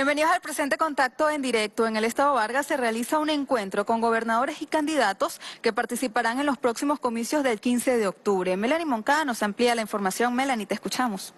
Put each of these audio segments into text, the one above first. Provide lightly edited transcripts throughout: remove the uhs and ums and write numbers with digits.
Bienvenidos al presente contacto en directo. En el estado Vargas se realiza un encuentro con gobernadores y candidatos que participarán en los próximos comicios del 15 de octubre. Melanie Moncada nos amplía la información. Melanie, te escuchamos.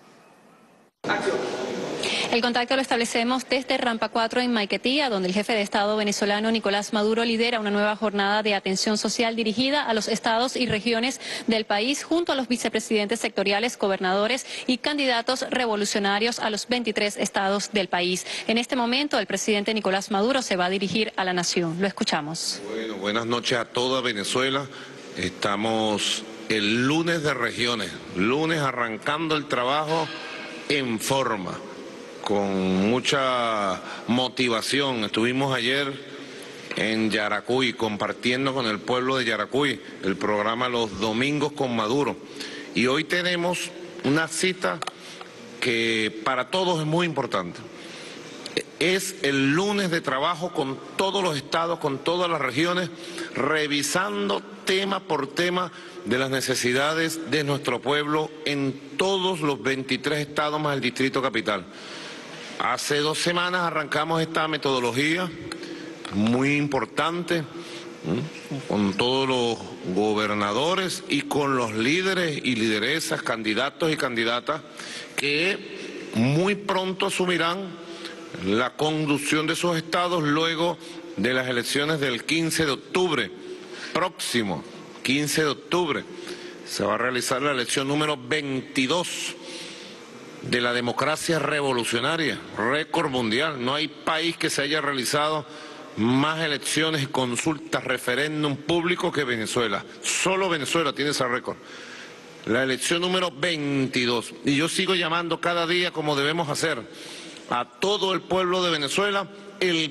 El contacto lo establecemos desde Rampa 4 en Maiquetía, donde el jefe de Estado venezolano Nicolás Maduro lidera una nueva jornada de atención social dirigida a los estados y regiones del país, junto a los vicepresidentes sectoriales, gobernadores y candidatos revolucionarios a los 23 estados del país. En este momento, el presidente Nicolás Maduro se va a dirigir a la nación. Lo escuchamos. Bueno, buenas noches a toda Venezuela. Estamos el lunes de regiones, lunes arrancando el trabajo en forma, con mucha motivación. Estuvimos ayer en Yaracuy compartiendo con el pueblo de Yaracuy el programa Los Domingos con Maduro. Y hoy tenemos una cita que para todos es muy importante. Es el lunes de trabajo con todos los estados, con todas las regiones, revisando tema por tema de las necesidades de nuestro pueblo en todos los 23 estados más el Distrito Capital. Hace 2 semanas arrancamos esta metodología muy importante con todos los gobernadores y con los líderes y lideresas, candidatos y candidatas que muy pronto asumirán la conducción de sus estados luego de las elecciones del 15 de octubre, próximo 15 de octubre. Se va a realizar la elección número 22 de la democracia revolucionaria, récord mundial. No hay país que se haya realizado más elecciones, consultas, referéndum público que Venezuela. Solo Venezuela tiene ese récord. La elección número 22. Y yo sigo llamando cada día, como debemos hacer, a todo el pueblo de Venezuela, el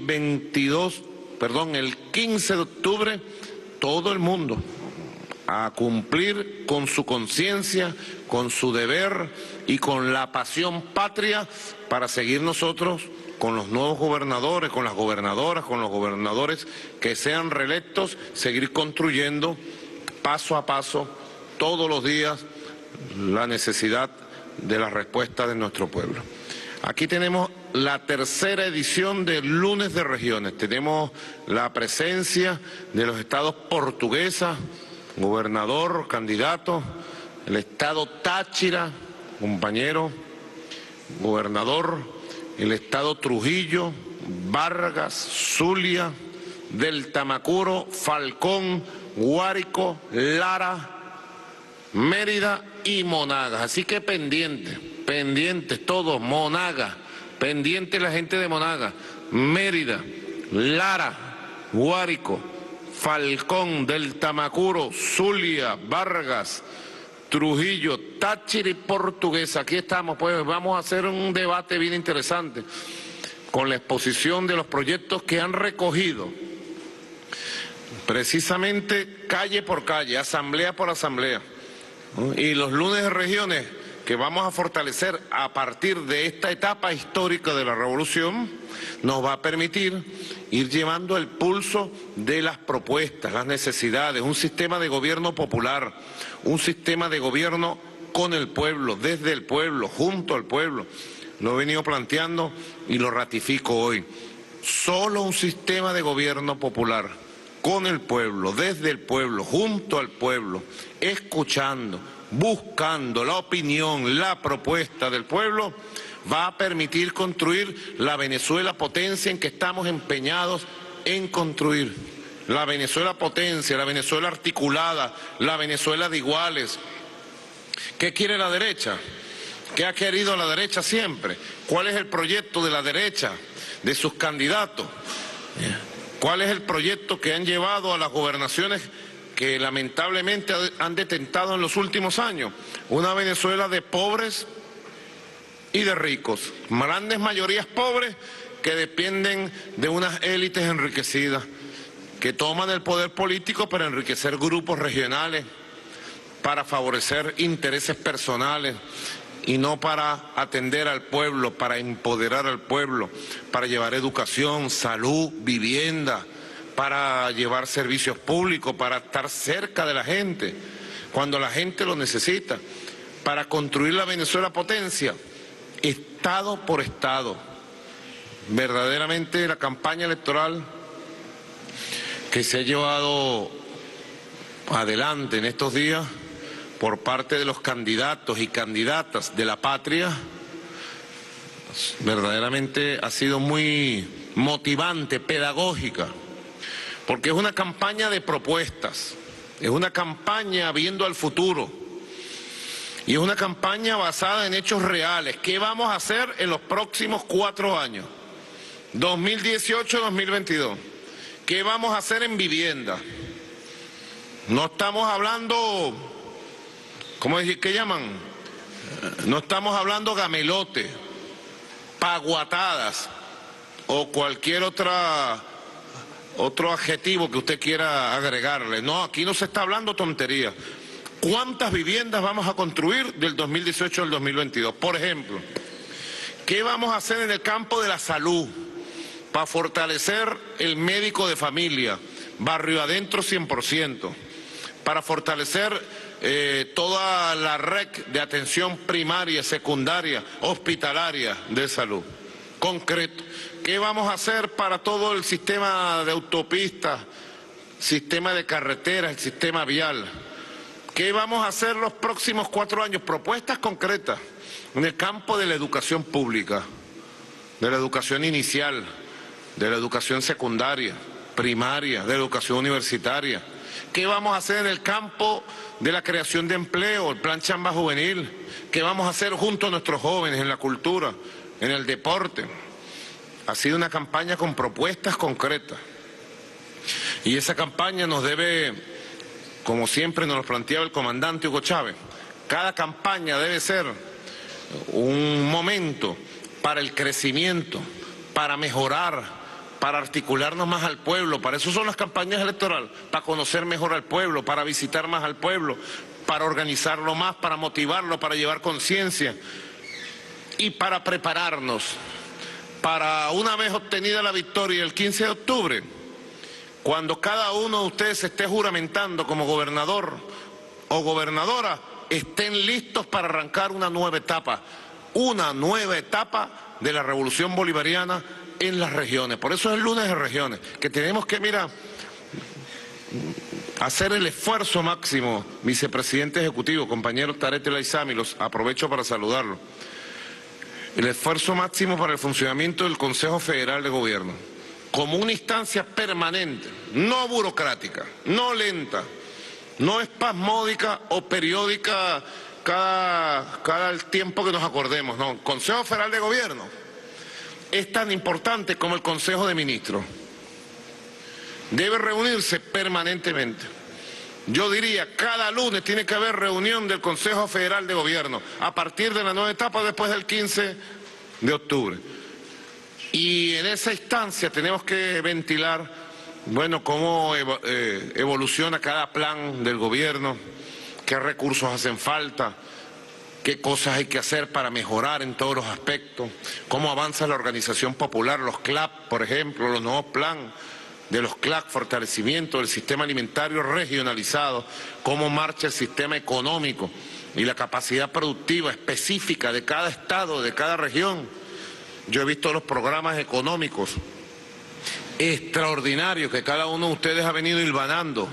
15 de octubre, todo el mundo, a cumplir con su conciencia, con su deber y con la pasión patria para seguir nosotros con los nuevos gobernadores, con las gobernadoras, con los gobernadores que sean reelectos, seguir construyendo paso a paso, todos los días, la necesidad de la respuesta de nuestro pueblo. Aquí tenemos la tercera edición del Lunes de Regiones. Tenemos la presencia de los estados Portuguesa, gobernador, candidato, el estado Táchira, compañero, gobernador, el estado Trujillo, Vargas, Zulia, del Tamacuro, Falcón, Guárico, Lara, Mérida y Monagas. Así que pendientes todos, Monagas, pendiente la gente de Monagas, Mérida, Lara, Guárico, Falcón, del Tamacuro, Zulia, Vargas, Trujillo, Táchira y Portuguesa. Aquí estamos, pues vamos a hacer un debate bien interesante con la exposición de los proyectos que han recogido precisamente calle por calle, asamblea por asamblea, ¿no? Y los lunes de regiones que vamos a fortalecer a partir de esta etapa histórica de la revolución, nos va a permitir ir llevando el pulso de las propuestas, las necesidades, un sistema de gobierno popular, un sistema de gobierno con el pueblo, desde el pueblo, junto al pueblo. Lo he venido planteando y lo ratifico hoy. Solo un sistema de gobierno popular, con el pueblo, desde el pueblo, junto al pueblo, escuchando, buscando la opinión, la propuesta del pueblo, va a permitir construir la Venezuela potencia en que estamos empeñados en construir. La Venezuela potencia, la Venezuela articulada, la Venezuela de iguales. ¿Qué quiere la derecha? ¿Qué ha querido la derecha siempre? ¿Cuál es el proyecto de la derecha, de sus candidatos? ¿Cuál es el proyecto que han llevado a las gobernaciones que lamentablemente han detentado en los últimos años? Una Venezuela de pobres y de ricos, grandes mayorías pobres que dependen de unas élites enriquecidas, que toman el poder político para enriquecer grupos regionales, para favorecer intereses personales y no para atender al pueblo, para empoderar al pueblo, para llevar educación, salud, vivienda, para llevar servicios públicos, para estar cerca de la gente, cuando la gente lo necesita, para construir la Venezuela potencia, estado por estado, verdaderamente la campaña electoral que se ha llevado adelante en estos días por parte de los candidatos y candidatas de la patria, verdaderamente ha sido muy motivante, pedagógica, porque es una campaña de propuestas, es una campaña viendo al futuro y es una campaña basada en hechos reales. ¿Qué vamos a hacer en los próximos 4 años? 2018-2022. ¿Qué vamos a hacer en vivienda? No estamos hablando, ¿cómo decir? ¿Qué llaman? No estamos hablando gamelote, paguatadas o cualquier otro adjetivo que usted quiera agregarle. No, aquí no se está hablando tontería. ¿Cuántas viviendas vamos a construir del 2018 al 2022? Por ejemplo, ¿qué vamos a hacer en el campo de la salud para fortalecer el médico de familia, barrio adentro 100%, para fortalecer toda la red de atención primaria, secundaria, hospitalaria de salud? Concreto. ¿Qué vamos a hacer para todo el sistema de autopistas, sistema de carreteras, el sistema vial? ¿Qué vamos a hacer los próximos 4 años? Propuestas concretas en el campo de la educación pública, de la educación inicial, de la educación secundaria, primaria, de la educación universitaria. ¿Qué vamos a hacer en el campo de la creación de empleo, el plan Chamba Juvenil? ¿Qué vamos a hacer junto a nuestros jóvenes en la cultura, en el deporte? Ha sido una campaña con propuestas concretas. Y esa campaña nos debe, como siempre nos lo planteaba el comandante Hugo Chávez, cada campaña debe ser un momento para el crecimiento, para mejorar, para articularnos más al pueblo. Para eso son las campañas electorales, para conocer mejor al pueblo, para visitar más al pueblo, para organizarlo más, para motivarlo, para llevar conciencia y para prepararnos para, una vez obtenida la victoria el 15 de octubre, cuando cada uno de ustedes se esté juramentando como gobernador o gobernadora, estén listos para arrancar una nueva etapa de la revolución bolivariana en las regiones. Por eso es el lunes de regiones, que tenemos que, hacer el esfuerzo máximo, vicepresidente ejecutivo, compañero Tarek El Aizami, los aprovecho para saludarlo, el esfuerzo máximo para el funcionamiento del Consejo Federal de Gobierno, como una instancia permanente, no burocrática, no lenta, no espasmódica o periódica cada tiempo que nos acordemos, no. El Consejo Federal de Gobierno es tan importante como el Consejo de Ministros. Debe reunirse permanentemente. Yo diría, cada lunes tiene que haber reunión del Consejo Federal de Gobierno, a partir de la nueva etapa después del 15 de octubre. Y en esa instancia tenemos que ventilar, cómo evoluciona cada plan del gobierno, qué recursos hacen falta, qué cosas hay que hacer para mejorar en todos los aspectos, cómo avanza la organización popular, los CLAP, por ejemplo, los nuevos planes de los CLAP, fortalecimiento del sistema alimentario regionalizado, cómo marcha el sistema económico y la capacidad productiva específica de cada estado, de cada región. Yo he visto los programas económicos extraordinarios que cada uno de ustedes ha venido hilvanando,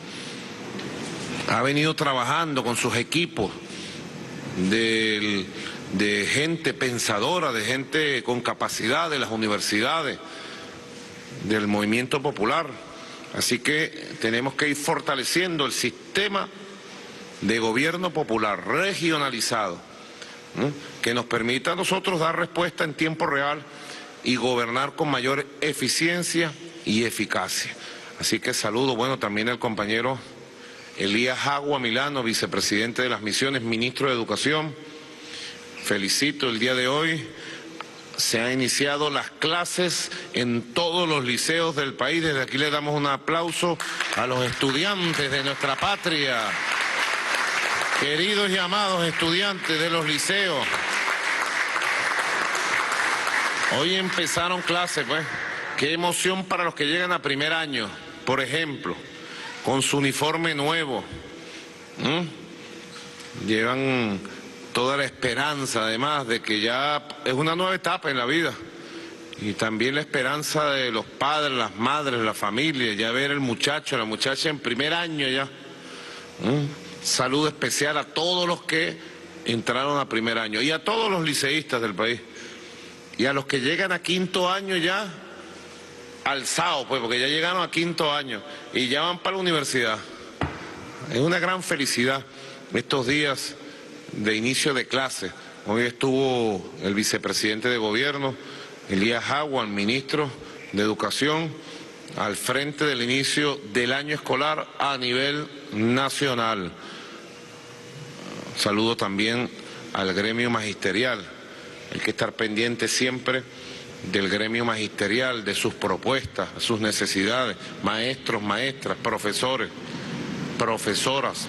ha venido trabajando con sus equipos de gente pensadora, de gente con capacidad, de las universidades, del movimiento popular. Así que tenemos que ir fortaleciendo el sistema de gobierno popular regionalizado, ¿no?, que nos permita a nosotros dar respuesta en tiempo real y gobernar con mayor eficiencia y eficacia. Así que saludo, también al compañero Elías Agua Milano, vicepresidente de las Misiones, ministro de Educación. Felicito el día de hoy. Se han iniciado las clases en todos los liceos del país. Desde aquí le damos un aplauso a los estudiantes de nuestra patria. Queridos y amados estudiantes de los liceos. Hoy empezaron clases, Qué emoción para los que llegan a primer año, por ejemplo, con su uniforme nuevo. Llevan toda la esperanza, además, de que ya es una nueva etapa en la vida y también la esperanza de los padres, las madres, la familia, ya ver el muchacho, la muchacha en primer año ya. Saludo especial a todos los que entraron a primer año y a todos los liceístas del país. Y a los que llegan a quinto año ya, alzados, pues, porque ya llegaron a quinto año y ya van para la universidad. Es una gran felicidad estos días de inicio de clase. Hoy estuvo el vicepresidente de gobierno, Elías Jaguar, ministro de Educación, al frente del inicio del año escolar a nivel nacional. Saludo también al gremio magisterial. Hay que estar pendiente siempre del gremio magisterial, de sus propuestas, sus necesidades, maestros, maestras, profesores, profesoras.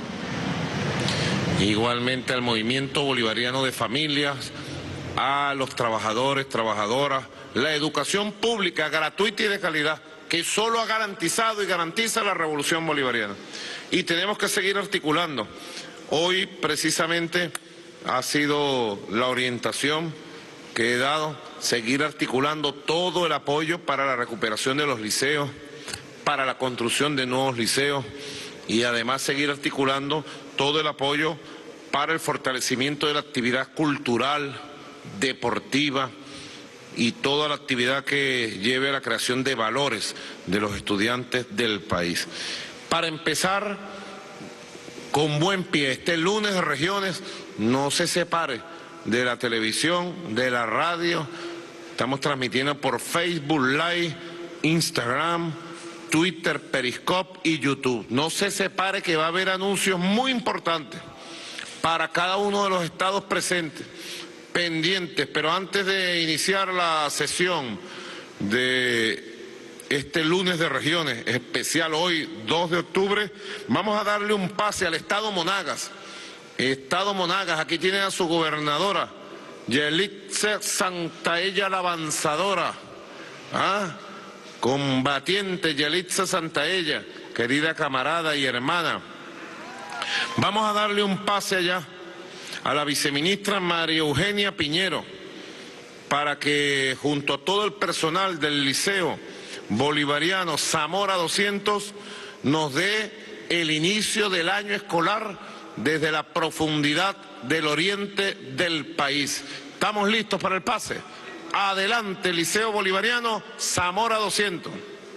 Igualmente al movimiento bolivariano de familias, a los trabajadores, trabajadoras, la educación pública gratuita y de calidad, que solo ha garantizado y garantiza la revolución bolivariana. Y tenemos que seguir articulando. Hoy precisamente ha sido la orientación que he dado, seguir articulando todo el apoyo para la recuperación de los liceos, para la construcción de nuevos liceos y además seguir articulando todo el apoyo para el fortalecimiento de la actividad cultural, deportiva y toda la actividad que lleve a la creación de valores de los estudiantes del país. Para empezar con buen pie, este lunes de regiones no se separe de la televisión, de la radio. Estamos transmitiendo por Facebook Live, Instagram, Twitter, Periscope y YouTube. No se separe, que va a haber anuncios muy importantes para cada uno de los estados presentes, pendientes. Pero antes de iniciar la sesión de este lunes de regiones, especial hoy, 2 de octubre, vamos a darle un pase al estado Monagas. Estado Monagas, aquí tienen a su gobernadora, Yelitza Santaella la avanzadora, combatiente Yelitza Santaella, querida camarada y hermana. Vamos a darle un pase allá a la viceministra María Eugenia Piñero para que junto a todo el personal del Liceo Bolivariano Zamora 200 nos dé el inicio del año escolar desde la profundidad del oriente del país. ¿Estamos listos para el pase? Adelante, Liceo Bolivariano Zamora 200.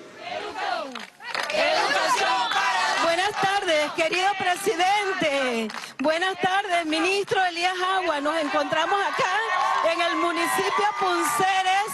Buenas tardes, querido presidente. Buenas tardes, ministro Elías Jaguar. Nos encontramos acá en el municipio Punceres,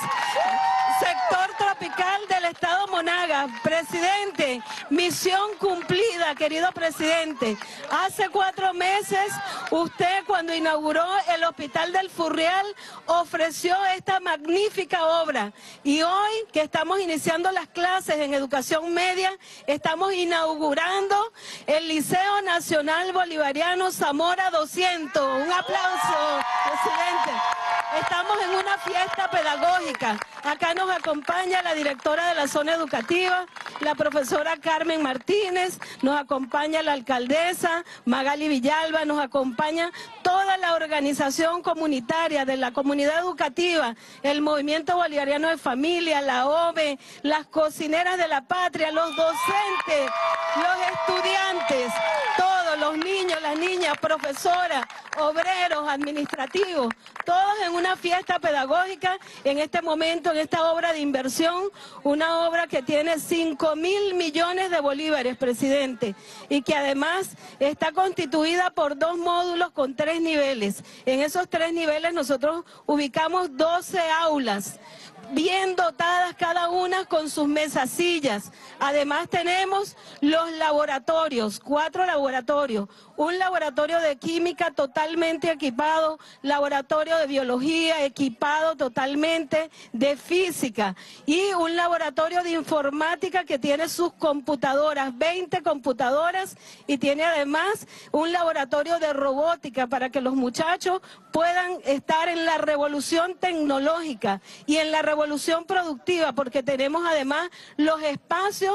sector tropical del estado Monagas. Presidente, misión cumplida, querido presidente. Hace 4 meses, usted cuando inauguró el Hospital del Furrial ofreció esta magnífica obra. Y hoy que estamos iniciando las clases en educación media, estamos inaugurando el Liceo Nacional Bolivariano Zamora 200. Un aplauso, presidente. Estamos en una fiesta pedagógica. Acá nos acompaña la directora de la zona educativa, la profesora Carmen Martínez, nos acompaña la alcaldesa Magali Villalba, nos acompaña toda la organización comunitaria de la comunidad educativa, el Movimiento Bolivariano de Familia, la OVE, las cocineras de la patria, los docentes, los estudiantes, todos los niños, las niñas, profesoras, obreros, administrativos, todos en una fiesta pedagógica en este momento, en esta obra de inversión, una obra que tiene 5.000 millones de bolívares, presidente, y que además está constituida por 2 módulos con 3 niveles. En esos 3 niveles nosotros ubicamos 12 aulas, bien dotadas cada una con sus mesas, sillas. Además tenemos los laboratorios, 4 laboratorios, un laboratorio de química totalmente equipado, laboratorio de biología equipado totalmente, de física y un laboratorio de informática que tiene sus computadoras, 20 computadoras, y tiene además un laboratorio de robótica para que los muchachos puedan estar en la revolución tecnológica y en la revolución productiva, porque tenemos además los espacios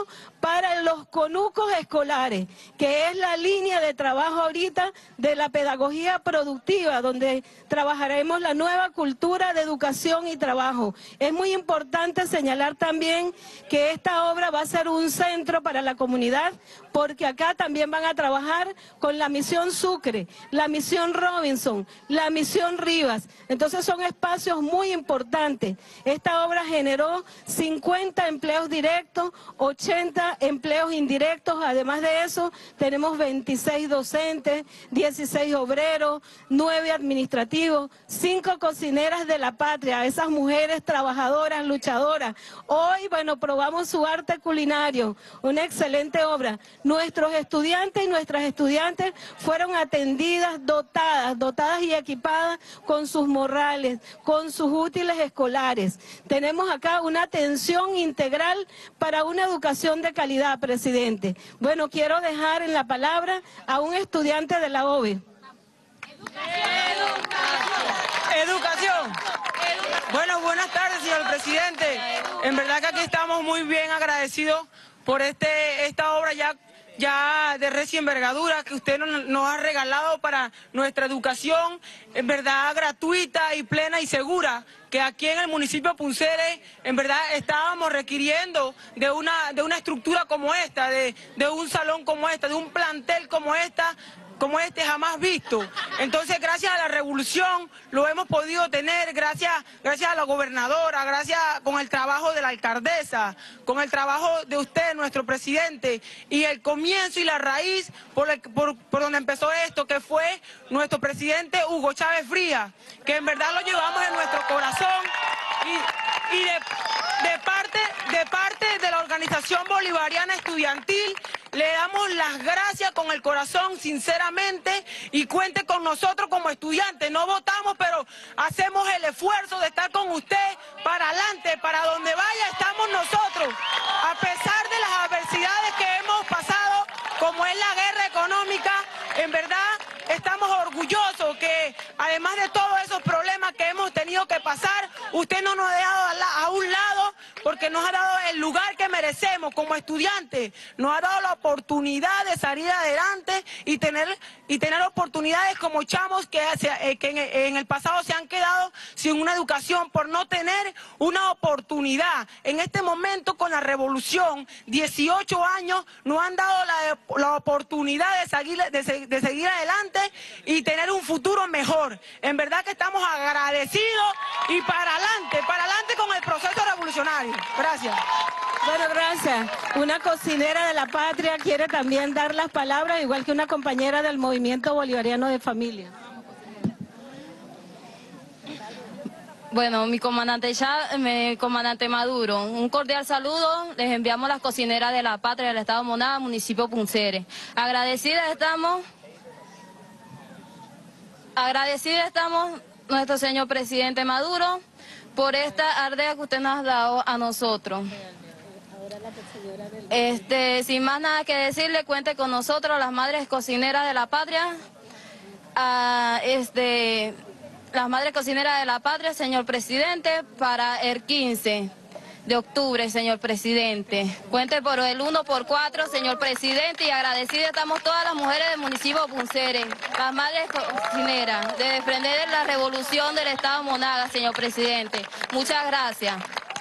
para los conucos escolares, que es la línea de trabajo ahorita de la pedagogía productiva, donde trabajaremos la nueva cultura de educación y trabajo. Es muy importante señalar también que esta obra va a ser un centro para la comunidad, porque acá también van a trabajar con la misión Sucre, la misión Robinson, la misión Rivas. Entonces son espacios muy importantes. Esta obra generó 50 empleos directos, 80 empleos indirectos. Además de eso, tenemos 26 docentes, 16 obreros, 9 administrativos, 5 cocineras de la patria, esas mujeres trabajadoras, luchadoras. Hoy, bueno, probamos su arte culinario, una excelente obra. Nuestros estudiantes y nuestras estudiantes fueron atendidas, dotadas y equipadas con sus morrales, con sus útiles escolares. Tenemos acá una atención integral para una educación de calidad, presidente. Bueno, quiero dejar en la palabra a un estudiante de la OVE. Educación. Bueno, buenas tardes, señor presidente. En verdad que aquí estamos muy bien agradecidos por esta obra ya de recia envergadura que usted nos ha regalado para nuestra educación, en verdad gratuita y plena y segura, que aquí en el municipio de Punceres, en verdad estábamos requiriendo de una estructura como esta, de un salón como esta, de un plantel como este jamás visto. Entonces, gracias a la revolución lo hemos podido tener, gracias a la gobernadora, gracias con el trabajo de la alcaldesa, con el trabajo de usted, nuestro presidente, y el comienzo y la raíz por donde empezó esto, que fue nuestro presidente Hugo Chávez Frías, que en verdad lo llevamos en nuestro corazón y de parte de la Organización Bolivariana Estudiantil, le damos las gracias con el corazón, sinceramente, y cuente con nosotros como estudiantes. No votamos, pero hacemos el esfuerzo de estar con usted para adelante, para donde vaya estamos nosotros. A pesar de las adversidades que hemos pasado, como es la guerra económica, en verdad estamos orgullosos que, además de todos esos problemas que hemos tenido que pasar, usted no nos ha dejado a un lado, porque nos ha dado el lugar que merecemos como estudiantes, nos ha dado la oportunidad de salir adelante y tener oportunidades como chamos que en el pasado se han quedado sin una educación por no tener una oportunidad. En este momento, con la revolución, 18 años nos han dado la oportunidad de seguir adelante y tener un futuro mejor. En verdad que estamos agradecidos y para adelante con el proceso revolucionario. Gracias. Bueno, gracias. Una cocinera de la patria quiere también dar las palabras, igual que una compañera del Movimiento Bolivariano de Familia. Bueno, mi comandante Maduro, un cordial saludo. Les enviamos las cocineras de la patria del Estado Monagas, municipio Punceres. Agradecidas estamos, nuestro señor presidente Maduro, por esta ardea que usted nos ha dado a nosotros. Sin más nada que decirle, cuente con nosotros, las madres cocineras de la patria, las madres cocineras de la patria, señor presidente, para el 15 de octubre, señor presidente. Cuente por el 1x4, señor presidente, y agradecidas estamos todas las mujeres del municipio de Punceres, las madres cocineras, de defender la revolución del Estado Monagas, señor presidente. Muchas gracias.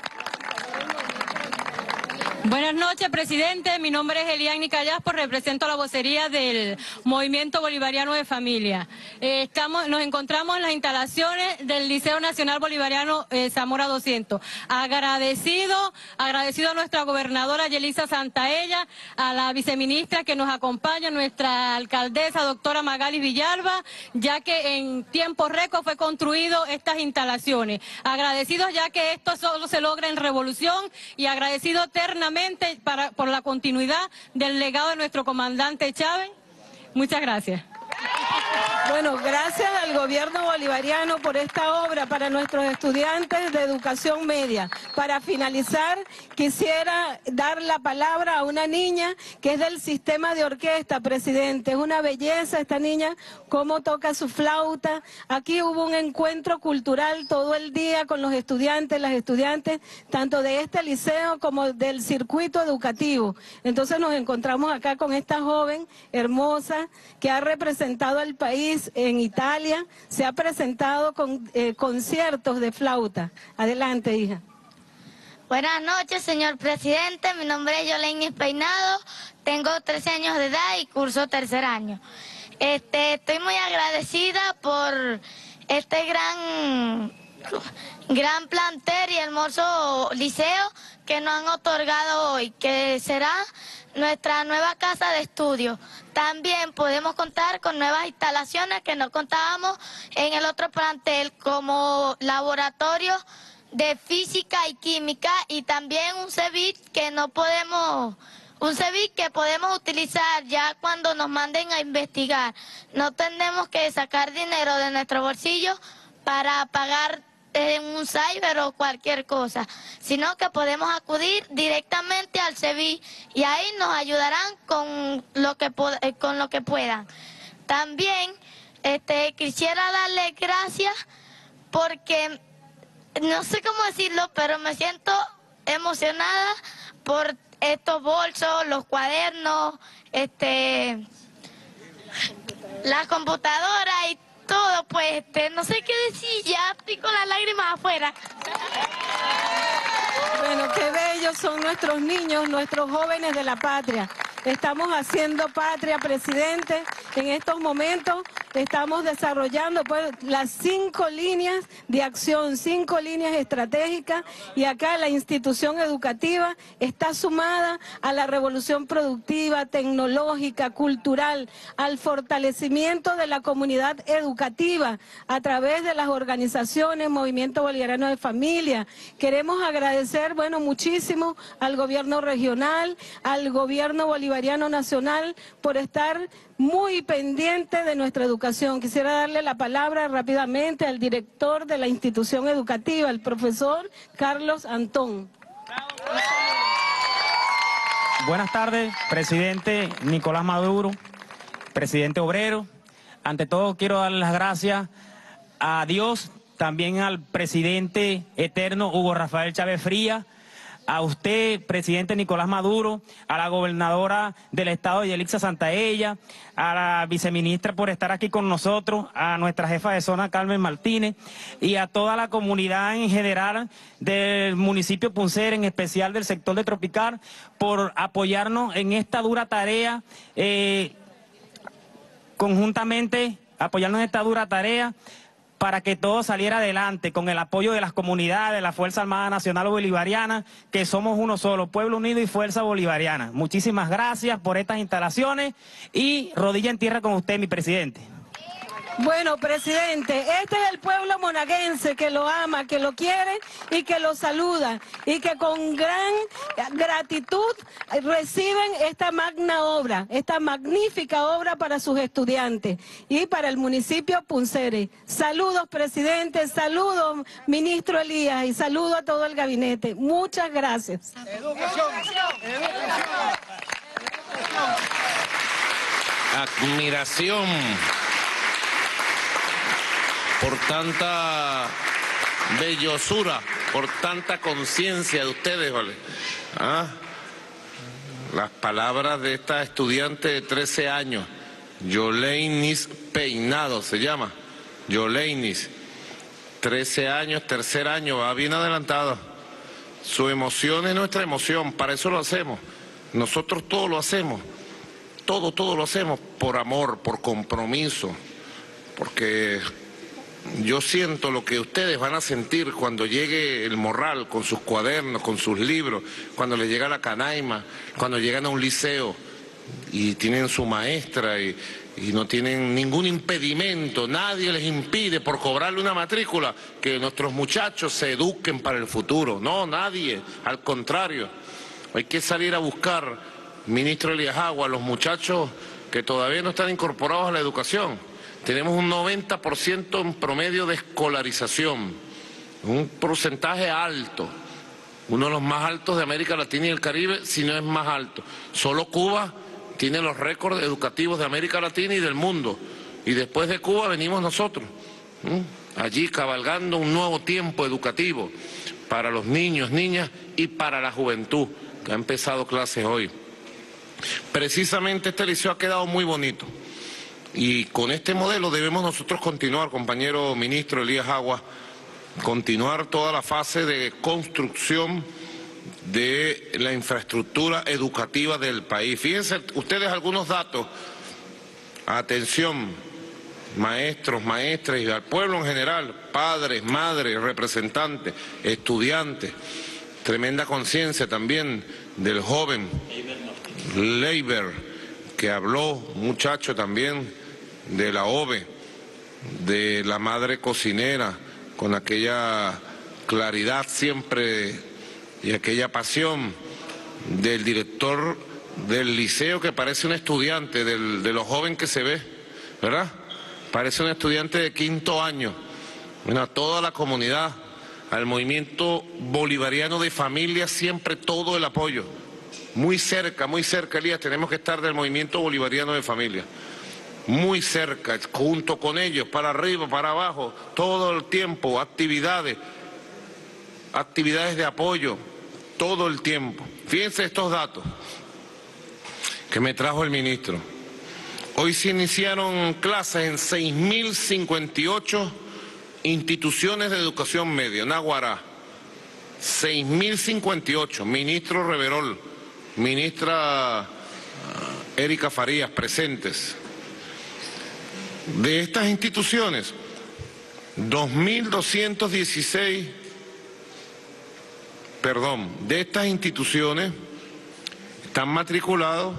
Buenas noches, presidente. Mi nombre es Eliani Callaspo, represento la vocería del Movimiento Bolivariano de Familia. Nos encontramos en las instalaciones del Liceo Nacional Bolivariano Zamora 200. Agradecido a nuestra gobernadora Yelisa Santaella, a la viceministra que nos acompaña, nuestra alcaldesa doctora Magali Villalba, ya que en tiempo récord fue construido estas instalaciones. Agradecidos ya que esto solo se logra en revolución, y agradecido eternamente por la continuidad del legado de nuestro comandante Chávez. Muchas gracias. Bueno, gracias al gobierno bolivariano por esta obra para nuestros estudiantes de educación media. Para finalizar, quisiera dar la palabra a una niña que es del sistema de orquesta, presidente. Es una belleza esta niña, cómo toca su flauta. Aquí hubo un encuentro cultural todo el día con los estudiantes, las estudiantes, tanto de este liceo como del circuito educativo. Entonces nos encontramos acá con esta joven hermosa que ha representado al país en Italia, se ha presentado con conciertos de flauta. Adelante, hija. Buenas noches, señor presidente. Mi nombre es Yolenis Peinado, tengo 13 años de edad y curso tercer año. Estoy muy agradecida por este gran plantel y hermoso liceo que nos han otorgado hoy, que será nuestra nueva casa de estudio. También podemos contar con nuevas instalaciones que no contábamos en el otro plantel, como laboratorio de física y química, y también un ceviche que podemos utilizar ya cuando nos manden a investigar. No tenemos que sacar dinero de nuestro bolsillo para pagar en un cyber o cualquier cosa, sino que podemos acudir directamente al CEBI y ahí nos ayudarán con lo que puedan. También quisiera darle gracias porque no sé cómo decirlo, pero me siento emocionada por estos bolsos, los cuadernos, las computadoras y todo, pues no sé qué decir, ya estoy con las lágrimas afuera. Bueno, qué bellos son nuestros niños, nuestros jóvenes de la patria. Estamos haciendo patria, presidente. En estos momentos estamos desarrollando pues las 5 líneas de acción, 5 líneas estratégicas, y acá la institución educativa está sumada a la revolución productiva, tecnológica, cultural, al fortalecimiento de la comunidad educativa a través de las organizaciones, Movimiento Bolivariano de Familia. Queremos agradecer, bueno, muchísimo al gobierno regional, al gobierno bolivariano nacional por estar muy pendiente de nuestra educación. Quisiera darle la palabra rápidamente al director de la institución educativa, el profesor Carlos Antón. Buenas tardes, presidente Nicolás Maduro, presidente obrero. Ante todo quiero dar las gracias a Dios, también al presidente eterno Hugo Rafael Chávez Frías, a usted, presidente Nicolás Maduro, a la gobernadora del estado Yelixa Santaella, a la viceministra por estar aquí con nosotros, a nuestra jefa de zona Carmen Martínez y a toda la comunidad en general del municipio Puncer, en especial del sector de Tropical, por apoyarnos en esta dura tarea, conjuntamente apoyarnos en esta dura tarea para que todo saliera adelante, con el apoyo de las comunidades, de la Fuerza Armada Nacional Bolivariana, que somos uno solo, Pueblo Unido y Fuerza Bolivariana. Muchísimas gracias por estas instalaciones y rodilla en tierra con usted, mi presidente. Bueno, presidente, este es el pueblo monaguense que lo ama, que lo quiere y que lo saluda, y que con gran gratitud reciben esta magna obra, esta magnífica obra para sus estudiantes y para el municipio Puncere. Saludos, presidente, saludos, ministro Elías, y saludo a todo el gabinete. Muchas gracias. Admiración por tanta bellosura, por tanta conciencia de ustedes, ¿vale? Las palabras de esta estudiante de 13 años, Yolenis Peinado se llama, Yolenis, 13 años, tercer año, va bien adelantada. Su emoción es nuestra emoción, para eso lo hacemos. Nosotros todo lo hacemos, todo lo hacemos por amor, por compromiso, porque yo siento lo que ustedes van a sentir cuando llegue el morral con sus cuadernos, con sus libros, cuando les llega la canaima, cuando llegan a un liceo y tienen su maestra y no tienen ningún impedimento, nadie les impide por cobrarle una matrícula que nuestros muchachos se eduquen para el futuro. No, nadie, al contrario. Hay que salir a buscar, ministro Elías Agua, los muchachos que todavía no están incorporados a la educación. tenemos un 90% en promedio de escolarización, un porcentaje alto, uno de los más altos de América Latina y el Caribe, si no es más alto. Solo Cuba tiene los récords educativos de América Latina y del mundo, y después de Cuba venimos nosotros, allí cabalgando un nuevo tiempo educativo para los niños, niñas y para la juventud, que ha empezado clases hoy. Precisamente este liceo ha quedado muy bonito, y con este modelo debemos nosotros continuar, compañero ministro Elías Aguas, continuar toda la fase de construcción de la infraestructura educativa del país. Fíjense ustedes algunos datos, atención, maestros, maestras y al pueblo en general, padres, madres, representantes, estudiantes, tremenda conciencia también del joven Leiber, que habló, muchacho también, de la OVE, de la madre cocinera, con aquella claridad siempre y aquella pasión del director del liceo, que parece un estudiante, de lo joven que se ve, ¿verdad? Parece un estudiante de 5º año. Bueno, a toda la comunidad, al movimiento bolivariano de familia, siempre todo el apoyo. Muy cerca, Elías, tenemos que estar del movimiento bolivariano de familia. Muy cerca, junto con ellos, para arriba, para abajo, todo el tiempo, actividades de apoyo, todo el tiempo. Fíjense estos datos que me trajo el ministro. Hoy se iniciaron clases en 6.058 instituciones de educación media, Naguará. 6.058, ministro Reverol, ministra Erika Farías, presentes. De estas instituciones, 2.216, de estas instituciones están matriculados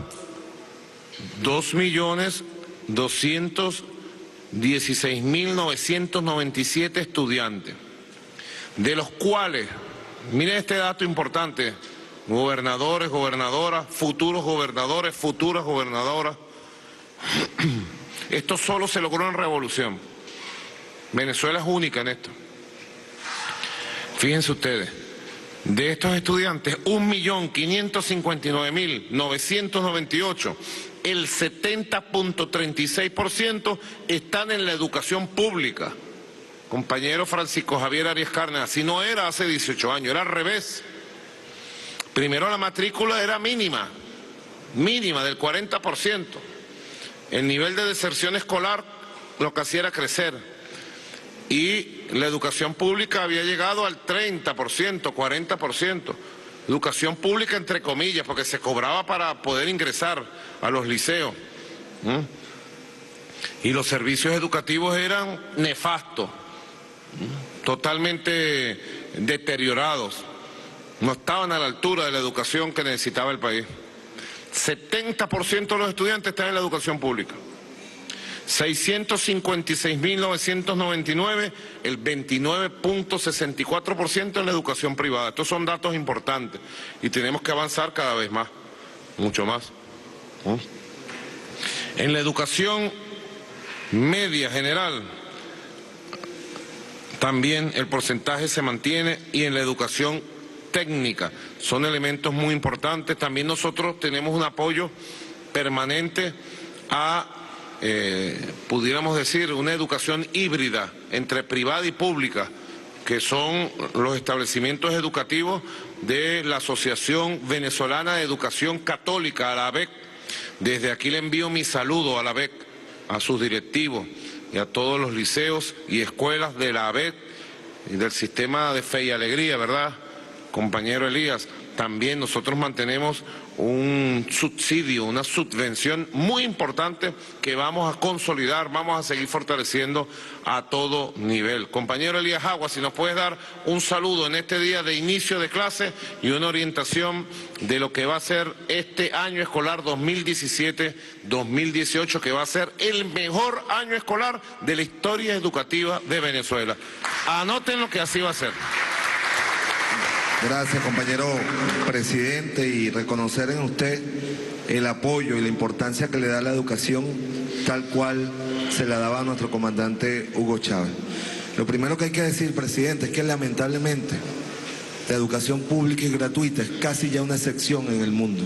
2.216.997 estudiantes, de los cuales, miren este dato importante, gobernadores, gobernadoras, futuros gobernadores, futuras gobernadoras. Esto solo se logró en revolución. Venezuela es única en esto. Fíjense ustedes, de estos estudiantes, 1.559.998, el 70.36% están en la educación pública. Compañero Francisco Javier Arias Cárdenas, así no era hace 18 años, era al revés. Primero la matrícula era mínima del 40%. El nivel de deserción escolar lo que hacía era crecer. Y la educación pública había llegado al 30%, 40%. Educación pública entre comillas, porque se cobraba para poder ingresar a los liceos. Y los servicios educativos eran nefastos, totalmente deteriorados. No estaban a la altura de la educación que necesitaba el país. 70% de los estudiantes están en la educación pública. 656.999, el 29.64% en la educación privada. Estos son datos importantes y tenemos que avanzar cada vez más, mucho más. En la educación media general también el porcentaje se mantiene, y en la educación técnica son elementos muy importantes. También nosotros tenemos un apoyo permanente a pudiéramos decir, una educación híbrida entre privada y pública, que son los establecimientos educativos de la Asociación Venezolana de Educación Católica, a la AVEC. Desde aquí le envío mi saludo a la AVEC, a sus directivos y a todos los liceos y escuelas de la AVEC y del sistema de Fe y Alegría, ¿verdad, compañero Elías? También nosotros mantenemos un subsidio, una subvención muy importante que vamos a consolidar, vamos a seguir fortaleciendo a todo nivel. Compañero Elías Aguas, si nos puedes dar un saludo en este día de inicio de clase y una orientación de lo que va a ser este año escolar 2017-2018, que va a ser el mejor año escolar de la historia educativa de Venezuela. Anoten lo que así va a ser. Gracias, compañero presidente, y reconocer en usted el apoyo y la importancia que le da la educación tal cual se la daba a nuestro comandante Hugo Chávez. Lo primero que hay que decir, presidente, es que lamentablemente la educación pública y gratuita es casi ya una excepción en el mundo.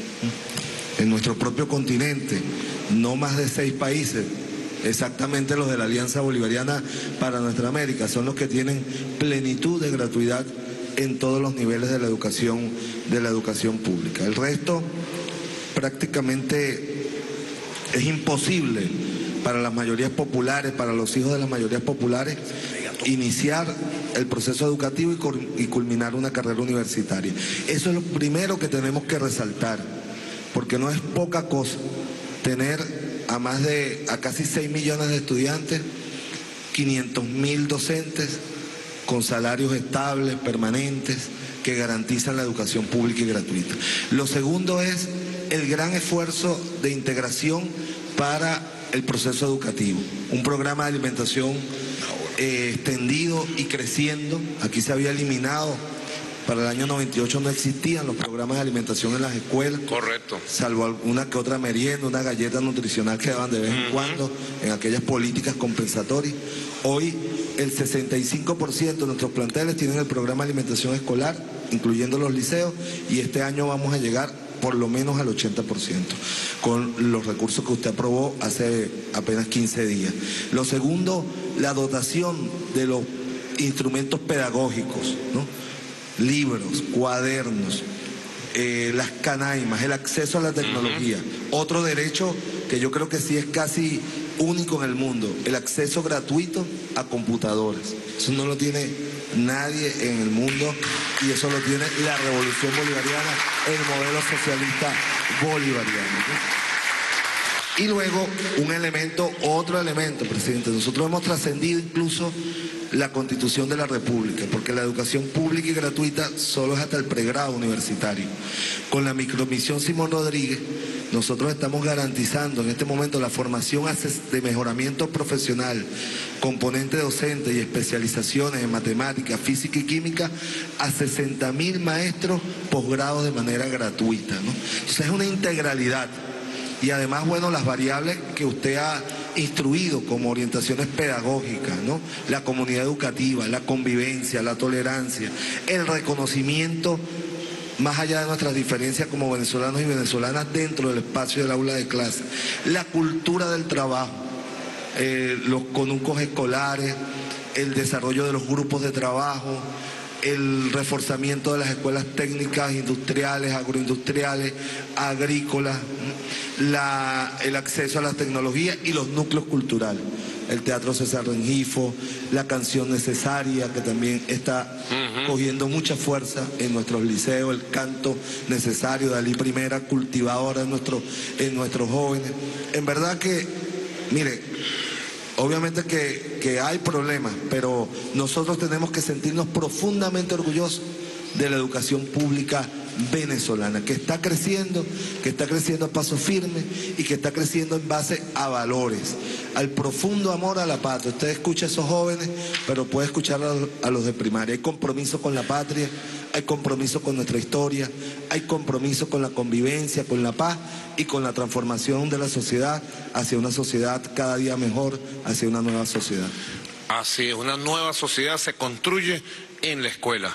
En nuestro propio continente, no más de 6 países, exactamente los de la Alianza Bolivariana para Nuestra América, son los que tienen plenitud de gratuidad en todos los niveles de la educación pública. El resto prácticamente es imposible para las mayorías populares, para los hijos de las mayorías populares, iniciar el proceso educativo y culminar una carrera universitaria. Eso es lo primero que tenemos que resaltar, porque no es poca cosa tener a casi 6 millones de estudiantes, 500.000 docentes con salarios estables, permanentes, que garantizan la educación pública y gratuita. Lo segundo es el gran esfuerzo de integración para el proceso educativo. Un programa de alimentación extendido y creciendo. Aquí se había eliminado, para el año 98 no existían los programas de alimentación en las escuelas. Correcto. Salvo alguna que otra merienda, una galleta nutricional que daban de vez en cuando en aquellas políticas compensatorias. Hoy el 65% de nuestros planteles tienen el programa de alimentación escolar, incluyendo los liceos, y este año vamos a llegar por lo menos al 80%, con los recursos que usted aprobó hace apenas 15 días. Lo segundo, la dotación de los instrumentos pedagógicos, ¿no? Libros, cuadernos, las canaimas, el acceso a la tecnología. Otro derecho que yo creo que sí es casi único en el mundo, el acceso gratuito a computadores. Eso no lo tiene nadie en el mundo y eso lo tiene la Revolución Bolivariana, el modelo socialista bolivariano, ¿no? Y luego otro elemento, presidente, nosotros hemos trascendido incluso la Constitución de la República, porque la educación pública y gratuita solo es hasta el pregrado universitario. Con la micromisión Simón Rodríguez, nosotros estamos garantizando en este momento la formación de mejoramiento profesional, componente docente y especializaciones en matemáticas, física y química a 60.000 maestros posgrados de manera gratuita, ¿no? Entonces es una integralidad. Y además, bueno, las variables que usted ha instruido como orientaciones pedagógicas, ¿no? La comunidad educativa, la convivencia, la tolerancia, el reconocimiento más allá de nuestras diferencias como venezolanos y venezolanas dentro del espacio del aula de clase, la cultura del trabajo, los conucos escolares, el desarrollo de los grupos de trabajo, el reforzamiento de las escuelas técnicas, industriales, agroindustriales, agrícolas, el acceso a las tecnologías y los núcleos culturales. El Teatro César Rengifo, la canción necesaria, que también está cogiendo mucha fuerza en nuestros liceos, el canto necesario, Dalí Primera, cultivadora en nuestros jóvenes. En verdad que, mire, obviamente que hay problemas, pero nosotros tenemos que sentirnos profundamente orgullosos de la educación pública venezolana, que está creciendo a paso firme y que está creciendo en base a valores, al profundo amor a la patria. Usted escucha a esos jóvenes, pero puede escuchar a los de primaria. Hay compromiso con la patria, hay compromiso con nuestra historia, hay compromiso con la convivencia, con la paz y con la transformación de la sociedad hacia una sociedad cada día mejor, hacia una nueva sociedad. Así es, una nueva sociedad se construye en la escuela,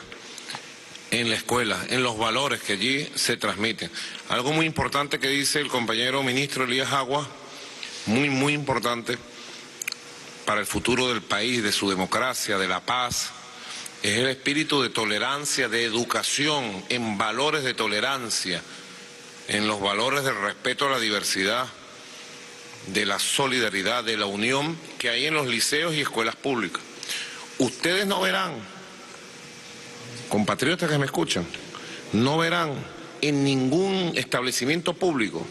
en los valores que allí se transmiten. Algo muy importante que dice el compañero ministro Elías Agua, muy importante para el futuro del país, de su democracia, de la paz, es el espíritu de tolerancia, de educación, en valores de tolerancia, en los valores del respeto a la diversidad, de la solidaridad, de la unión que hay en los liceos y escuelas públicas. Ustedes no verán, compatriotas que me escuchan, no verán en ningún establecimiento público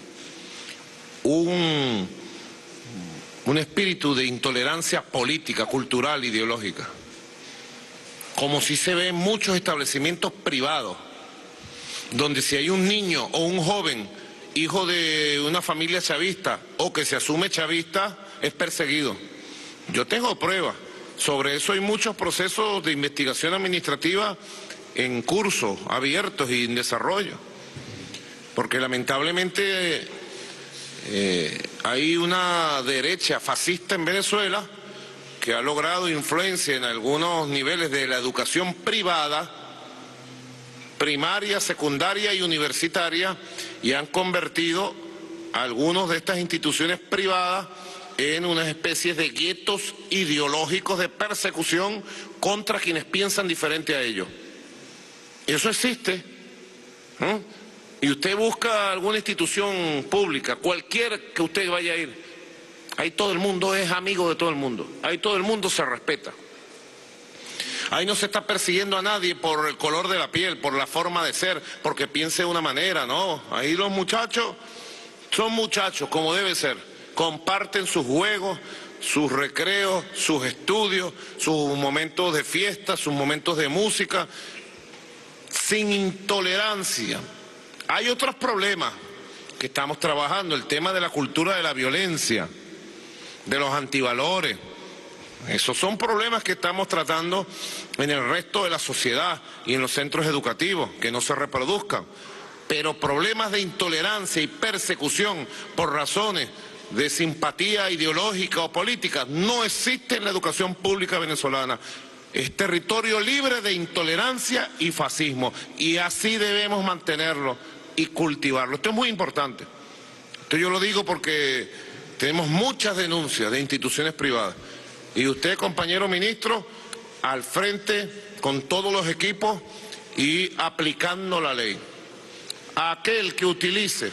un espíritu de intolerancia política, cultural, ideológica, como si se ve en muchos establecimientos privados, donde si hay un niño o un joven, hijo de una familia chavista o que se asume chavista, es perseguido. Yo tengo pruebas. Sobre eso hay muchos procesos de investigación administrativa en curso, abiertos y en desarrollo. Porque lamentablemente Hay una derecha fascista en Venezuela que ha logrado influencia en algunos niveles de la educación privada, primaria, secundaria y universitaria, y han convertido algunas de estas instituciones privadas en unas especies de guetos ideológicos de persecución contra quienes piensan diferente a ellos. Eso existe. Y usted busca alguna institución pública, cualquier que usted vaya a ir, ahí todo el mundo es amigo de todo el mundo, ahí todo el mundo se respeta. Ahí no se está persiguiendo a nadie por el color de la piel, por la forma de ser, porque piense de una manera, no. Ahí los muchachos son muchachos, como debe ser. Comparten sus juegos, sus recreos, sus estudios, sus momentos de fiesta, sus momentos de música, sin intolerancia. Hay otros problemas que estamos trabajando, el tema de la cultura de la violencia, de los antivalores. Esos son problemas que estamos tratando en el resto de la sociedad y en los centros educativos, que no se reproduzcan. Pero problemas de intolerancia y persecución por razones de simpatía ideológica o política no existen en la educación pública venezolana. Es territorio libre de intolerancia y fascismo, y así debemos mantenerlo y cultivarlo. Esto es muy importante. Esto yo lo digo porque tenemos muchas denuncias de instituciones privadas. Y usted, compañero ministro, al frente con todos los equipos y aplicando la ley. Aquel que utilice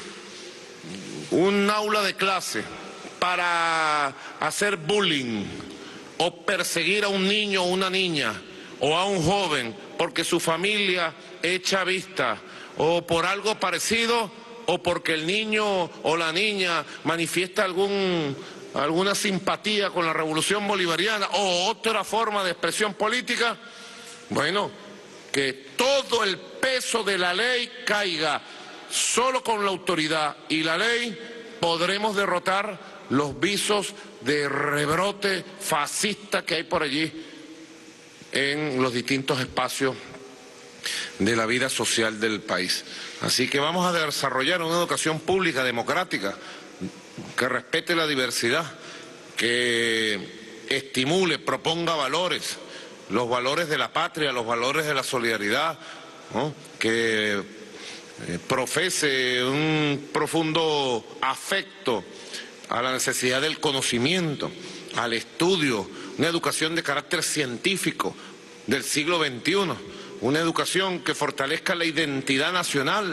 un aula de clase para hacer bullying o perseguir a un niño o una niña o a un joven porque su familia es chavista o por algo parecido o porque el niño o la niña manifiesta alguna simpatía con la revolución bolivariana o otra forma de expresión política, bueno, que todo el peso de la ley caiga. Solo con la autoridad y la ley podremos derrotar los visos de rebrote fascista que hay por allí en los distintos espacios de la vida social del país. Así que vamos a desarrollar una educación pública democrática que respete la diversidad, que estimule, proponga valores, los valores de la patria, los valores de la solidaridad, ¿no? Que profese un profundo afecto a la necesidad del conocimiento, al estudio, una educación de carácter científico del siglo XXI, una educación que fortalezca la identidad nacional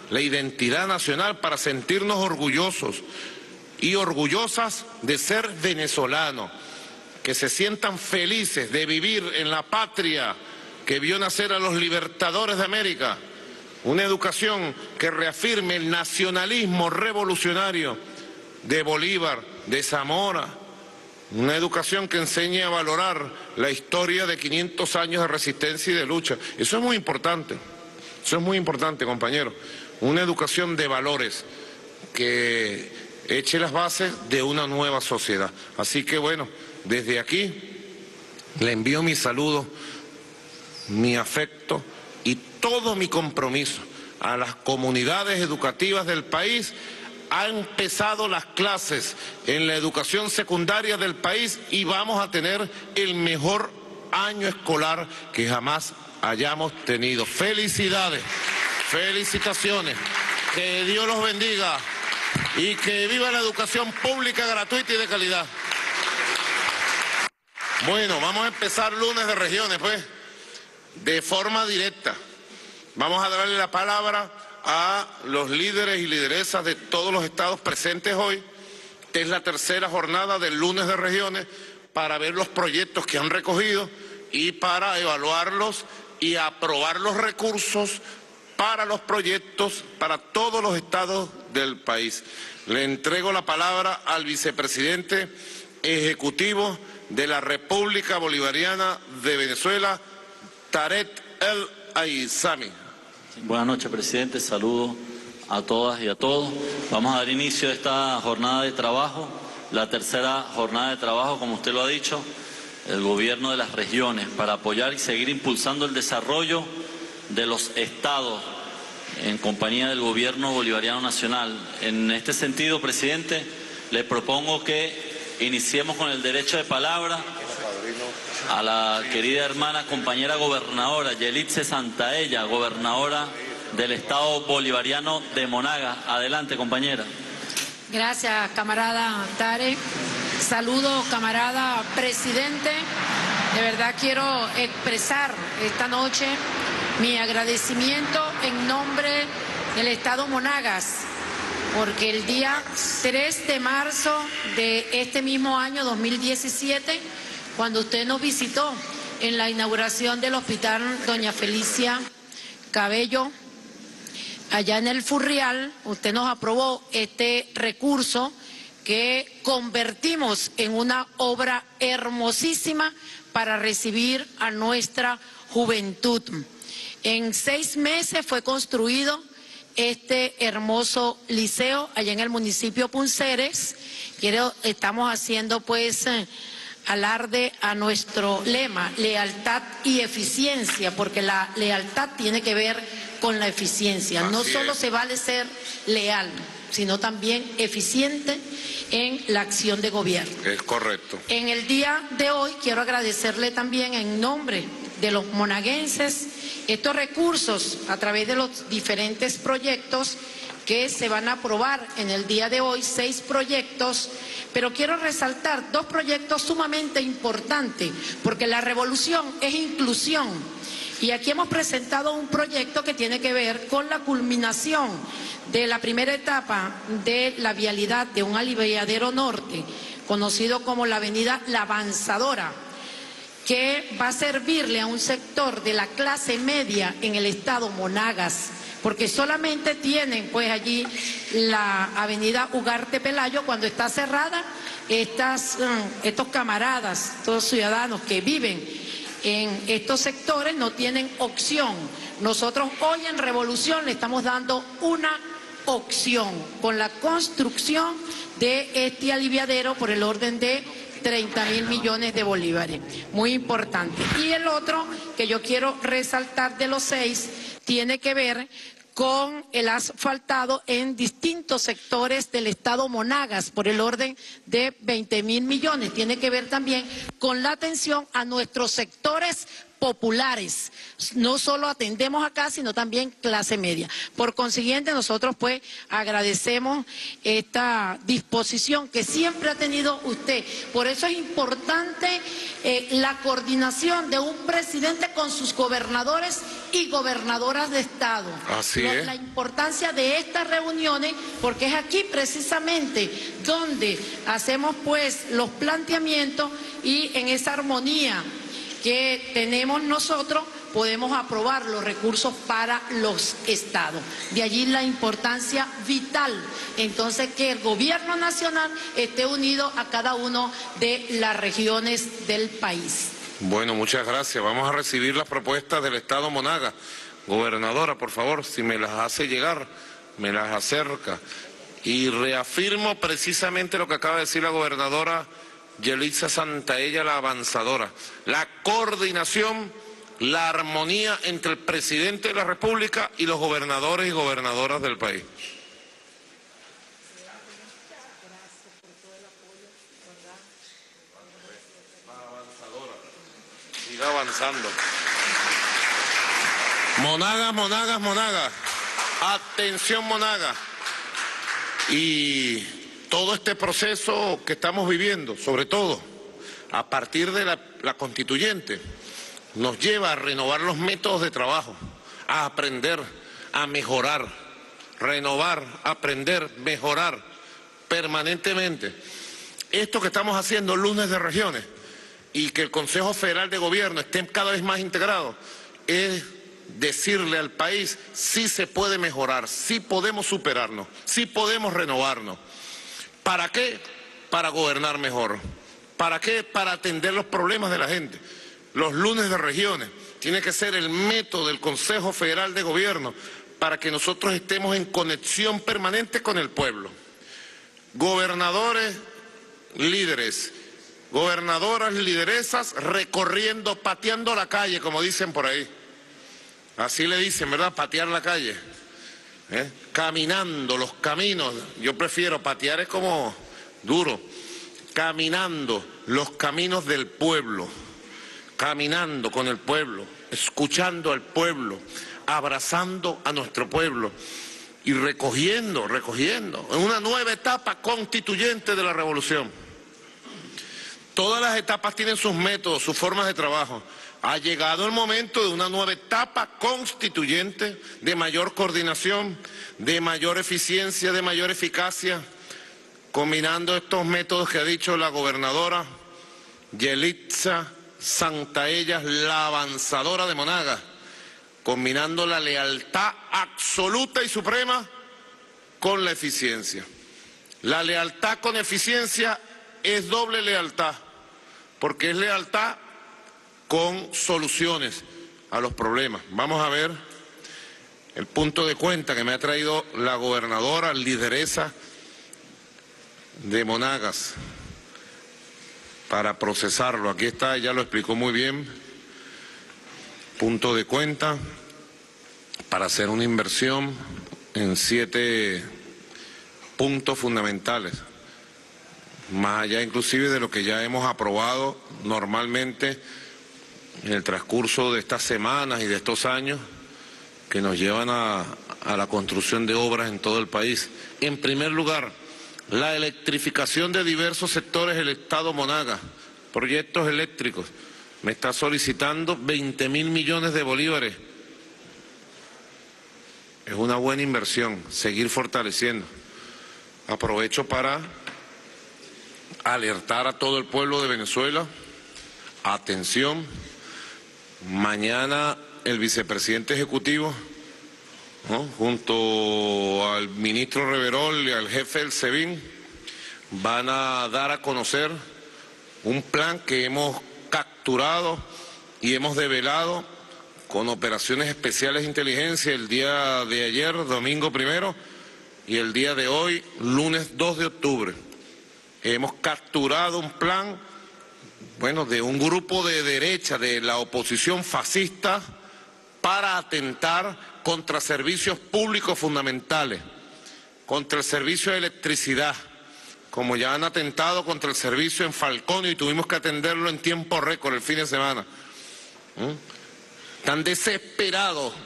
para sentirnos orgullosos y orgullosas de ser venezolanos, que se sientan felices de vivir en la patria que vio nacer a los libertadores de América. Una educación que reafirme el nacionalismo revolucionario de Bolívar, de Zamora. Una educación que enseñe a valorar la historia de 500 años de resistencia y de lucha. Eso es muy importante, compañeros. Una educación de valores que eche las bases de una nueva sociedad. Así que bueno, desde aquí le envío mi saludo, mi afecto y todo mi compromiso a las comunidades educativas del país. Han empezado las clases en la educación secundaria del país y vamos a tener el mejor año escolar que jamás hayamos tenido. Felicidades, felicitaciones, que Dios los bendiga y que viva la educación pública gratuita y de calidad. Bueno, vamos a empezar lunes de regiones, pues, de forma directa. Vamos a darle la palabra a los líderes y lideresas de todos los estados presentes hoy. Esta es la tercera jornada del lunes de regiones para ver los proyectos que han recogido y para evaluarlos y aprobar los recursos para los proyectos para todos los estados del país. Le entrego la palabra al vicepresidente ejecutivo de la República Bolivariana de Venezuela, Tarek El Aissami. Buenas noches, presidente. Saludos a todas y a todos. Vamos a dar inicio a esta jornada de trabajo, la tercera jornada de trabajo, como usted lo ha dicho, el gobierno de las regiones, para apoyar y seguir impulsando el desarrollo de los estados en compañía del gobierno bolivariano nacional. En este sentido, presidente, Les propongo que iniciemos con el derecho de palabra a la querida hermana compañera gobernadora Yelitza Santaella, gobernadora del Estado Bolivariano de Monagas. Adelante, compañera. Gracias, camarada Tare. Saludo, camarada presidente. De verdad quiero expresar esta noche mi agradecimiento en nombre del Estado Monagas, porque el día 3 de marzo de este mismo año 2017, cuando usted nos visitó en la inauguración del Hospital Doña Felicia Cabello, allá en el Furrial, usted nos aprobó este recurso que convertimos en una obra hermosísima para recibir a nuestra juventud. En 6 meses fue construido este hermoso liceo allá en el municipio Punceres. Estamos haciendo pues alarde a nuestro lema, lealtad y eficiencia, porque la lealtad tiene que ver con la eficiencia. No solo se vale ser leal, sino también eficiente en la acción de gobierno. Es correcto. En el día de hoy quiero agradecerle también en nombre de los monaguenses estos recursos a través de los diferentes proyectos que se van a aprobar en el día de hoy, 6 proyectos, pero quiero resaltar 2 proyectos sumamente importantes, porque la revolución es inclusión. Y aquí hemos presentado un proyecto que tiene que ver con la culminación de la primera etapa de la vialidad de un aliviadero norte, conocido como la avenida La Avanzadora, que va a servirle a un sector de la clase media en el estado Monagas, porque solamente tienen pues allí la avenida Ugarte Pelayo. Cuando está cerrada, estos camaradas, estos ciudadanos que viven en estos sectores no tienen opción. Nosotros hoy en Revolución le estamos dando una opción con la construcción de este aliviadero por el orden de 30.000 millones de bolívares. Muy importante. Y el otro que yo quiero resaltar de los 6 tiene que ver con el asfaltado en distintos sectores del estado Monagas por el orden de 20.000 millones. Tiene que ver también con la atención a nuestros sectores populares. No solo atendemos acá, sino también clase media. Por consiguiente, nosotros pues agradecemos esta disposición que siempre ha tenido usted. Por eso es importante la coordinación de un presidente con sus gobernadores y gobernadoras de estado. Así es. La importancia de estas reuniones, porque es aquí precisamente donde hacemos pues los planteamientos y en esa armonía que tenemos nosotros podemos aprobar los recursos para los estados. De allí la importancia vital, entonces, que el gobierno nacional esté unido a cada una de las regiones del país. Bueno, muchas gracias. Vamos a recibir las propuestas del estado Monagas. Gobernadora, por favor, si me las hace llegar, me las acerca. Y reafirmo precisamente lo que acaba de decir la gobernadora Yelitza Santaella, la avanzadora. La coordinación, la armonía entre el presidente de la República y los gobernadores y gobernadoras del país. Siga avanzando. Monagas, Monagas, Monagas. Atención, Monagas. Y todo este proceso que estamos viviendo, sobre todo a partir de la constituyente, nos lleva a renovar los métodos de trabajo, a aprender, a mejorar, renovar, aprender, mejorar permanentemente. Esto que estamos haciendo, lunes de regiones, y que el Consejo Federal de Gobierno esté cada vez más integrado, es decirle al país, sí se puede mejorar, sí podemos superarnos, sí podemos renovarnos. ¿Para qué? Para gobernar mejor. ¿Para qué? Para atender los problemas de la gente. Los lunes de regiones tiene que ser el método del Consejo Federal de Gobierno para que nosotros estemos en conexión permanente con el pueblo. Gobernadores, líderes, gobernadoras, lideresas, recorriendo, pateando la calle, como dicen por ahí. Así le dicen, ¿verdad? Patear la calle. Caminando los caminos. Yo prefiero patear, es como duro, caminando los caminos del pueblo, caminando con el pueblo, escuchando al pueblo, abrazando a nuestro pueblo y recogiendo en una nueva etapa constituyente de la revolución. Todas las etapas tienen sus métodos, sus formas de trabajo. Ha llegado el momento de una nueva etapa constituyente de mayor coordinación, de mayor eficiencia, de mayor eficacia, combinando estos métodos que ha dicho la gobernadora Yelitza Santaellas, la avanzadora de Monagas, combinando la lealtad absoluta y suprema con la eficiencia. La lealtad con eficiencia es doble lealtad, porque es lealtad con soluciones a los problemas. Vamos a ver el punto de cuenta que me ha traído la gobernadora, lideresa de Monagas, para procesarlo. Aquí está, ella lo explicó muy bien. Punto de cuenta para hacer una inversión en 7 puntos fundamentales, más allá inclusive de lo que ya hemos aprobado normalmente en el transcurso de estas semanas y de estos años que nos llevan a la construcción de obras en todo el país. En primer lugar, la electrificación de diversos sectores del Estado Monagas, proyectos eléctricos. Me está solicitando 20.000 millones de bolívares. Es una buena inversión, seguir fortaleciendo. Aprovecho para alertar a todo el pueblo de Venezuela. Atención, mañana el vicepresidente ejecutivo, ¿no?, junto al ministro Reverol y al jefe del SEBIN, van a dar a conocer un plan que hemos capturado y hemos develado con operaciones especiales de inteligencia el día de ayer, domingo 1, y el día de hoy, lunes 2 de octubre. Hemos capturado un plan, bueno, de un grupo de derecha, de la oposición fascista, para atentar contra servicios públicos fundamentales, contra el servicio de electricidad, como ya han atentado contra el servicio en Falcón y tuvimos que atenderlo en tiempo récord el fin de semana. Están desesperados.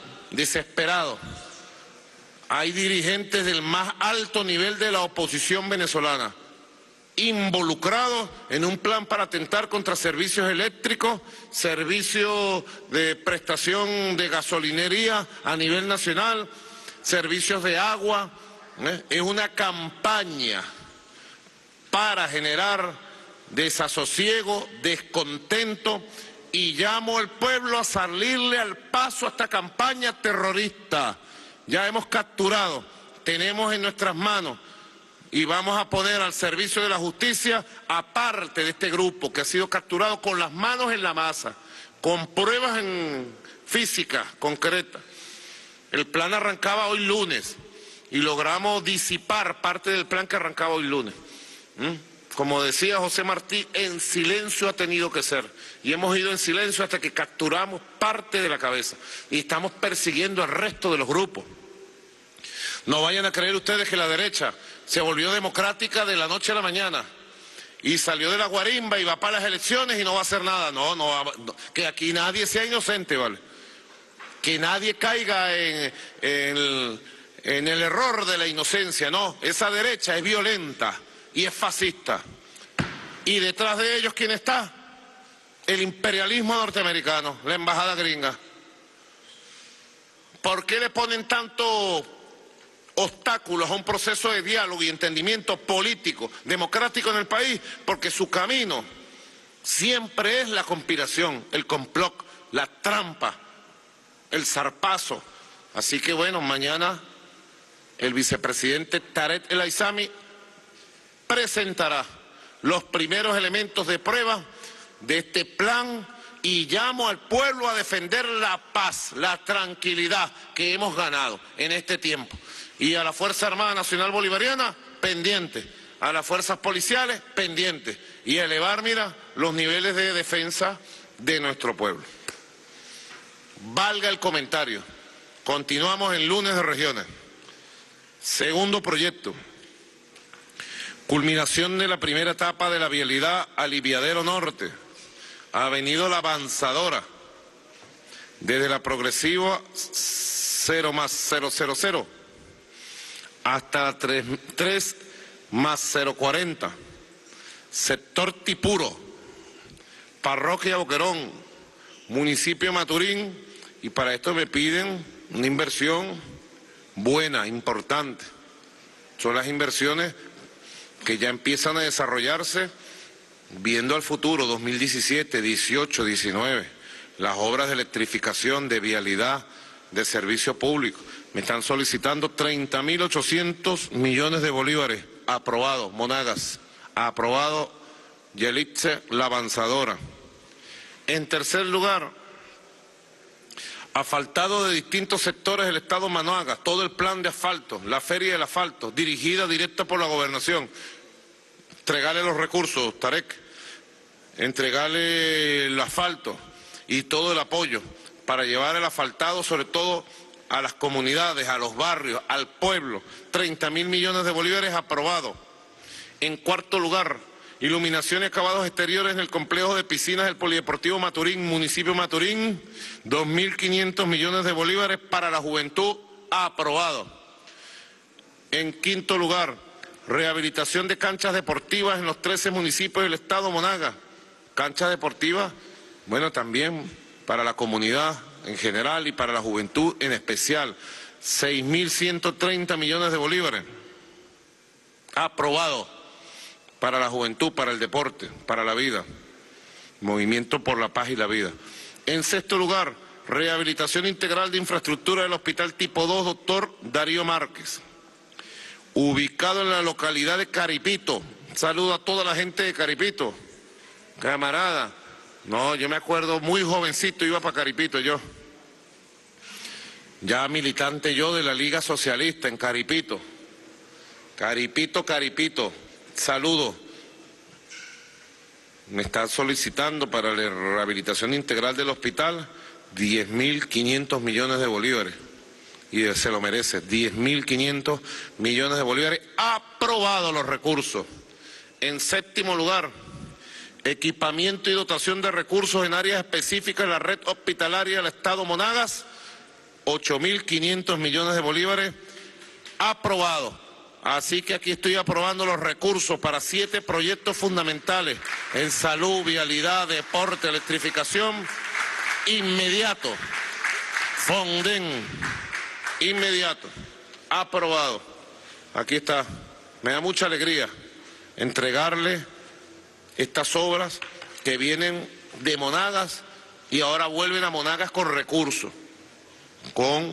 Hay dirigentes del más alto nivel de la oposición venezolana involucrados en un plan para atentar contra servicios eléctricos, servicios de prestación de gasolinería a nivel nacional, servicios de agua. Es una campaña para generar desasosiego, descontento, y llamo al pueblo a salirle al paso a esta campaña terrorista. Ya hemos capturado, tenemos en nuestras manos y vamos a poner al servicio de la justicia, aparte de este grupo que ha sido capturado con las manos en la masa, con pruebas físicas concretas. El plan arrancaba hoy lunes y logramos disipar parte del plan que arrancaba hoy lunes. Como decía José Martí, en silencio ha tenido que ser. Y hemos ido en silencio hasta que capturamos parte de la cabeza. Y estamos persiguiendo al resto de los grupos. No vayan a creer ustedes que la derecha se volvió democrática de la noche a la mañana y salió de la guarimba y va para las elecciones y no va a hacer nada. No, que aquí nadie sea inocente, ¿vale? Que nadie caiga en el error de la inocencia. No, esa derecha es violenta y es fascista. Y detrás de ellos, ¿quién está? El imperialismo norteamericano, la embajada gringa. ¿Por qué le ponen tantos obstáculos a un proceso de diálogo y entendimiento político, democrático en el país? Porque su camino siempre es la conspiración, el complot, la trampa, el zarpazo. Así que bueno, mañana el vicepresidente Tarek El Aissami presentará los primeros elementos de prueba de este plan y llamo al pueblo a defender la paz, la tranquilidad que hemos ganado en este tiempo. Y a la Fuerza Armada Nacional Bolivariana, pendiente. A las fuerzas policiales, pendiente. Y elevar, mira, los niveles de defensa de nuestro pueblo. Valga el comentario. Continuamos en lunes de regiones. Segundo proyecto. Culminación de la primera etapa de la vialidad Aliviadero Norte, Avenida La Avanzadora, desde la progresiva 0+000 hasta la 3+040, sector Tipuro, Parroquia Boquerón, municipio de Maturín, y para esto me piden una inversión buena, importante. Son las inversiones que ya empiezan a desarrollarse viendo al futuro, 2017, 18, 19, las obras de electrificación, de vialidad, de servicio público. Me están solicitando 30.800 millones de bolívares, aprobado, Monagas, aprobado, Yelitze, La Avanzadora. En tercer lugar, asfaltado de distintos sectores del estado Monagas, todo el plan de asfalto, la feria del asfalto, dirigida directa por la gobernación. Entregarle los recursos, Tarek, entregarle el asfalto y todo el apoyo para llevar el asfaltado sobre todo a las comunidades, a los barrios, al pueblo. 30.000 millones de bolívares aprobados. En cuarto lugar, iluminación y acabados exteriores en el complejo de piscinas del Polideportivo Maturín, municipio Maturín, 2.500 millones de bolívares para la juventud, aprobado. En quinto lugar, rehabilitación de canchas deportivas en los 13 municipios del estado Monagas. Canchas deportivas, bueno, también para la comunidad en general y para la juventud en especial. 6.130 millones de bolívares, aprobado. Para la juventud, para el deporte, para la vida. Movimiento por la Paz y la Vida. En sexto lugar, rehabilitación integral de infraestructura del Hospital Tipo 2, Dr. Darío Márquez. Ubicado en la localidad de Caripito. Saludo a toda la gente de Caripito. Camarada. No, yo me acuerdo, muy jovencito iba para Caripito yo. Ya militante yo de la Liga Socialista en Caripito. Caripito. Saludo. Me están solicitando para la rehabilitación integral del hospital 10.500 millones de bolívares. Y se lo merece, 10.500 millones de bolívares. Aprobados los recursos. En séptimo lugar, equipamiento y dotación de recursos en áreas específicas de la red hospitalaria del estado Monagas, 8.500 millones de bolívares. Aprobado. Así que aquí estoy aprobando los recursos para 7 proyectos fundamentales en salud, vialidad, deporte, electrificación. Inmediato. Fonden. Inmediato. Aprobado. Aquí está. Me da mucha alegría entregarle estas obras que vienen de Monagas y ahora vuelven a Monagas con recursos. Con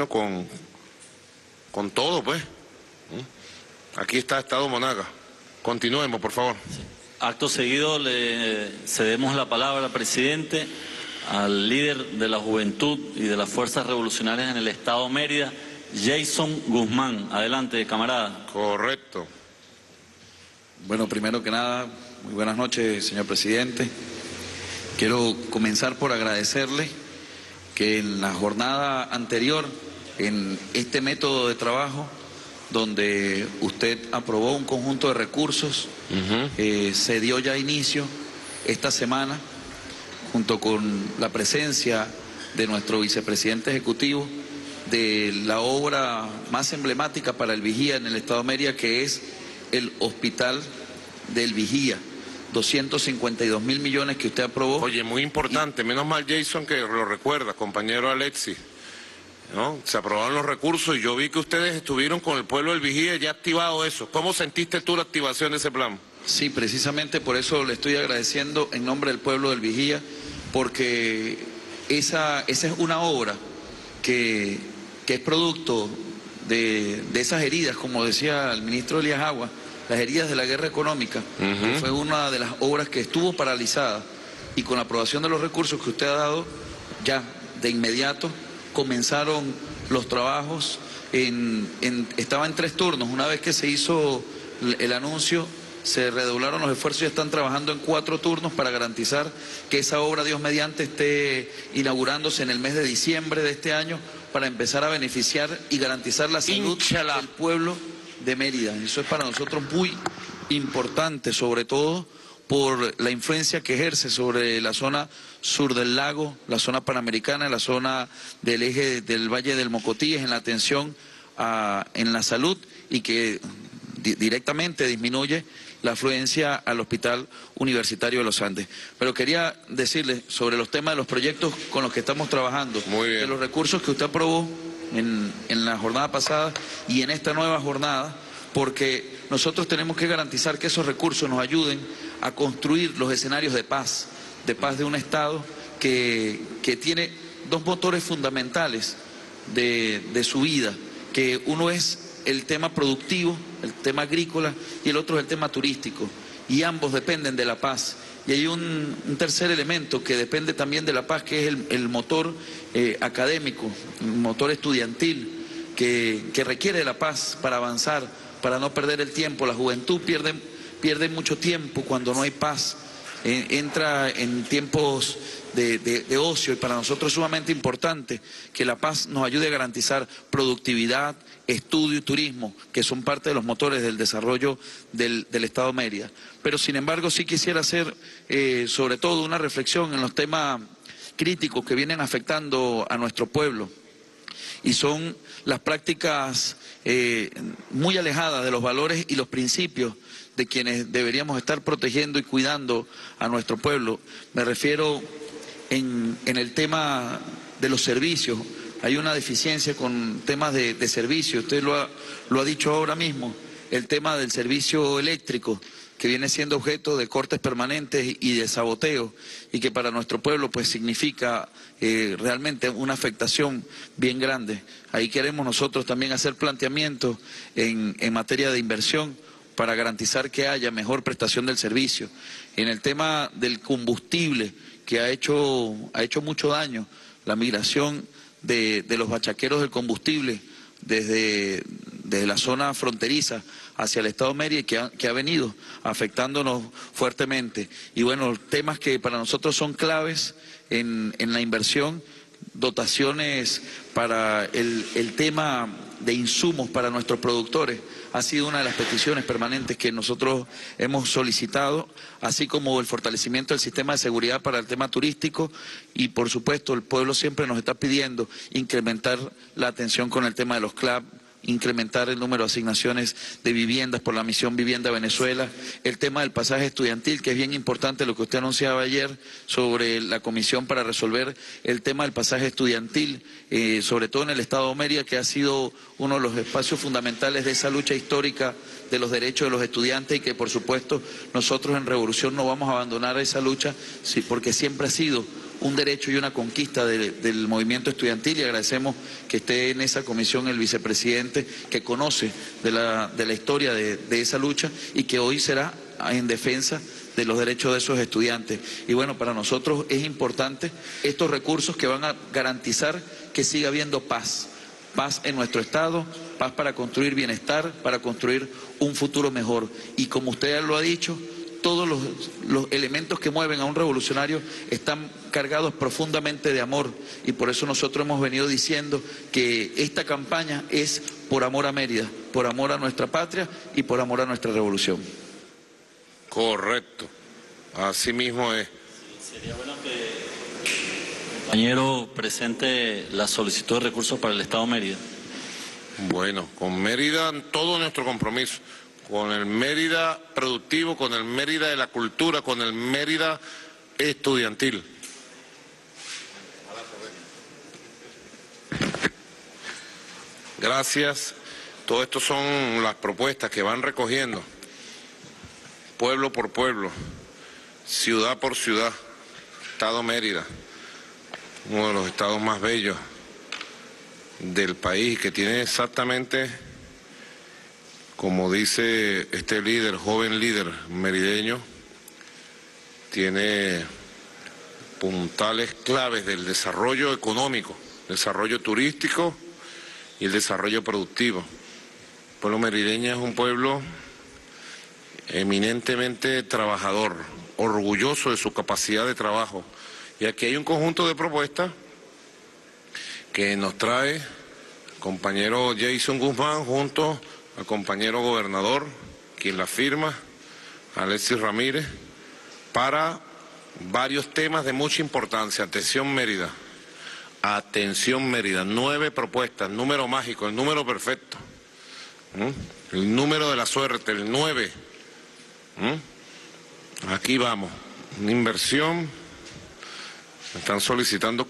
todo, pues. Aquí está Estado Monagas. Continuemos, por favor. Acto seguido le cedemos la palabra, presidente, al líder de la juventud y de las fuerzas revolucionarias en el estado Mérida, Jason Guzmán. Adelante, camarada. Correcto. Bueno, primero que nada, muy buenas noches, señor presidente. Quiero comenzar por agradecerle que en la jornada anterior, en este método de trabajo, donde usted aprobó un conjunto de recursos, se dio ya inicio esta semana, junto con la presencia de nuestro vicepresidente ejecutivo, de la obra más emblemática para el Vigía en el estado de Mérida, que es el Hospital del Vigía. 252.000 millones que usted aprobó. Oye, muy importante, menos mal Jason que lo recuerda, compañero Alexis. ¿No? Se aprobaron los recursos y yo vi que ustedes estuvieron con el pueblo del Vigía ya activado eso. ¿Cómo sentiste tú la activación de ese plan? Sí, precisamente por eso le estoy agradeciendo en nombre del pueblo del Vigía, porque esa es una obra que es producto de esas heridas, como decía el ministro Elías Agua, las heridas de la guerra económica, que fue una de las obras que estuvo paralizada, y con la aprobación de los recursos que usted ha dado, ya de inmediato comenzaron los trabajos, estaba en 3 turnos. Una vez que se hizo el anuncio, se redoblaron los esfuerzos y están trabajando en 4 turnos para garantizar que esa obra, Dios mediante, esté inaugurándose en el mes de diciembre de este año, para empezar a beneficiar y garantizar la salud del pueblo de Mérida. Eso es para nosotros muy importante, sobre todo por la influencia que ejerce sobre la zona sur del lago, la zona panamericana, la zona del eje del Valle del Mocotíes, en la atención en la salud, y que directamente disminuye la afluencia al Hospital Universitario de los Andes. Pero quería decirles sobre los temas de los proyectos con los que estamos trabajando, de los recursos que usted aprobó en la jornada pasada y en esta nueva jornada, porque nosotros tenemos que garantizar que esos recursos nos ayuden a construir los escenarios de paz de un Estado que tiene dos motores fundamentales de su vida, que uno es el tema productivo, el tema agrícola, y el otro es el tema turístico, y ambos dependen de la paz. Y hay un tercer elemento que depende también de la paz, que es el motor académico, el motor estudiantil, que requiere de la paz para avanzar, para no perder el tiempo. La juventud pierde mucho tiempo cuando no hay paz, entra en tiempos de ocio, y para nosotros es sumamente importante que la paz nos ayude a garantizar productividad, estudio y turismo, que son parte de los motores del desarrollo del Estado Mérida. Pero sin embargo sí quisiera hacer sobre todo una reflexión en los temas críticos que vienen afectando a nuestro pueblo, y son las prácticas muy alejadas de los valores y los principios de quienes deberíamos estar protegiendo y cuidando a nuestro pueblo. Me refiero en el tema de los servicios. Hay una deficiencia con temas de servicio, usted lo ha dicho ahora mismo, el tema del servicio eléctrico, que viene siendo objeto de cortes permanentes y de saboteo, y que para nuestro pueblo pues significa realmente una afectación bien grande. Ahí queremos nosotros también hacer planteamientos en materia de inversión para garantizar que haya mejor prestación del servicio. En el tema del combustible, que ha hecho mucho daño, la migración de los bachaqueros del combustible desde la zona fronteriza hacia el Estado Mérida, que ha venido afectándonos fuertemente. Y bueno, temas que para nosotros son claves en la inversión, dotaciones para el tema de insumos para nuestros productores, ha sido una de las peticiones permanentes que nosotros hemos solicitado, así como el fortalecimiento del sistema de seguridad para el tema turístico, y por supuesto el pueblo siempre nos está pidiendo incrementar la atención con el tema de los CLAP, incrementar el número de asignaciones de viviendas por la misión Vivienda Venezuela, el tema del pasaje estudiantil, que es bien importante lo que usted anunciaba ayer sobre la comisión para resolver el tema del pasaje estudiantil, sobre todo en el Estado de Mérida, que ha sido uno de los espacios fundamentales de esa lucha histórica de los derechos de los estudiantes, y que por supuesto nosotros en Revolución no vamos a abandonar esa lucha, porque siempre ha sido un derecho y una conquista del movimiento estudiantil, y agradecemos que esté en esa comisión el vicepresidente, que conoce de la historia de esa lucha, y que hoy será en defensa de los derechos de esos estudiantes. Y bueno, para nosotros es importante estos recursos que van a garantizar que siga habiendo paz en nuestro Estado, paz para construir bienestar, para construir un futuro mejor. Y como usted ya lo ha dicho, todos los elementos que mueven a un revolucionario están cargados profundamente de amor, y por eso nosotros hemos venido diciendo que esta campaña es por amor a Mérida, por amor a nuestra patria y por amor a nuestra revolución. Correcto, así mismo es. Sería bueno que el compañero presente la solicitud de recursos para el Estado de Mérida. Bueno, con Mérida todo nuestro compromiso, con el Mérida productivo, con el Mérida de la cultura, con el Mérida estudiantil. Gracias. Todo esto son las propuestas que van recogiendo, pueblo por pueblo, ciudad por ciudad, Estado Mérida, uno de los estados más bellos del país, que tiene exactamente, como dice este líder, joven líder merideño, tiene puntales claves del desarrollo económico, desarrollo turístico y el desarrollo productivo. El pueblo merideño es un pueblo eminentemente trabajador, orgulloso de su capacidad de trabajo. Y aquí hay un conjunto de propuestas que nos trae el compañero Jason Guzmán junto al compañero gobernador, quien la firma, Alexis Ramírez, para varios temas de mucha importancia. Atención Mérida. Atención Mérida. 9 propuestas, número mágico, el número perfecto. El número de la suerte, el 9. Aquí vamos. Una inversión. Están solicitando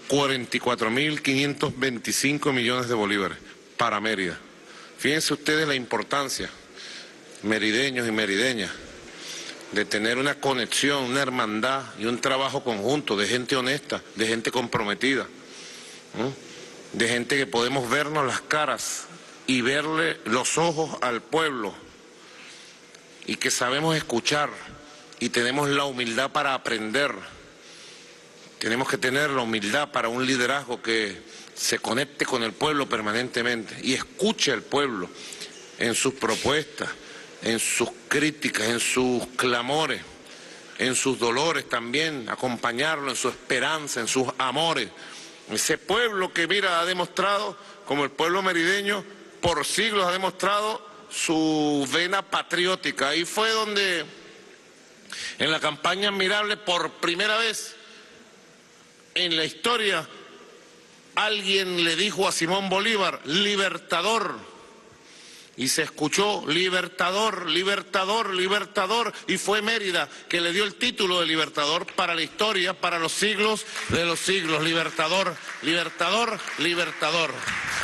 44.525 millones de bolívares para Mérida. Fíjense ustedes la importancia, merideños y merideñas, de tener una conexión, una hermandad y un trabajo conjunto de gente honesta, de gente comprometida, de gente que podemos vernos las caras y verle los ojos al pueblo y que sabemos escuchar y tenemos la humildad para aprender. Tenemos que tener la humildad para un liderazgo que se conecte con el pueblo permanentemente y escuche al pueblo en sus propuestas, en sus críticas, en sus clamores, en sus dolores también, acompañarlo en su esperanza, en sus amores. Ese pueblo que, mira, ha demostrado, como el pueblo merideño, por siglos ha demostrado su vena patriótica. Ahí fue donde, en la campaña admirable, por primera vez en la historia, alguien le dijo a Simón Bolívar, libertador, y se escuchó, libertador, libertador, libertador, y fue Mérida que le dio el título de libertador para la historia, para los siglos de los siglos, libertador, libertador, libertador.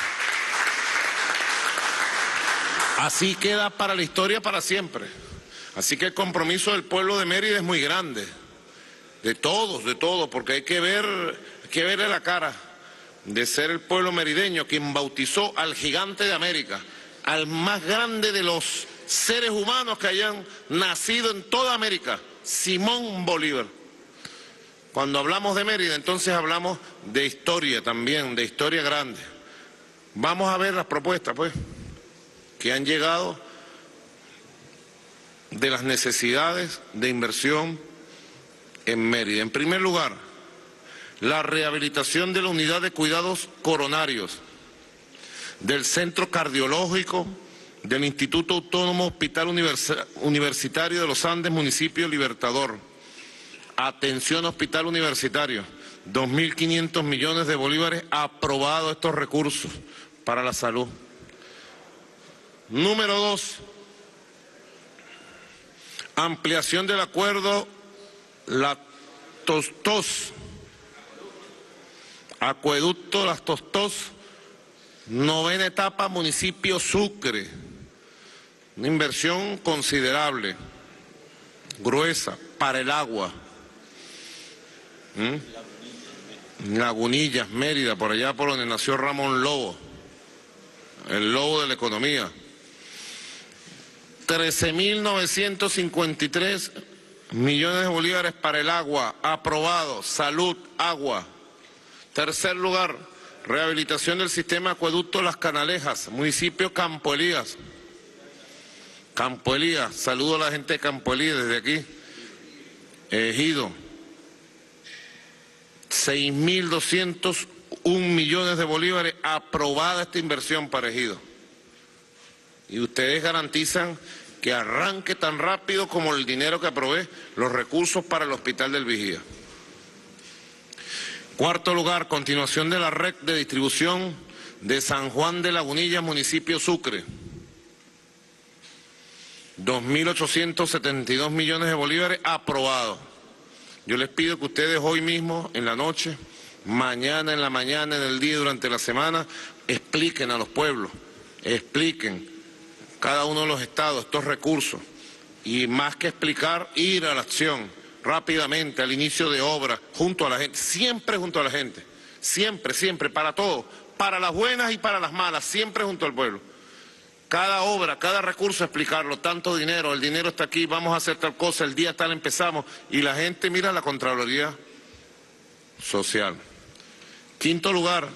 Así queda para la historia para siempre. Así que el compromiso del pueblo de Mérida es muy grande. De todos, porque hay que verle la cara de ser el pueblo merideño quien bautizó al gigante de América, al más grande de los seres humanos que hayan nacido en toda América, Simón Bolívar. Cuando hablamos de Mérida, entonces hablamos de historia también, de historia grande. Vamos a ver las propuestas, pues, que han llegado de las necesidades de inversión en Mérida. En primer lugar, la rehabilitación de la unidad de cuidados coronarios del Centro Cardiológico del Instituto Autónomo Hospital Universitario de los Andes, municipio Libertador. Atención Hospital Universitario, 2.500 millones de bolívares aprobados estos recursos para la salud. Número 2, ampliación del acuerdo La Tostos, acueducto Las Tostos, 9ª etapa, municipio Sucre. Una inversión considerable, gruesa, para el agua. Lagunillas, Mérida, por allá por donde nació Ramón Lobo, el lobo de la economía. 13.953 millones de bolívares para el agua, aprobado, salud, agua. Tercer lugar, rehabilitación del sistema acueducto Las Canalejas, municipio Campo Elías. Campo Elías, saludo a la gente de Campo Elías desde aquí. Ejido, 6.201 millones de bolívares, aprobada esta inversión para Ejido. Y ustedes garantizan que arranque tan rápido como el dinero que aprobé, los recursos para el Hospital del Vigía. Cuarto lugar, continuación de la red de distribución de San Juan de Lagunillas, municipio Sucre. 2.872 millones de bolívares aprobados. Yo les pido que ustedes hoy mismo, en la noche, mañana en la mañana, en el día, durante la semana, expliquen a los pueblos, expliquen cada uno de los estados estos recursos, y más que explicar, ir a la acción rápidamente, al inicio de obra, junto a la gente, siempre junto a la gente, siempre, siempre, para todo, para las buenas y para las malas, siempre junto al pueblo. Cada obra, cada recurso, explicarlo, tanto dinero, el dinero está aquí, vamos a hacer tal cosa, el día tal empezamos, y la gente mira la Contraloría Social. Quinto lugar,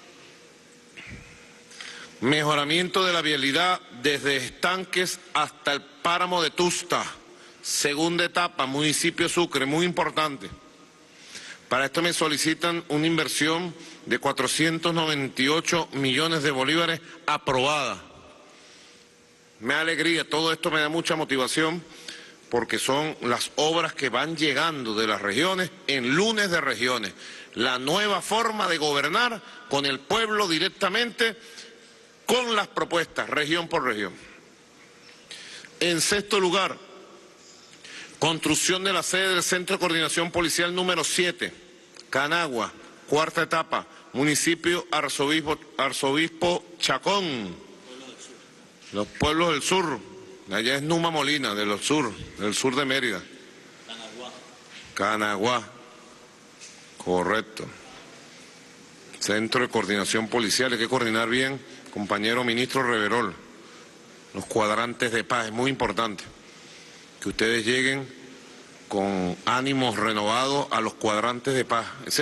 mejoramiento de la vialidad desde Estanques hasta el páramo de Tusta, segunda etapa, municipio Sucre, muy importante. Para esto me solicitan una inversión de 498 millones de bolívares aprobada. Me da alegría, todo esto me da mucha motivación, porque son las obras que van llegando de las regiones en lunes de regiones. La nueva forma de gobernar con el pueblo directamente, con las propuestas, región por región. En sexto lugar, construcción de la sede del Centro de Coordinación Policial número 7, Canagua, cuarta etapa, municipio Arzobispo Chacón, los pueblos del sur, allá es Numa Molina, del sur de Mérida. Canagua, correcto. Centro de Coordinación Policial, hay que coordinar bien, compañero ministro Reverol, los cuadrantes de paz, es muy importante que ustedes lleguen con ánimos renovados a los cuadrantes de paz. Esa es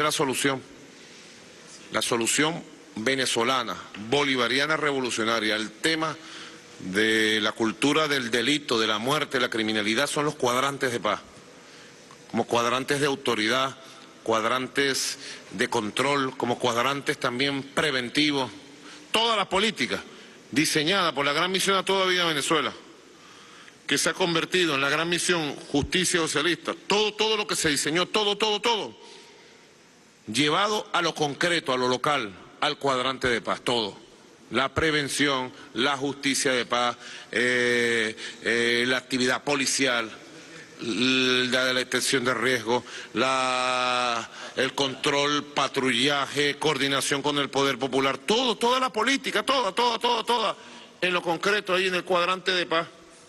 la solución venezolana, bolivariana, revolucionaria. El tema de la cultura del delito, de la muerte, de la criminalidad son los cuadrantes de paz, como cuadrantes de autoridad, cuadrantes de control, como cuadrantes también preventivos. Toda la política diseñada por la gran misión A Toda Vida Venezuela, que se ha convertido en la gran misión Justicia Socialista, todo lo que se diseñó, todo, llevado a lo concreto, a lo local, al cuadrante de paz, todo. La prevención, la justicia de paz, la actividad policial, la detección de riesgo, el control, patrullaje, coordinación con el poder popular, toda la política, toda, en lo concreto ahí en el cuadrante de paz.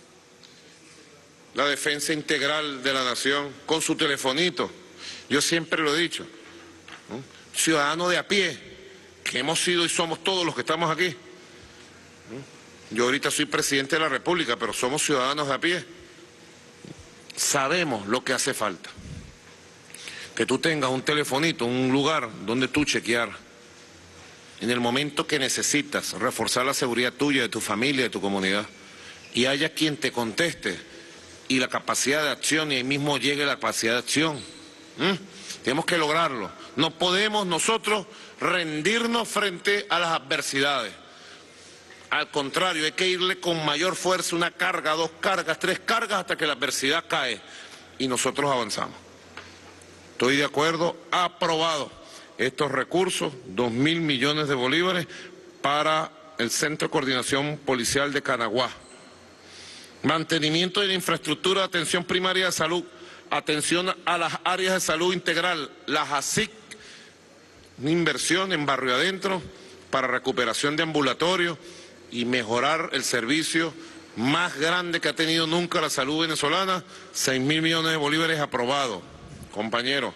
La defensa integral de la nación, con su telefonito. Yo siempre lo he dicho, ¿no? Ciudadano de a pie, que hemos sido y somos todos los que estamos aquí, ¿no? Yo ahorita soy presidente de la República, pero somos ciudadanos de a pie. Sabemos lo que hace falta. Que tú tengas un telefonito, un lugar donde tú chequear. En el momento que necesitas reforzar la seguridad tuya, de tu familia, de tu comunidad, y haya quien te conteste, y la capacidad de acción, y ahí mismo llegue la capacidad de acción. Tenemos que lograrlo. No podemos nosotros rendirnos frente a las adversidades. Al contrario, hay que irle con mayor fuerza, una carga, 2 cargas, 3 cargas, hasta que la adversidad cae y nosotros avanzamos. Estoy de acuerdo, aprobado estos recursos, 2.000 millones de bolívares para el Centro de Coordinación Policial de Canagua. Mantenimiento de la infraestructura de atención primaria de salud, atención a las áreas de salud integral, las ASIC, una inversión en barrio adentro para recuperación de ambulatorios y mejorar el servicio más grande que ha tenido nunca la salud venezolana, 6.000 millones de bolívares aprobados, compañeros.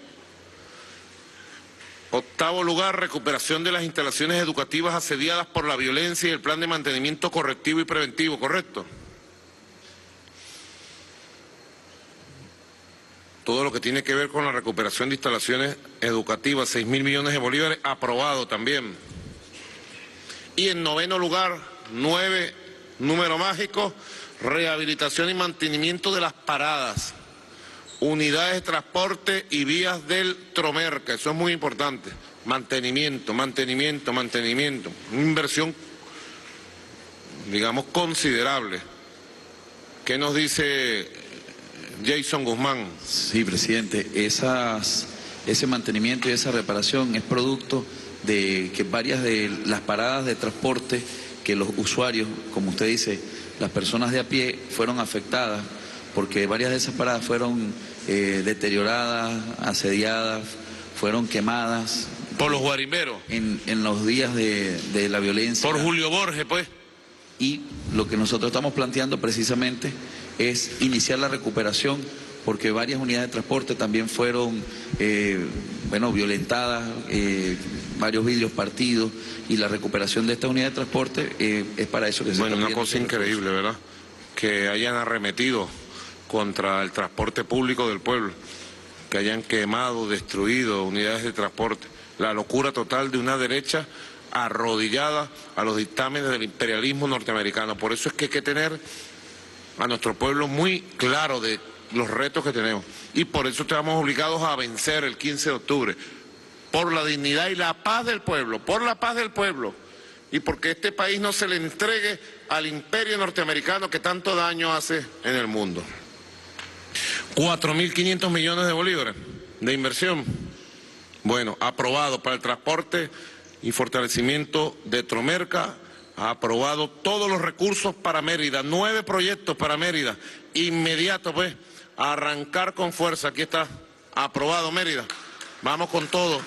Octavo lugar, recuperación de las instalaciones educativas asediadas por la violencia y el plan de mantenimiento correctivo y preventivo, ¿correcto? Todo lo que tiene que ver con la recuperación de instalaciones educativas, 6.000 millones de bolívares, aprobado también. Y en noveno lugar, 9, número mágico, rehabilitación y mantenimiento de las paradas, unidades de transporte y vías del Tromerca, eso es muy importante. Mantenimiento. Una inversión, digamos, considerable. ¿Qué nos dice Jason Guzmán? Sí, presidente, ese mantenimiento y esa reparación es producto de que varias de las paradas de transporte que los usuarios, como usted dice, las personas de a pie fueron afectadas porque varias de esas paradas fueron deterioradas, asediadas, fueron quemadas. Por los guarimberos. En los días de la violencia. Por Julio Borges, pues. Y lo que nosotros estamos planteando precisamente es iniciar la recuperación, porque varias unidades de transporte también fueron, violentadas, varios vidrios partidos, y la recuperación de estas unidades de transporte es para eso que se está pidiendo. Una cosa increíble, ¿verdad? Que hayan arremetido contra el transporte público del pueblo, que hayan quemado, destruido unidades de transporte. La locura total de una derecha arrodillada a los dictámenes del imperialismo norteamericano. Por eso es que hay que tener a nuestro pueblo muy claro de los retos que tenemos. Y por eso estamos obligados a vencer el 15 de octubre. Por la dignidad y la paz del pueblo, por la paz del pueblo. Y porque este país no se le entregue al imperio norteamericano que tanto daño hace en el mundo. 4.500 millones de bolívares de inversión. Bueno, aprobado para el transporte y fortalecimiento de Tromerca, ha aprobado todos los recursos para Mérida, 9 proyectos para Mérida, inmediato pues, a arrancar con fuerza, aquí está, aprobado Mérida, vamos con todo.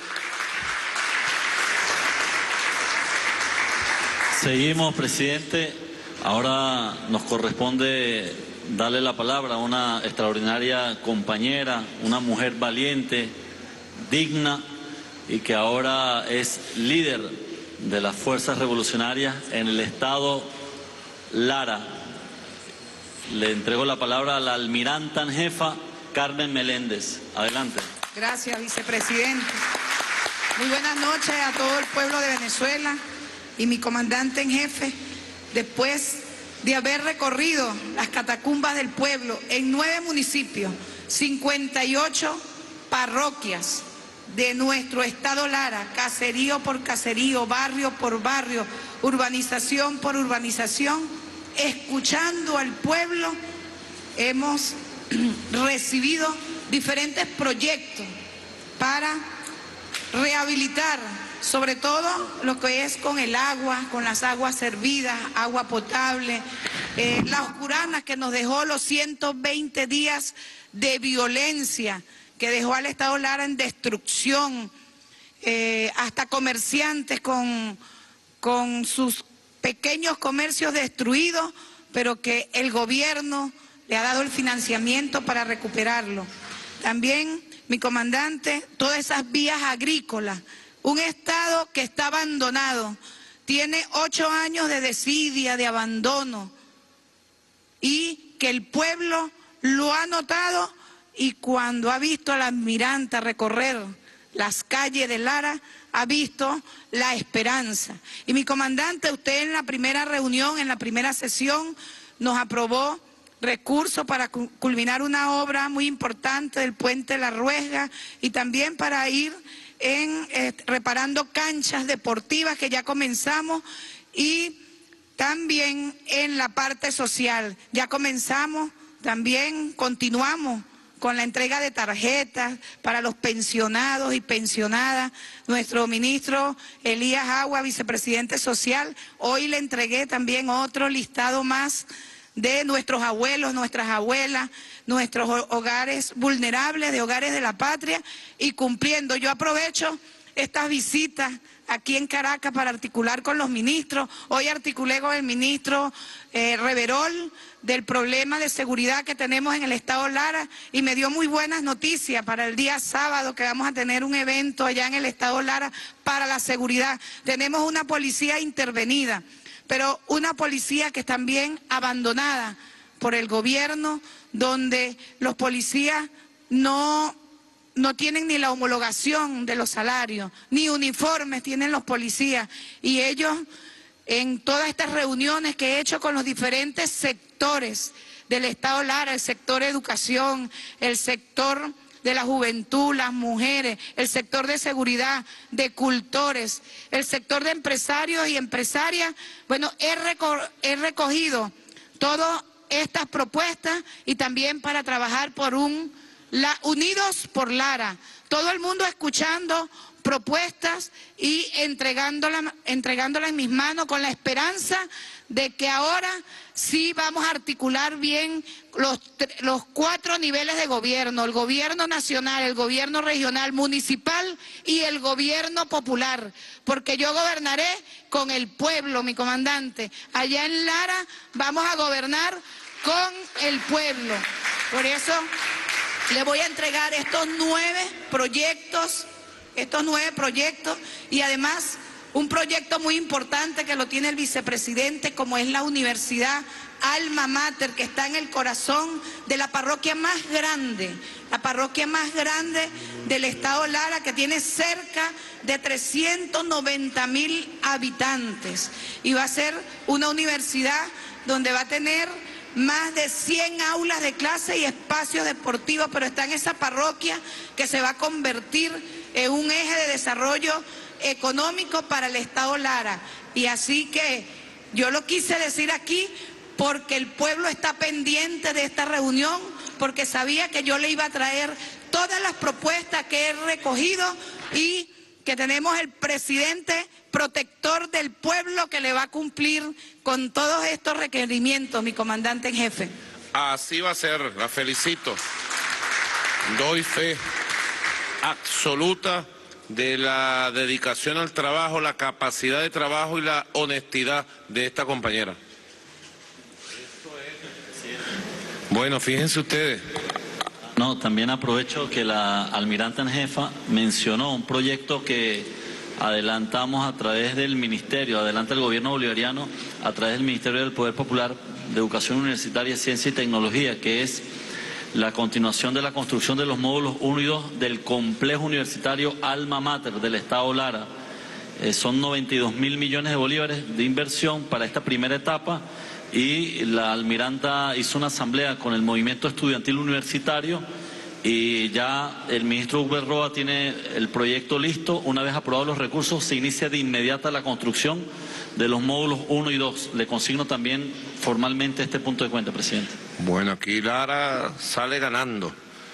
Seguimos, presidente, ahora nos corresponde darle la palabra a una extraordinaria compañera, una mujer valiente, digna y que ahora es líder de las fuerzas revolucionarias en el estado Lara. Le entrego la palabra a la almiranta en jefa Carmen Meléndez. Adelante. Gracias, vicepresidente. Muy buenas noches a todo el pueblo de Venezuela y mi comandante en jefe. Después de haber recorrido las catacumbas del pueblo en 9 municipios, 58 parroquias de nuestro estado Lara, caserío por caserío, barrio por barrio, urbanización por urbanización, escuchando al pueblo, hemos recibido diferentes proyectos para rehabilitar, sobre todo lo que es con el agua, con las aguas servidas, agua potable, la oscurana que nos dejó los 120 días de violencia, que dejó al estado Lara en destrucción, hasta comerciantes con sus pequeños comercios destruidos, pero que el gobierno le ha dado el financiamiento para recuperarlo. También, mi comandante, todas esas vías agrícolas, un estado que está abandonado, tiene 8 años de desidia, de abandono, y que el pueblo lo ha notado. Y cuando ha visto a la almiranta recorrer las calles de Lara, ha visto la esperanza. Y mi comandante, usted en la primera reunión, en la primera sesión, nos aprobó recursos para culminar una obra muy importante del puente La Ruesga y también para ir reparando canchas deportivas que ya comenzamos, y también en la parte social. Ya comenzamos, también continuamos con la entrega de tarjetas para los pensionados y pensionadas. Nuestro ministro Elías Agua, vicepresidente social, hoy le entregué también otro listado más de nuestros abuelos, nuestras abuelas, nuestros hogares vulnerables, de hogares de la patria, y cumpliendo. Yo aprovecho estas visitas aquí en Caracas para articular con los ministros. Hoy articulé con el ministro Reverol del problema de seguridad que tenemos en el estado Lara, y me dio muy buenas noticias para el día sábado, que vamos a tener un evento allá en el estado Lara para la seguridad. Tenemos una policía intervenida, pero una policía que es también abandonada por el gobierno, donde los policías no tienen ni la homologación de los salarios, ni uniformes tienen los policías, y ellos, en todas estas reuniones que he hecho con los diferentes sectores del estado Lara, el sector educación, el sector de la juventud, las mujeres, el sector de seguridad, de cultores, el sector de empresarios y empresarias, bueno, he recogido todas estas propuestas, y también para trabajar por Unidos por Lara, todo el mundo escuchando propuestas y entregándolas en mis manos, con la esperanza de que ahora sí vamos a articular bien los 4 niveles de gobierno: el gobierno nacional, el gobierno regional, municipal y el gobierno popular, porque yo gobernaré con el pueblo, mi comandante. Allá en Lara vamos a gobernar con el pueblo. Por eso le voy a entregar estos 9 proyectos, y además un proyecto muy importante que lo tiene el vicepresidente, como es la Universidad Alma Mater, que está en el corazón de la parroquia más grande del estado Lara, que tiene cerca de 390.000 habitantes, y va a ser una universidad donde va a tener más de 100 aulas de clase y espacios deportivos, pero está en esa parroquia que se va a convertir en un eje de desarrollo económico para el estado Lara. Y así que yo lo quise decir aquí porque el pueblo está pendiente de esta reunión, porque sabía que yo le iba a traer todas las propuestas que he recogido y que tenemos el presidente protector del pueblo que le va a cumplir con todos estos requerimientos, mi comandante en jefe. Así va a ser, la felicito. Doy fe absoluta de la dedicación al trabajo, la capacidad de trabajo y la honestidad de esta compañera. Bueno, fíjense ustedes. No, también aprovecho que la almirante en jefa mencionó un proyecto que adelantamos a través del Ministerio, adelanta el gobierno bolivariano, a través del Ministerio del Poder Popular de Educación Universitaria, Ciencia y Tecnología, que es la continuación de la construcción de los módulos 1 y 2 del complejo universitario Alma Mater del Estado Lara. Son 92.000 millones de bolívares de inversión para esta primera etapa y la almiranta hizo una asamblea con el movimiento estudiantil universitario y ya el ministro Hugo Roa tiene el proyecto listo. Una vez aprobados los recursos se inicia de inmediata la construcción de los módulos 1 y 2. Le consigno también formalmente este punto de cuenta, presidente. Bueno, aquí Lara sale ganando.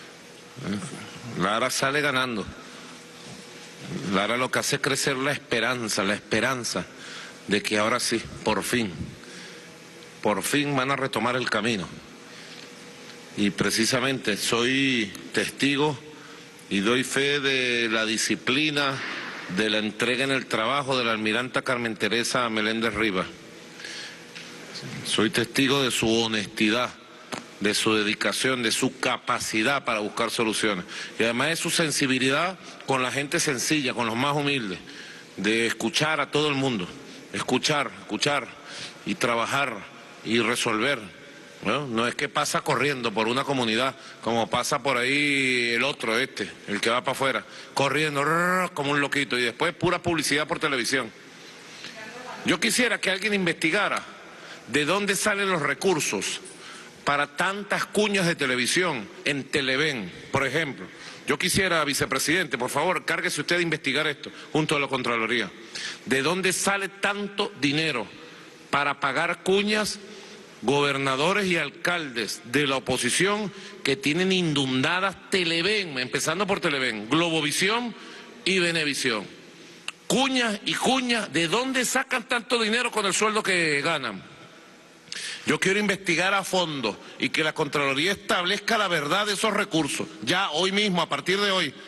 Lara sale ganando. Lara lo que hace es crecer la esperanza de que ahora sí, por fin van a retomar el camino. Y precisamente soy testigo y doy fe de la disciplina, de la entrega en el trabajo de la almiranta Carmen Teresa Meléndez Rivas. Soy testigo de su honestidad, de su dedicación, de su capacidad para buscar soluciones. Y además de su sensibilidad con la gente sencilla, con los más humildes, de escuchar a todo el mundo, escuchar y trabajar y resolver. No es que pasa corriendo por una comunidad, como pasa por ahí el otro, el que va para afuera, corriendo como un loquito y después pura publicidad por televisión. Yo quisiera que alguien investigara de dónde salen los recursos para tantas cuñas de televisión en Televen, por ejemplo. Yo quisiera, vicepresidente, por favor, cárguese usted de investigar esto junto a la Contraloría. ¿De dónde sale tanto dinero para pagar cuñas gobernadores y alcaldes de la oposición que tienen inundadas Televen, empezando por Televen, Globovisión y Venevisión? Cuñas y cuñas, ¿de dónde sacan tanto dinero con el sueldo que ganan? Yo quiero investigar a fondo y que la Contraloría establezca la verdad de esos recursos, ya hoy mismo, a partir de hoy.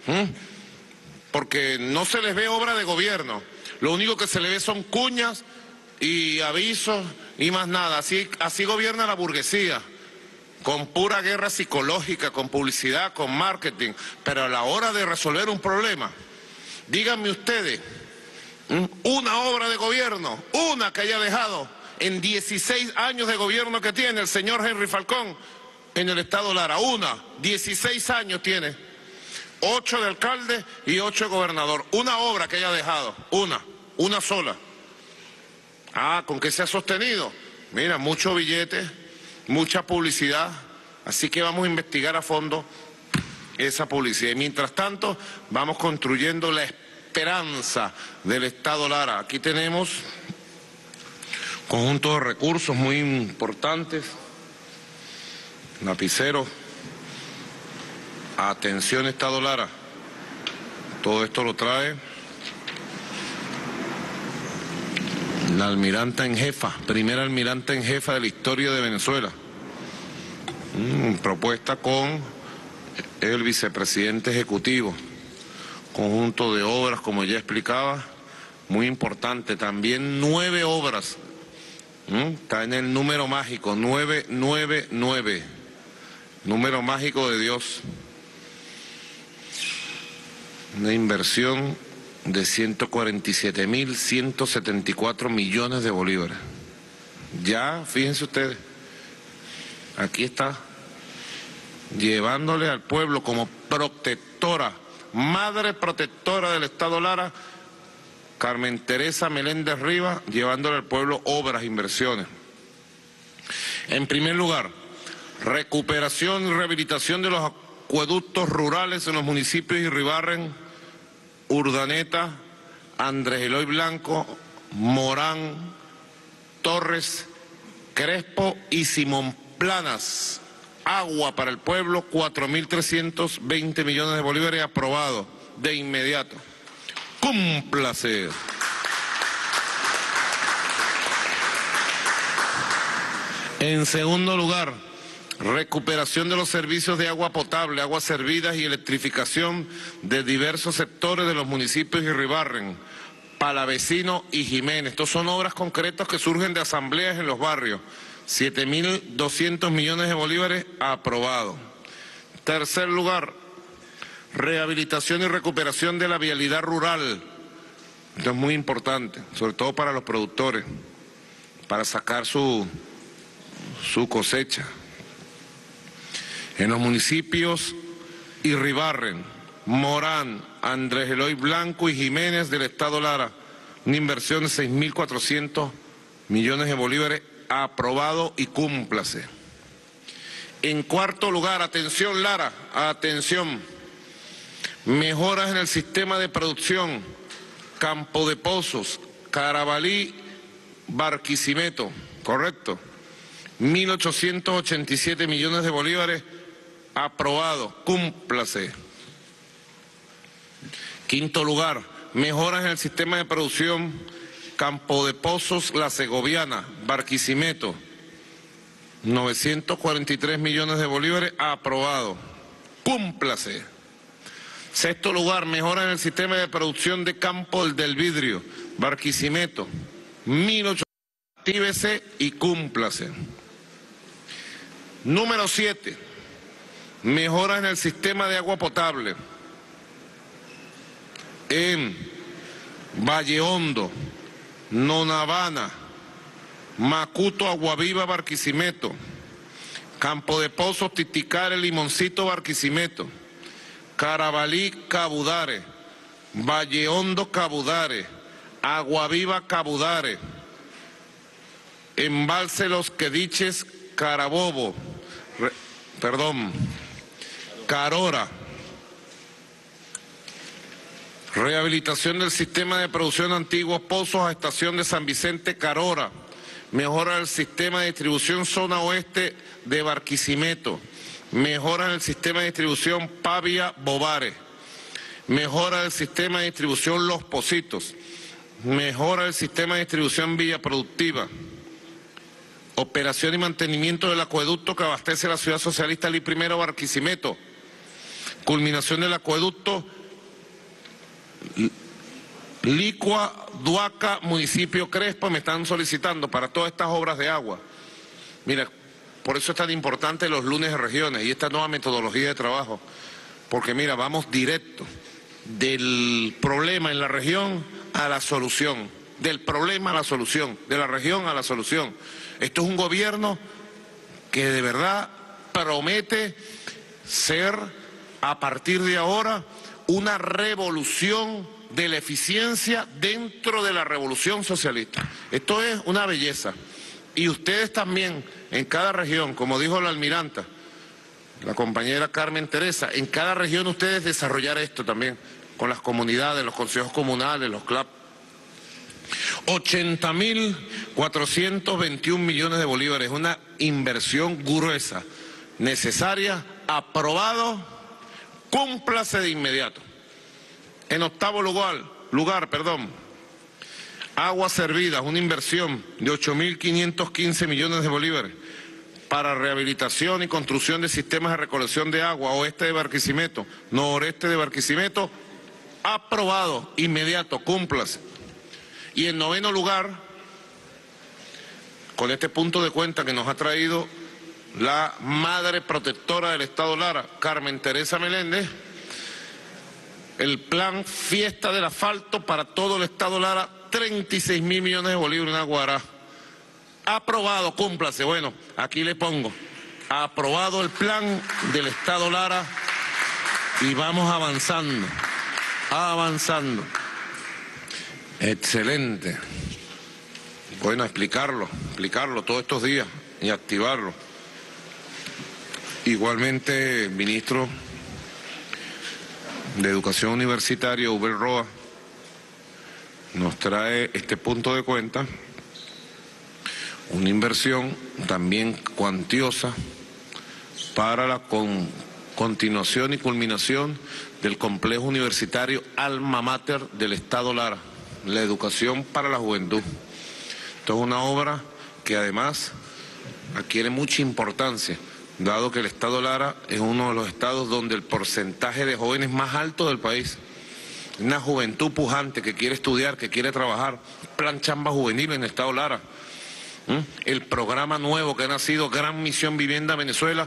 Porque no se les ve obra de gobierno, lo único que se le ve son cuñas y avisos y más nada. Así gobierna la burguesía, con pura guerra psicológica, con publicidad, con marketing. Pero a la hora de resolver un problema, díganme ustedes, una obra de gobierno, una que haya dejado en 16 años de gobierno que tiene el señor Henry Falcón en el estado Lara, 16 años tiene, 8 de alcalde y 8 de gobernador, una obra que haya dejado, una sola. ¿Con qué se ha sostenido? Mira, mucho billete, mucha publicidad, así que vamos a investigar a fondo esa publicidad. Y mientras tanto, vamos construyendo la esperanza del estado Lara. Aquí tenemos conjunto de recursos muy importantes, lapicero, atención estado Lara, todo esto lo trae la almiranta en jefa, primera almiranta en jefa de la historia de Venezuela. Propuesta con el vicepresidente ejecutivo. Conjunto de obras, como ya explicaba, muy importante. También 9 obras. Está en el número mágico, 999. Número mágico de Dios. Una inversión de 147.174 millones de bolívares. Ya, fíjense ustedes, aquí está, llevándole al pueblo como protectora, madre protectora del estado Lara, Carmen Teresa Meléndez Rivas, llevándole al pueblo obras, inversiones. En primer lugar, recuperación y rehabilitación de los acueductos rurales en los municipios de Iribarren, Urdaneta, Andrés Eloy Blanco, Morán, Torres, Crespo y Simón Planas. Agua para el pueblo, 4.320 millones de bolívares, aprobado de inmediato. Cúmplase. En segundo lugar, recuperación de los servicios de agua potable, aguas servidas y electrificación de diversos sectores de los municipios de Iribarren, Palavecino y Jiménez. Estos son obras concretas que surgen de asambleas en los barrios. 7.200 millones de bolívares aprobado. Tercer lugar, rehabilitación y recuperación de la vialidad rural. Esto es muy importante, sobre todo para los productores, para sacar su cosecha. En los municipios Iribarren, Morán, Andrés Eloy Blanco y Jiménez del Estado Lara, una inversión de 6.400 millones de bolívares, aprobado y cúmplase. En cuarto lugar, atención Lara, atención, mejoras en el sistema de producción, Campo de Pozos, Carabalí, Barquisimeto, correcto, 1.887 millones de bolívares, aprobado, cúmplase. Quinto lugar, mejoras en el sistema de producción, Campo de Pozos, La Segoviana, Barquisimeto, 943 millones de bolívares, aprobado, cúmplase. Sexto lugar, mejoras en el sistema de producción de Campo del Vidrio, Barquisimeto, 1.800, actívese y cúmplase. Número 7, mejoras en el sistema de agua potable en Valle Hondo, Nonavana, Macuto, Aguaviva, Barquisimeto, Campo de Pozos, Titicares, Limoncito, Barquisimeto, Carabalí, Cabudare, Valle Hondo, Cabudare, Aguaviva, Cabudare, Embalse Los Quediches, Carabobo, Carora. Rehabilitación del sistema de producción de antiguos pozos a estación de San Vicente, Carora. Mejora el sistema de distribución zona oeste de Barquisimeto. Mejora el sistema de distribución Pavia, Bobare. Mejora el sistema de distribución Los Pocitos. Mejora el sistema de distribución Villa Productiva. Operación y mantenimiento del acueducto que abastece la ciudad socialista Li Primero, Barquisimeto. Culminación del acueducto Licua, Duaca, municipio Crespo. Me están solicitando para todas estas obras de agua. Mira, por eso es tan importante los lunes de regiones y esta nueva metodología de trabajo. Porque mira, vamos directo del problema en la región a la solución. Del problema a la solución, de la región a la solución. Esto es un gobierno que de verdad promete ser, a partir de ahora, una revolución de la eficiencia dentro de la revolución socialista. Esto es una belleza. Y ustedes también, en cada región, como dijo la almiranta, la compañera Carmen Teresa, en cada región ustedes desarrollar esto también, con las comunidades, los consejos comunales, los CLAP. 80.421 millones de bolívares, una inversión gruesa, necesaria, aprobado, cúmplase de inmediato. En octavo lugar, aguas servidas, una inversión de 8.515 millones de bolívares para rehabilitación y construcción de sistemas de recolección de agua, oeste de Barquisimeto, noreste de Barquisimeto, aprobado, inmediato, cúmplase. Y en noveno lugar, con este punto de cuenta que nos ha traído la madre protectora del Estado Lara, Carmen Teresa Meléndez, el plan Fiesta del Asfalto para todo el Estado Lara, 36.000 millones de bolívares en Aguará. Aprobado, cúmplase. Bueno, aquí le pongo, aprobado el plan del Estado Lara y vamos avanzando, avanzando. Excelente. Bueno, explicarlo todos estos días y activarlo. Igualmente, ministro de Educación Universitaria, Uber Roa, nos trae este punto de cuenta, una inversión también cuantiosa para la continuación y culminación del complejo universitario Alma Mater del Estado Lara, la educación para la juventud. Esto es una obra que además adquiere mucha importancia, dado que el Estado Lara es uno de los estados donde el porcentaje de jóvenes más alto del país. Una juventud pujante que quiere estudiar, que quiere trabajar, plan chamba juvenil en el Estado Lara. El programa nuevo que ha nacido, Gran Misión Vivienda Venezuela,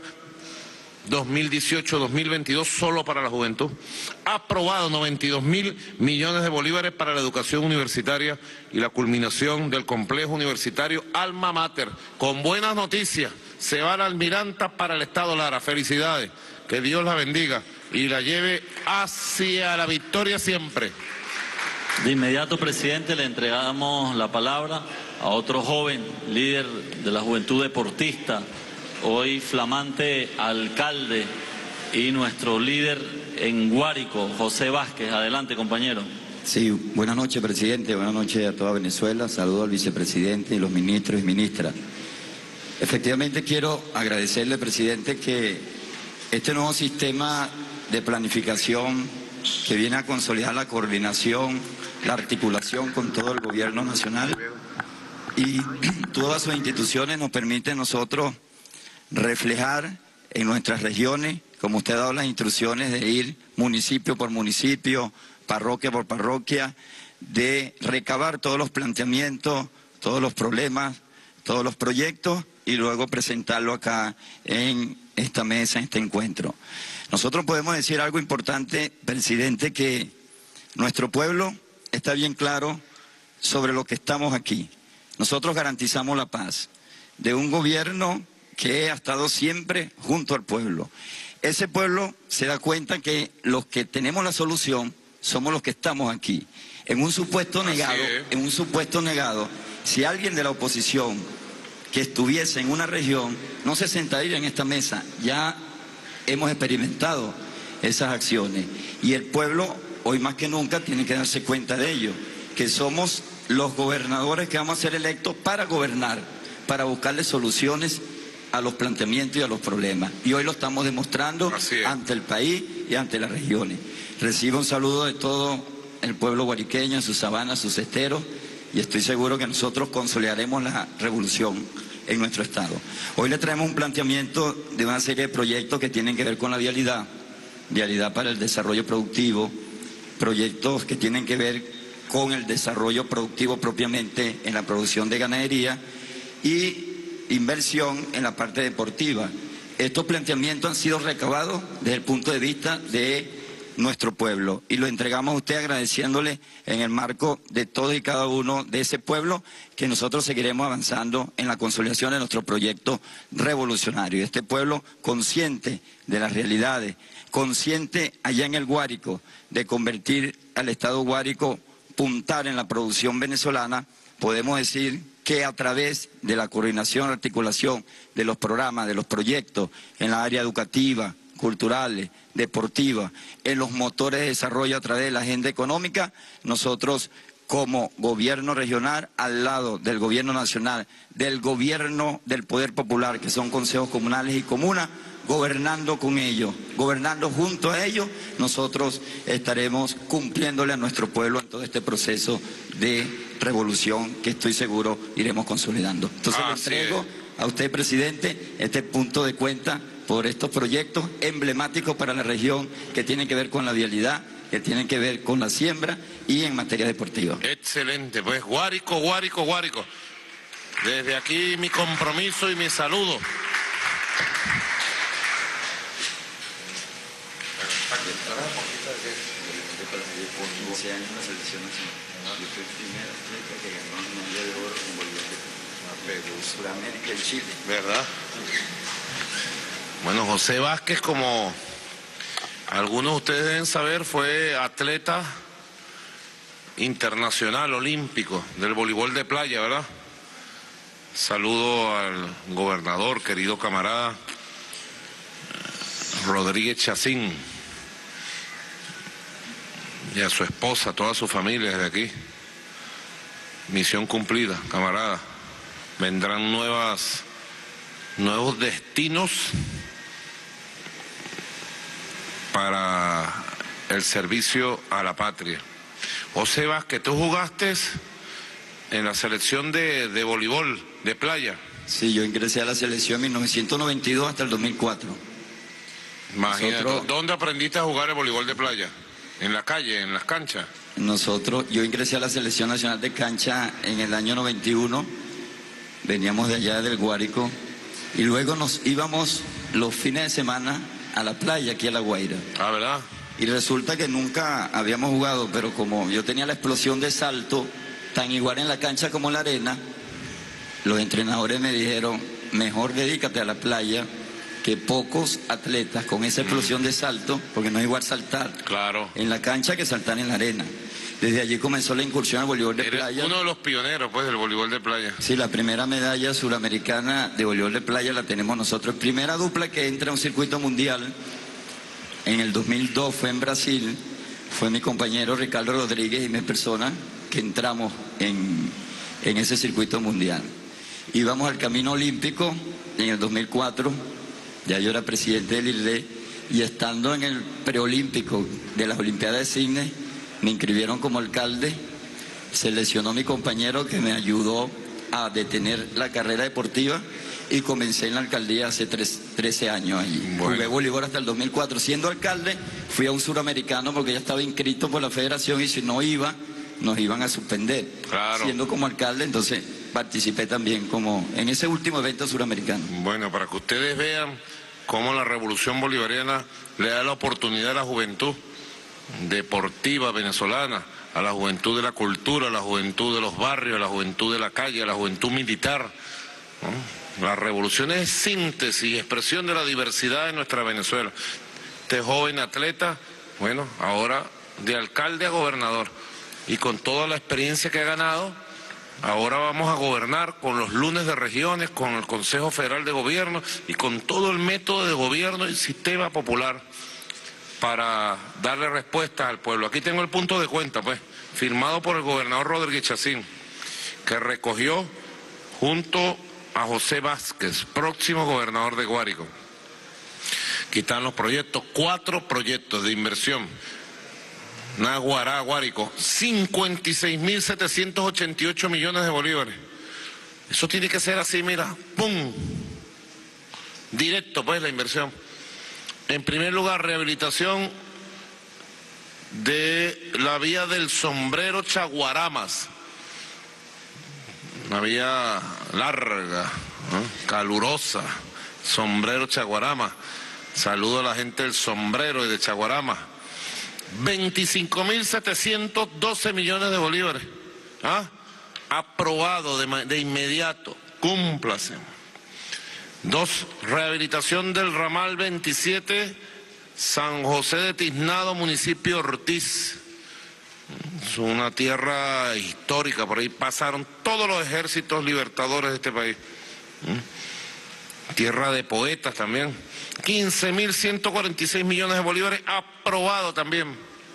2018-2022, solo para la juventud. Ha aprobado 92.000 millones de bolívares para la educación universitaria y la culminación del complejo universitario Alma Mater. Con buenas noticias, se va la almiranta para el Estado Lara. Felicidades, que Dios la bendiga y la lleve hacia la victoria siempre. De inmediato, presidente, le entregamos la palabra a otro joven líder de la juventud deportista, hoy flamante alcalde y nuestro líder en Guárico, José Vázquez. Adelante, compañero. Sí, buenas noches, presidente, buenas noches a toda Venezuela. Saludo al vicepresidente y los ministros y ministras. Efectivamente quiero agradecerle, presidente, que este nuevo sistema de planificación que viene a consolidar la coordinación, la articulación con todo el gobierno nacional y todas sus instituciones nos permite a nosotros reflejar en nuestras regiones, como usted ha dado las instrucciones de ir municipio por municipio, parroquia por parroquia, de recabar todos los planteamientos, todos los problemas, todos los proyectos y luego presentarlo acá en esta mesa, en este encuentro. Nosotros podemos decir algo importante, presidente, que nuestro pueblo está bien claro sobre lo que estamos aquí. Nosotros garantizamos la paz de un gobierno que ha estado siempre junto al pueblo. Ese pueblo se da cuenta que los que tenemos la solución somos los que estamos aquí. En un supuesto negado, si alguien de la oposición que estuviese en una región no se sentaría en esta mesa, ya hemos experimentado esas acciones y el pueblo hoy más que nunca tiene que darse cuenta de ello, que somos los gobernadores que vamos a ser electos para gobernar, para buscarle soluciones a los planteamientos y a los problemas. Y hoy lo estamos demostrando ante el país y ante las regiones. Recibo un saludo de todo el pueblo guariqueño, en sus sabanas, sus esteros, y estoy seguro que nosotros consolidaremos la revolución en nuestro estado. Hoy le traemos un planteamiento de una serie de proyectos que tienen que ver con la vialidad para el desarrollo productivo, proyectos que tienen que ver con el desarrollo productivo propiamente en la producción de ganadería y inversión en la parte deportiva. Estos planteamientos han sido recabados desde el punto de vista de nuestro pueblo y lo entregamos a usted agradeciéndole en el marco de todo y cada uno de ese pueblo que nosotros seguiremos avanzando en la consolidación de nuestro proyecto revolucionario. Este pueblo consciente de las realidades, consciente allá en el Guárico de convertir al Estado Guárico puntal en la producción venezolana, podemos decir que a través de la coordinación, articulación de los programas, de los proyectos en la área educativa, culturales, deportiva, en los motores de desarrollo a través de la agenda económica, nosotros como gobierno regional, al lado del gobierno nacional, del gobierno del poder popular, que son consejos comunales y comunas, gobernando con ellos, gobernando junto a ellos, nosotros estaremos cumpliéndole a nuestro pueblo en todo este proceso de revolución que estoy seguro iremos consolidando. Entonces le entrego a usted, presidente, este punto de cuenta por estos proyectos emblemáticos para la región que tienen que ver con la vialidad, que tienen que ver con la siembra y en materia deportiva. Excelente, pues Guárico, Guárico, Guárico. Desde aquí mi compromiso y mi saludo. Sudamérica y Chile. ¿Verdad? Bueno, José Vázquez, como algunos de ustedes deben saber, fue atleta internacional, olímpico, del voleibol de playa, ¿verdad? Saludo al gobernador, querido camarada Rodríguez Chacín, y a su esposa, a toda su familia desde aquí. Misión cumplida, camarada. Vendrán nuevos destinos para el servicio a la patria. José Vázquez, tú jugaste en la selección de voleibol de playa. Sí, yo ingresé a la selección en 1992 hasta el 2004. Imagínate, ¿dónde aprendiste a jugar el voleibol de playa? ¿En la calle, en las canchas? Yo ingresé a la Selección Nacional de Cancha en el año 91, veníamos de allá del Guárico, y luego nos íbamos los fines de semana a la playa, aquí a La Guaira. Ah, ¿verdad? Y resulta que nunca habíamos jugado, pero como yo tenía la explosión de salto, tan igual en la cancha como en la arena, los entrenadores me dijeron, mejor dedícate a la playa, que pocos atletas con esa explosión de salto, porque no es igual saltar en la cancha que saltar en la arena. Desde allí comenzó la incursión al voleibol de playa. Uno de los pioneros, pues, del voleibol de playa. Sí, la primera medalla suramericana de voleibol de playa la tenemos nosotros. Primera dupla que entra a un circuito mundial en el 2002 fue en Brasil. Fue mi compañero Ricardo Rodríguez y mi persona que entramos en ese circuito mundial. Íbamos al camino olímpico en el 2004, ya yo era presidente del IRD, y estando en el preolímpico de las Olimpiadas de Sydney, me inscribieron como alcalde, se lesionó mi compañero que me ayudó a detener la carrera deportiva y comencé en la alcaldía hace 13 años allí. Bueno. Jugué voleibol hasta el 2004. Siendo alcalde, fui a un suramericano porque ya estaba inscrito por la federación y si no iba, nos iban a suspender. Claro. Siendo como alcalde, entonces participé también como en ese último evento suramericano. Bueno, para que ustedes vean cómo la revolución bolivariana le da la oportunidad a la juventud deportiva venezolana, a la juventud de la cultura, a la juventud de los barrios, a la juventud de la calle, a la juventud militar, ¿no? La revolución es síntesis y expresión de la diversidad de nuestra Venezuela. Este joven atleta, bueno, ahora de alcalde a gobernador, y con toda la experiencia que ha ganado, ahora vamos a gobernar con los lunes de regiones, con el Consejo Federal de Gobierno y con todo el método de gobierno y sistema popular para darle respuesta al pueblo. Aquí tengo el punto de cuenta, pues, firmado por el gobernador Rodríguez Chacín, que recogió junto a José Vázquez, próximo gobernador de Guárico. Aquí están los proyectos, 4 proyectos de inversión. Naguará, Guárico, 56.788 millones de bolívares. Eso tiene que ser así, mira, ¡pum! Directo, pues, la inversión. En primer lugar, rehabilitación de la vía del Sombrero Chaguaramas. Una vía larga, ¿no? Calurosa, Sombrero Chaguaramas. Saludo a la gente del Sombrero y de Chaguaramas. 25.712 millones de bolívares. ¿Ah? Aprobado de inmediato. Cúmplase. 2, rehabilitación del ramal 27, San José de Tiznado, municipio Ortiz. Es una tierra histórica, por ahí pasaron todos los ejércitos libertadores de este país. Tierra de poetas también. 15.146 millones de bolívares, aprobado también.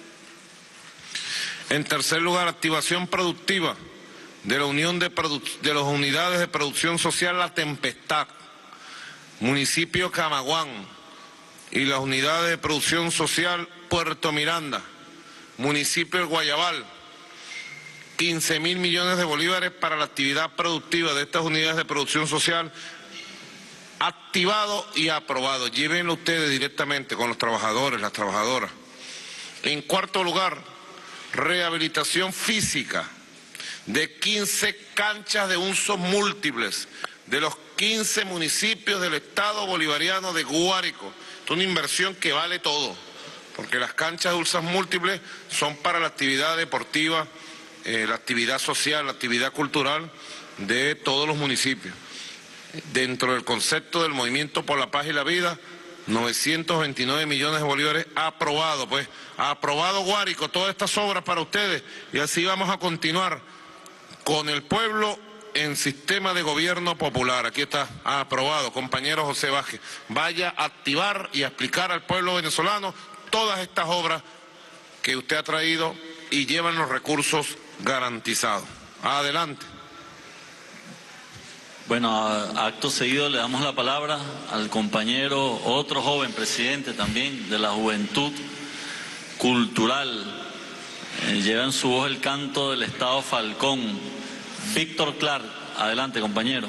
En tercer lugar, activación productiva de la unión de las unidades de producción social La Tempestad, municipio Camaguán, y las unidades de producción social Puerto Miranda, municipio El Guayabal. 15.000 millones de bolívares para la actividad productiva de estas unidades de producción social, activado y aprobado. Llévenlo ustedes directamente con los trabajadores, las trabajadoras. En cuarto lugar, rehabilitación física de 15 canchas de usos múltiples de los 15 municipios del estado bolivariano de Guárico. Es una inversión que vale todo, porque las canchas de usos múltiples son para la actividad deportiva, la actividad social, la actividad cultural de todos los municipios. Dentro del concepto del Movimiento por la Paz y la Vida, 929 millones de bolívares aprobado, pues, aprobado Guárico, todas estas obras para ustedes, y así vamos a continuar con el pueblo en sistema de gobierno popular. Aquí está, aprobado, compañero José Vázquez. Vaya a activar y a explicar al pueblo venezolano todas estas obras que usted ha traído y llevan los recursos garantizados. Adelante. Bueno, acto seguido le damos la palabra al compañero, otro joven presidente también de la Juventud Cultural. Lleva en su voz el canto del Estado Falcón. Víctor Clark, adelante, compañero.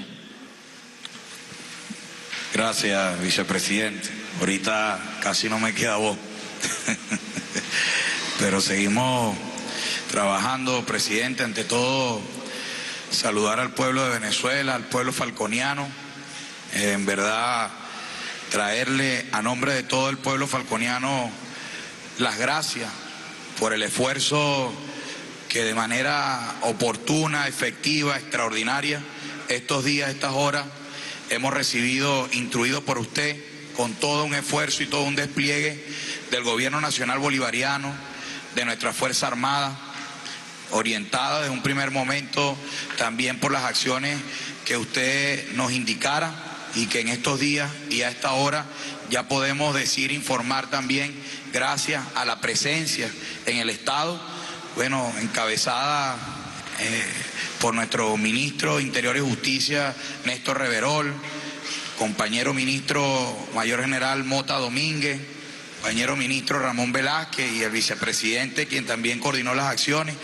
Gracias, vicepresidente. Ahorita casi no me queda voz. Pero seguimos trabajando, presidente. Ante todo, saludar al pueblo de Venezuela, al pueblo falconiano. En verdad, traerle a nombre de todo el pueblo falconiano las gracias por el esfuerzo que de manera oportuna, efectiva, extraordinaria, estos días, estas horas, hemos recibido, instruidos por usted, con todo un esfuerzo y todo un despliegue del Gobierno Nacional Bolivariano, de nuestra Fuerza Armada, orientada desde un primer momento también por las acciones que usted nos indicara y que en estos días y a esta hora ya podemos decir, informar también, gracias a la presencia en el Estado, bueno, encabezada por nuestro ministro de Interior y Justicia, Néstor Reverol, compañero ministro Mayor General Mota Domínguez, compañero ministro Ramón Velázquez y el vicepresidente, quien también coordinó las acciones,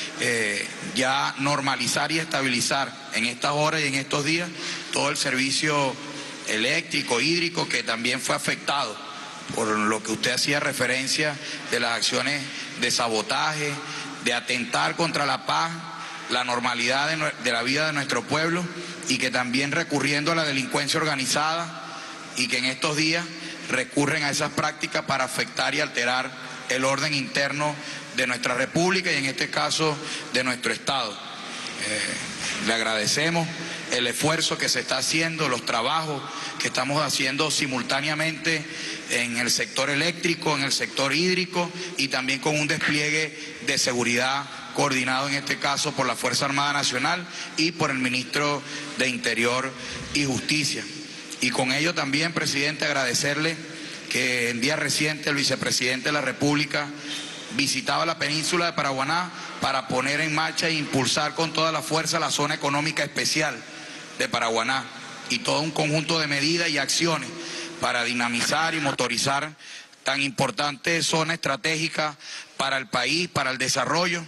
ya normalizar y estabilizar en estas horas y en estos días todo el servicio eléctrico, hídrico, que también fue afectado por lo que usted hacía referencia de las acciones de sabotaje, de atentar contra la paz, la normalidad de la vida de nuestro pueblo, y que también recurriendo a la delincuencia organizada y que en estos días recurren a esas prácticas para afectar y alterar el orden interno de nuestra república y en este caso de nuestro Estado. Le agradecemos el esfuerzo que se está haciendo, los trabajos que estamos haciendo simultáneamente en el sector eléctrico, en el sector hídrico y también con un despliegue de seguridad coordinado en este caso por la Fuerza Armada Nacional y por el ministro de Interior y Justicia. Y con ello también, presidente, agradecerle que en días recientes el vicepresidente de la República visitaba la península de Paraguaná para poner en marcha e impulsar con toda la fuerza la zona económica especial de Paraguaná y todo un conjunto de medidas y acciones para dinamizar y motorizar tan importante zona estratégica para el país, para el desarrollo.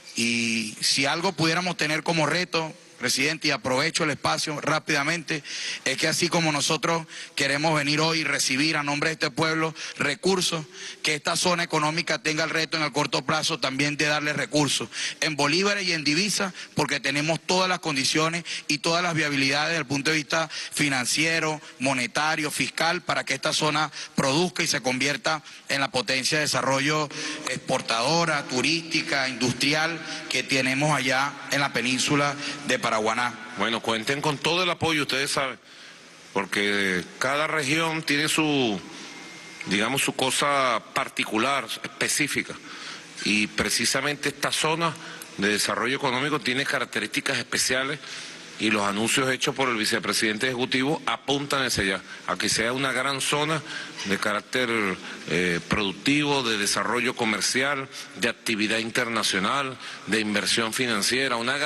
Y si algo pudiéramos tener como reto, presidente, y aprovecho el espacio rápidamente, es que así como nosotros queremos venir hoy y recibir a nombre de este pueblo recursos, que esta zona económica tenga el reto en el corto plazo también de darle recursos en bolívares y en divisas, porque tenemos todas las condiciones y todas las viabilidades desde el punto de vista financiero, monetario, fiscal, para que esta zona produzca y se convierta en la potencia de desarrollo exportadora, turística, industrial que tenemos allá en la península de Paraguaná. Bueno, cuenten con todo el apoyo, ustedes saben, porque cada región tiene su, digamos, su cosa particular, específica, y precisamente esta zona de desarrollo económico tiene características especiales y los anuncios hechos por el vicepresidente ejecutivo apuntan hacia allá, a que sea una gran zona de carácter productivo, de desarrollo comercial, de actividad internacional, de inversión financiera, un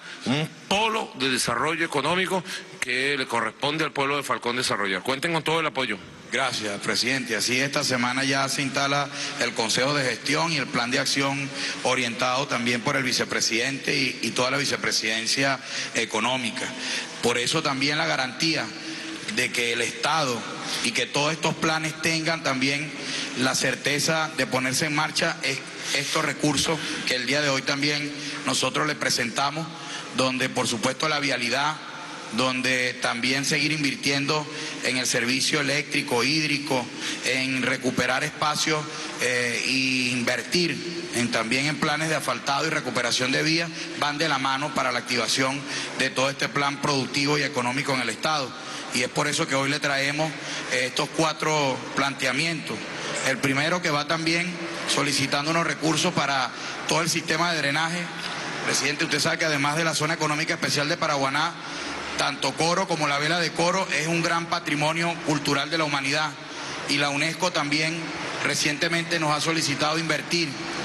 polo de desarrollo económico que le corresponde al pueblo de Falcón desarrollar. Cuenten con todo el apoyo. Gracias, presidente. Así esta semana ya se instala el Consejo de Gestión y el Plan de Acción orientado también por el vicepresidente y toda la vicepresidencia económica. Por eso también la garantía de que el Estado y que todos estos planes tengan también la certeza de ponerse en marcha es estos recursos que el día de hoy también nosotros les presentamos, donde por supuesto la vialidad, donde también seguir invirtiendo en el servicio eléctrico, hídrico, en recuperar espacios e invertir también en planes de asfaltado y recuperación de vías, van de la mano para la activación de todo este plan productivo y económico en el Estado. Y es por eso que hoy le traemos estos 4 planteamientos. El primero, que va también solicitando unos recursos para todo el sistema de drenaje. Presidente, usted sabe que además de la zona económica especial de Paraguaná, tanto Coro como la Vela de Coro es un gran patrimonio cultural de la humanidad, y la UNESCO también recientemente nos ha solicitado invertir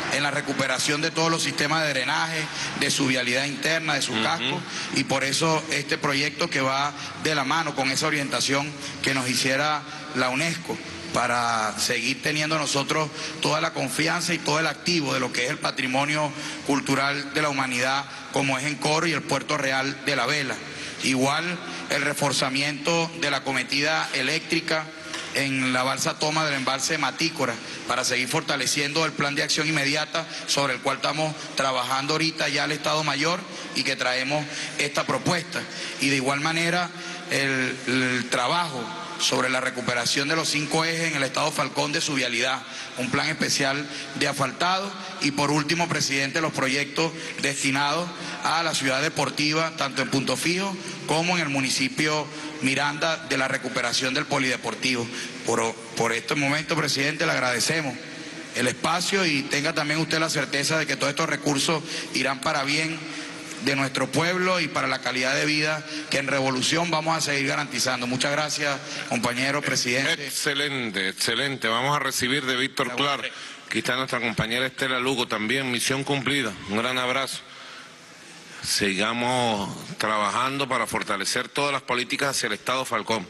en la recuperación de todos los sistemas de drenaje, de su vialidad interna, de sus cascos, y por eso este proyecto que va de la mano con esa orientación que nos hiciera la UNESCO, para seguir teniendo nosotros toda la confianza y todo el activo de lo que es el patrimonio cultural de la humanidad, como es Encoro y el Puerto Real de la Vela. Igual el reforzamiento de la cometida eléctrica en la balsa Toma del embalse de Matícora, para seguir fortaleciendo el plan de acción inmediata sobre el cual estamos trabajando ahorita ya al Estado Mayor y que traemos esta propuesta. Y de igual manera el trabajo sobre la recuperación de los 5 ejes en el estado Falcón de su vialidad, un plan especial de asfaltado y por último, presidente, los proyectos destinados a la ciudad deportiva, tanto en Punto Fijo como en el municipio Miranda, de la recuperación del polideportivo. Por este momento, presidente, le agradecemos el espacio y tenga también usted la certeza de que todos estos recursos irán para bien de nuestro pueblo y para la calidad de vida que en Revolución vamos a seguir garantizando. Muchas gracias, compañero presidente. Excelente, excelente. Vamos a recibir de Víctor Clar. Aquí está nuestra compañera Estela Lugo también. Misión cumplida. Un gran abrazo. Sigamos trabajando para fortalecer todas las políticas hacia el Estado Falcón.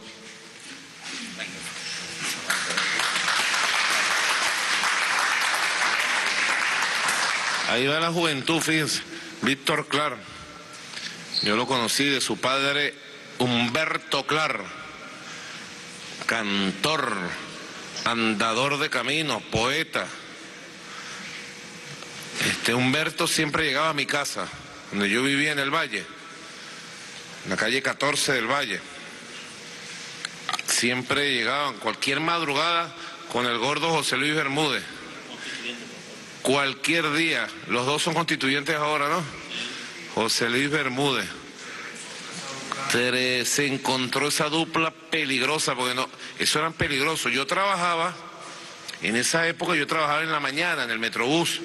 Ahí va la juventud, fíjense. Víctor Clar, yo lo conocí de su padre Humberto Clar, cantor, andador de caminos, poeta. Humberto siempre llegaba a mi casa, donde yo vivía en el Valle, en la calle 14 del Valle. Siempre llegaban, cualquier madrugada, con el gordo José Luis Bermúdez. Cualquier día, los dos son constituyentes ahora, ¿no? José Luis Bermúdez. Se encontró esa dupla peligrosa, porque no, eso eran peligrosos. Yo trabajaba, en esa época yo trabajaba en la mañana, en el Metrobús.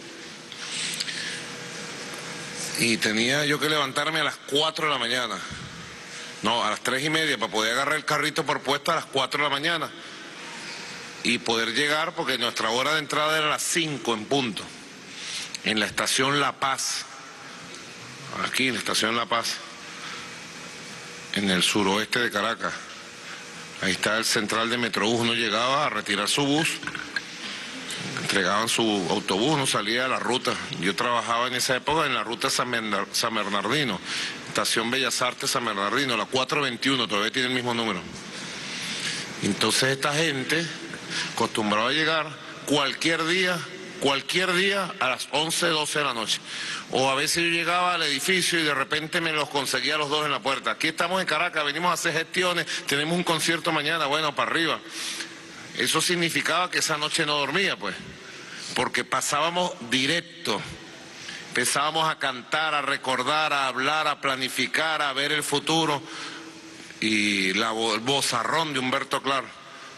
Y tenía yo que levantarme a las 4 de la mañana. No, a las 3:30, para poder agarrar el carrito por puesta a las 4 de la mañana. Y poder llegar, porque nuestra hora de entrada era a las 5 en punto, en la estación La Paz, aquí en la estación La Paz, en el suroeste de Caracas. Ahí está el central de Metrobús. Uno llegaba a retirar su bus, entregaban su autobús, uno salía de la ruta. Yo trabajaba en esa época en la ruta San Bernardino, estación Bellas Artes San Bernardino, la 421, todavía tiene el mismo número. Entonces esta gente acostumbraba a llegar cualquier día a las 11, 12 de la noche. O a veces yo llegaba al edificio y de repente me los conseguía los dos en la puerta. Aquí estamos en Caracas, venimos a hacer gestiones, tenemos un concierto mañana, bueno, para arriba. Eso significaba que esa noche no dormía, pues, porque pasábamos directo. Empezábamos a cantar, a recordar, a hablar, a planificar, a ver el futuro. Y el vozarrón de Humberto Clar.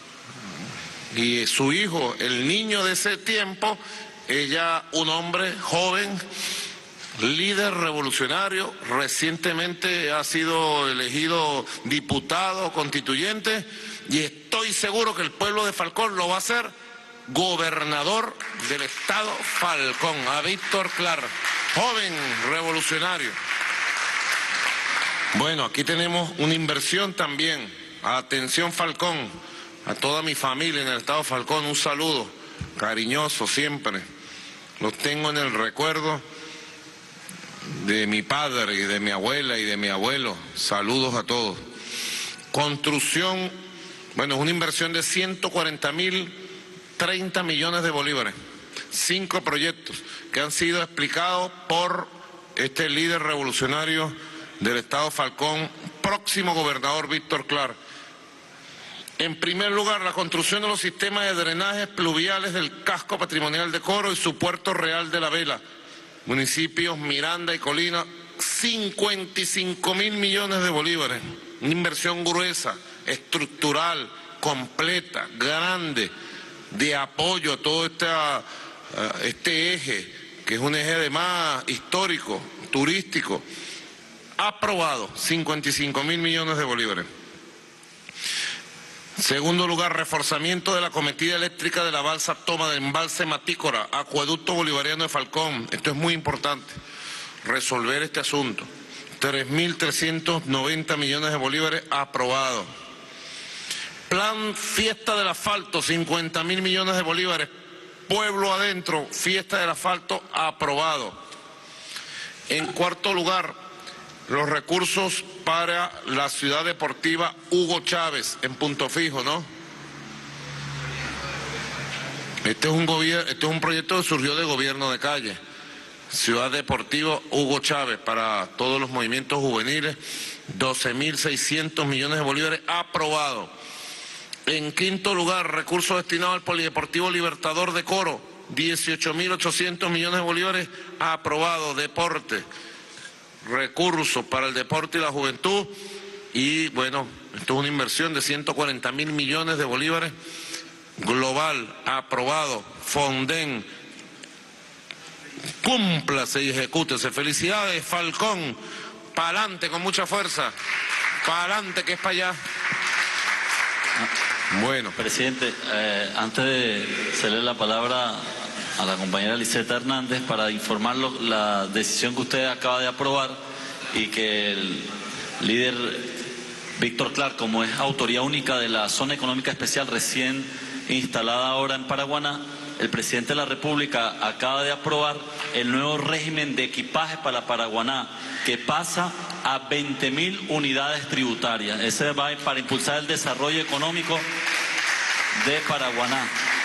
Y su hijo, el niño de ese tiempo, ella, un hombre joven, líder revolucionario, recientemente ha sido elegido diputado constituyente y estoy seguro que el pueblo de Falcón lo va a hacer gobernador del estado Falcón, a Víctor Clar, joven revolucionario. Bueno, aquí tenemos una inversión también. Atención Falcón, a toda mi familia en el estado Falcón, un saludo cariñoso siempre. Los tengo en el recuerdo de mi padre y de mi abuela y de mi abuelo. Saludos a todos. Construcción, bueno, es una inversión de 140.030 millones de bolívares. 5 proyectos que han sido explicados por este líder revolucionario del estado Falcón, próximo gobernador Víctor Clar. En primer lugar, la construcción de los sistemas de drenajes pluviales del casco patrimonial de Coro y su Puerto Real de la Vela, municipios Miranda y Colina, 55.000 millones de bolívares, una inversión gruesa, estructural, completa, grande, de apoyo a todo este eje, que es un eje además histórico, turístico. Aprobado, 55.000 millones de bolívares. Segundo lugar, reforzamiento de la cometida eléctrica de la balsa Toma del embalse Matícora, acueducto bolivariano de Falcón. Esto es muy importante, resolver este asunto. 3.390 millones de bolívares aprobado. Plan fiesta del asfalto, 50.000 millones de bolívares. Pueblo adentro, fiesta del asfalto aprobado. En cuarto lugar, los recursos para la ciudad deportiva Hugo Chávez, en Punto Fijo, ¿no? Este es un proyecto que surgió del gobierno de Calle. Ciudad deportiva Hugo Chávez para todos los movimientos juveniles, 12.600 millones de bolívares aprobado. En quinto lugar, recursos destinados al Polideportivo Libertador de Coro, 18.800 millones de bolívares aprobado. Deporte, recursos para el deporte y la juventud, y bueno, esto es una inversión de 140.000 millones de bolívares global, aprobado. Fonden, cúmplase y ejecútese. Felicidades, Falcón, pa'lante con mucha fuerza, pa'lante que es para allá. Bueno. Presidente, antes de ceder la palabra a la compañera Liseta Hernández para informarlo la decisión que usted acaba de aprobar y que el líder Víctor Clark, como es autoría única de la zona económica especial recién instalada ahora en Paraguaná, el presidente de la República acaba de aprobar el nuevo régimen de equipaje para Paraguaná, que pasa a 20.000 unidades tributarias. Ese va para impulsar el desarrollo económico de Paraguaná.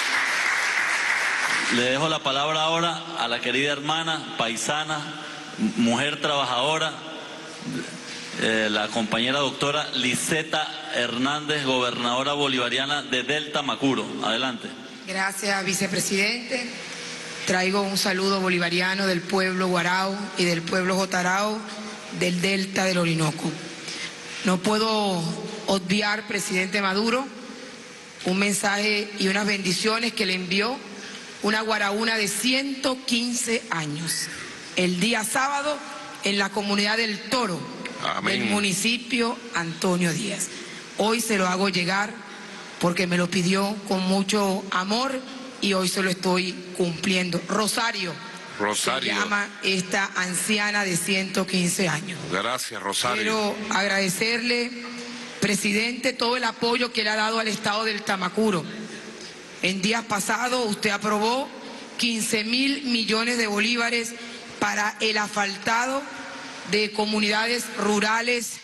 Le dejo la palabra ahora a la querida hermana, paisana, mujer trabajadora, la compañera doctora Liseta Hernández, gobernadora bolivariana de Delta Macuro. Adelante. Gracias, vicepresidente. Traigo un saludo bolivariano del pueblo Guarao y del pueblo Jotarao del Delta del Orinoco. No puedo obviar, presidente Maduro, un mensaje y unas bendiciones que le envió una guaraúna de 115 años, el día sábado en la comunidad del Toro, amén, del municipio Antonio Díaz. Hoy se lo hago llegar porque me lo pidió con mucho amor y hoy se lo estoy cumpliendo. Rosario. Rosario. Se llama esta anciana de 115 años. Gracias, Rosario. Quiero agradecerle, presidente, todo el apoyo que le ha dado al estado del Tamacuro. En días pasados usted aprobó 15.000 millones de bolívares para el asfaltado de comunidades rurales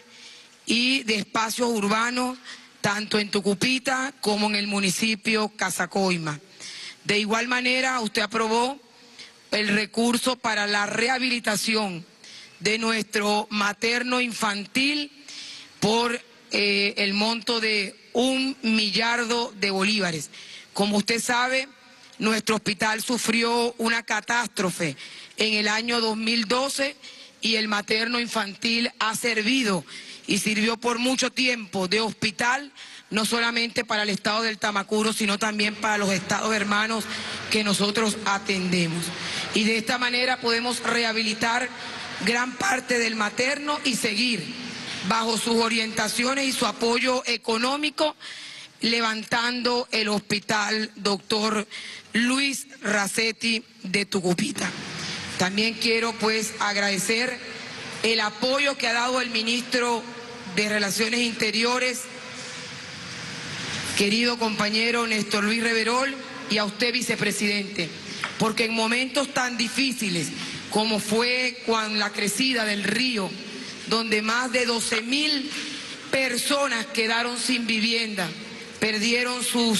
y de espacios urbanos, tanto en Tucupita como en el municipio Casacoima. De igual manera, usted aprobó el recurso para la rehabilitación de nuestro materno infantil por el monto de 1 millardo de bolívares. Como usted sabe, nuestro hospital sufrió una catástrofe en el año 2012 y el materno infantil ha servido y sirvió por mucho tiempo de hospital, no solamente para el estado del Tamacuro, sino también para los estados hermanos que nosotros atendemos. Y de esta manera podemos rehabilitar gran parte del materno y seguir bajo sus orientaciones y su apoyo económico, levantando el hospital doctor Luis Racetti de Tucupita. También quiero pues agradecer el apoyo que ha dado el ministro de Relaciones Interiores, querido compañero Néstor Luis Reverol, y a usted, vicepresidente, porque en momentos tan difíciles como fue con la crecida del río, donde más de 12.000 personas quedaron sin vivienda, perdieron su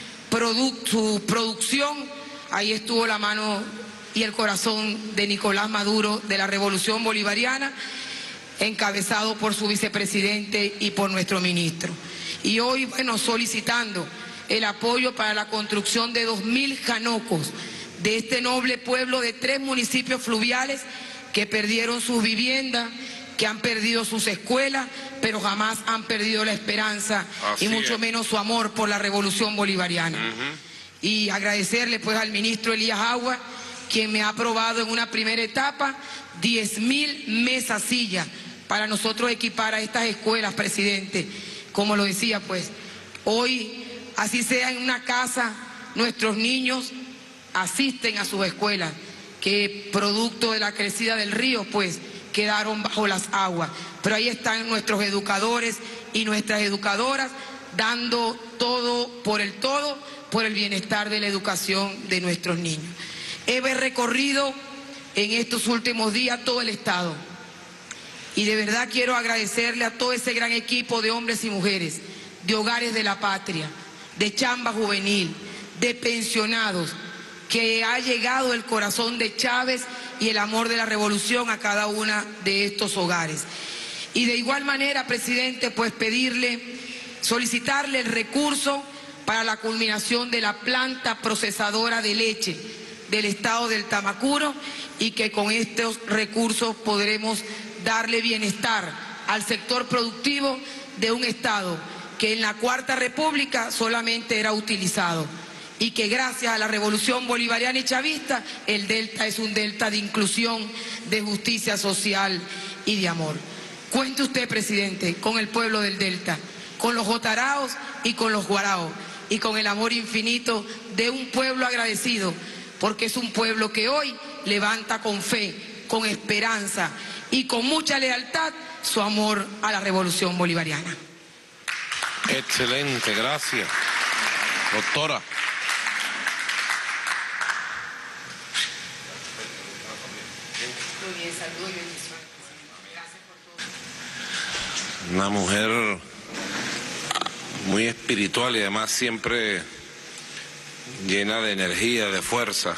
producción, ahí estuvo la mano y el corazón de Nicolás Maduro, de la Revolución Bolivariana, encabezado por su vicepresidente y por nuestro ministro. Y hoy, bueno, solicitando el apoyo para la construcción de 2.000 janocos de este noble pueblo de 3 municipios fluviales que perdieron sus viviendas, que han perdido sus escuelas, pero jamás han perdido la esperanza y mucho menos su amor por la Revolución Bolivariana. Y agradecerle pues al ministro Elías Agua, quien me ha aprobado en una primera etapa 10.000 mesas sillas para nosotros equipar a estas escuelas, presidente. Como lo decía, pues Hoy, así sea en una casa, nuestros niños asisten a sus escuelas, que producto de la crecida del río, pues quedaron bajo las aguas. Pero ahí están nuestros educadores y nuestras educadoras dando todo por el bienestar de la educación de nuestros niños. He recorrido en estos últimos días todo el estado y de verdad quiero agradecerle a todo ese gran equipo de hombres y mujeres, de Hogares de la Patria, de Chamba Juvenil, de pensionados, que ha llegado el corazón de Chávez y el amor de la revolución a cada una de estos hogares. Y de igual manera, presidente, pues solicitarle el recurso para la culminación de la planta procesadora de leche del estado del Tamacuro y que con estos recursos podremos darle bienestar al sector productivo de un estado que en la Cuarta República solamente era utilizado y que gracias a la revolución bolivariana y chavista el delta es un delta de inclusión, de justicia social y de amor. Cuente usted, presidente, con el pueblo del delta, con los jotaraos y con los guaraos y con el amor infinito de un pueblo agradecido, porque es un pueblo que hoy levanta con fe, con esperanza y con mucha lealtad su amor a la revolución bolivariana. Excelente, gracias. Doctora. Una mujer muy espiritual y además siempre llena de energía, de fuerza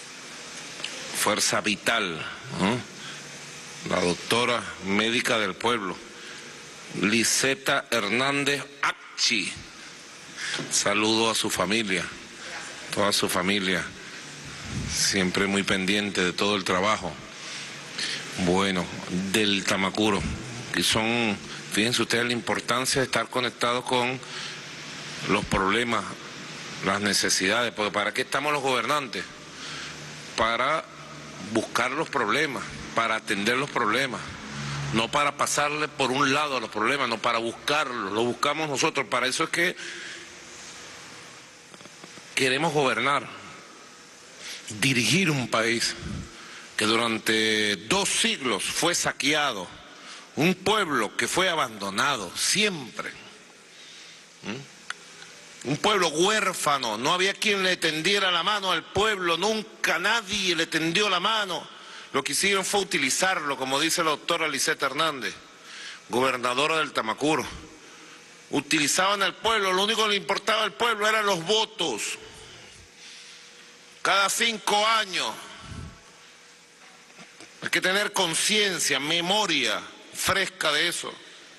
vital, ¿no? La doctora médica del pueblo, Liseta Hernández Acchi. Saludo a su familia, toda su familia, siempre muy pendiente de todo el trabajo. Bueno, del Tamacuro, que son, fíjense ustedes la importancia de estar conectados con los problemas, las necesidades, porque ¿para qué estamos los gobernantes? Para buscar los problemas, para atender los problemas, no para pasarle por un lado a los problemas, no para buscarlos, los buscamos nosotros. Para eso es que queremos gobernar, dirigir un país que durante 2 siglos fue saqueado, un pueblo que fue abandonado siempre, un pueblo huérfano, no había quien le tendiera la mano al pueblo, nunca nadie le tendió la mano. Lo que hicieron fue utilizarlo, como dice la doctora Liseta Hernández, gobernadora del Tamacuro. Utilizaban al pueblo, lo único que le importaba al pueblo eran los votos. Cada 5 años hay que tener conciencia, memoria fresca de eso.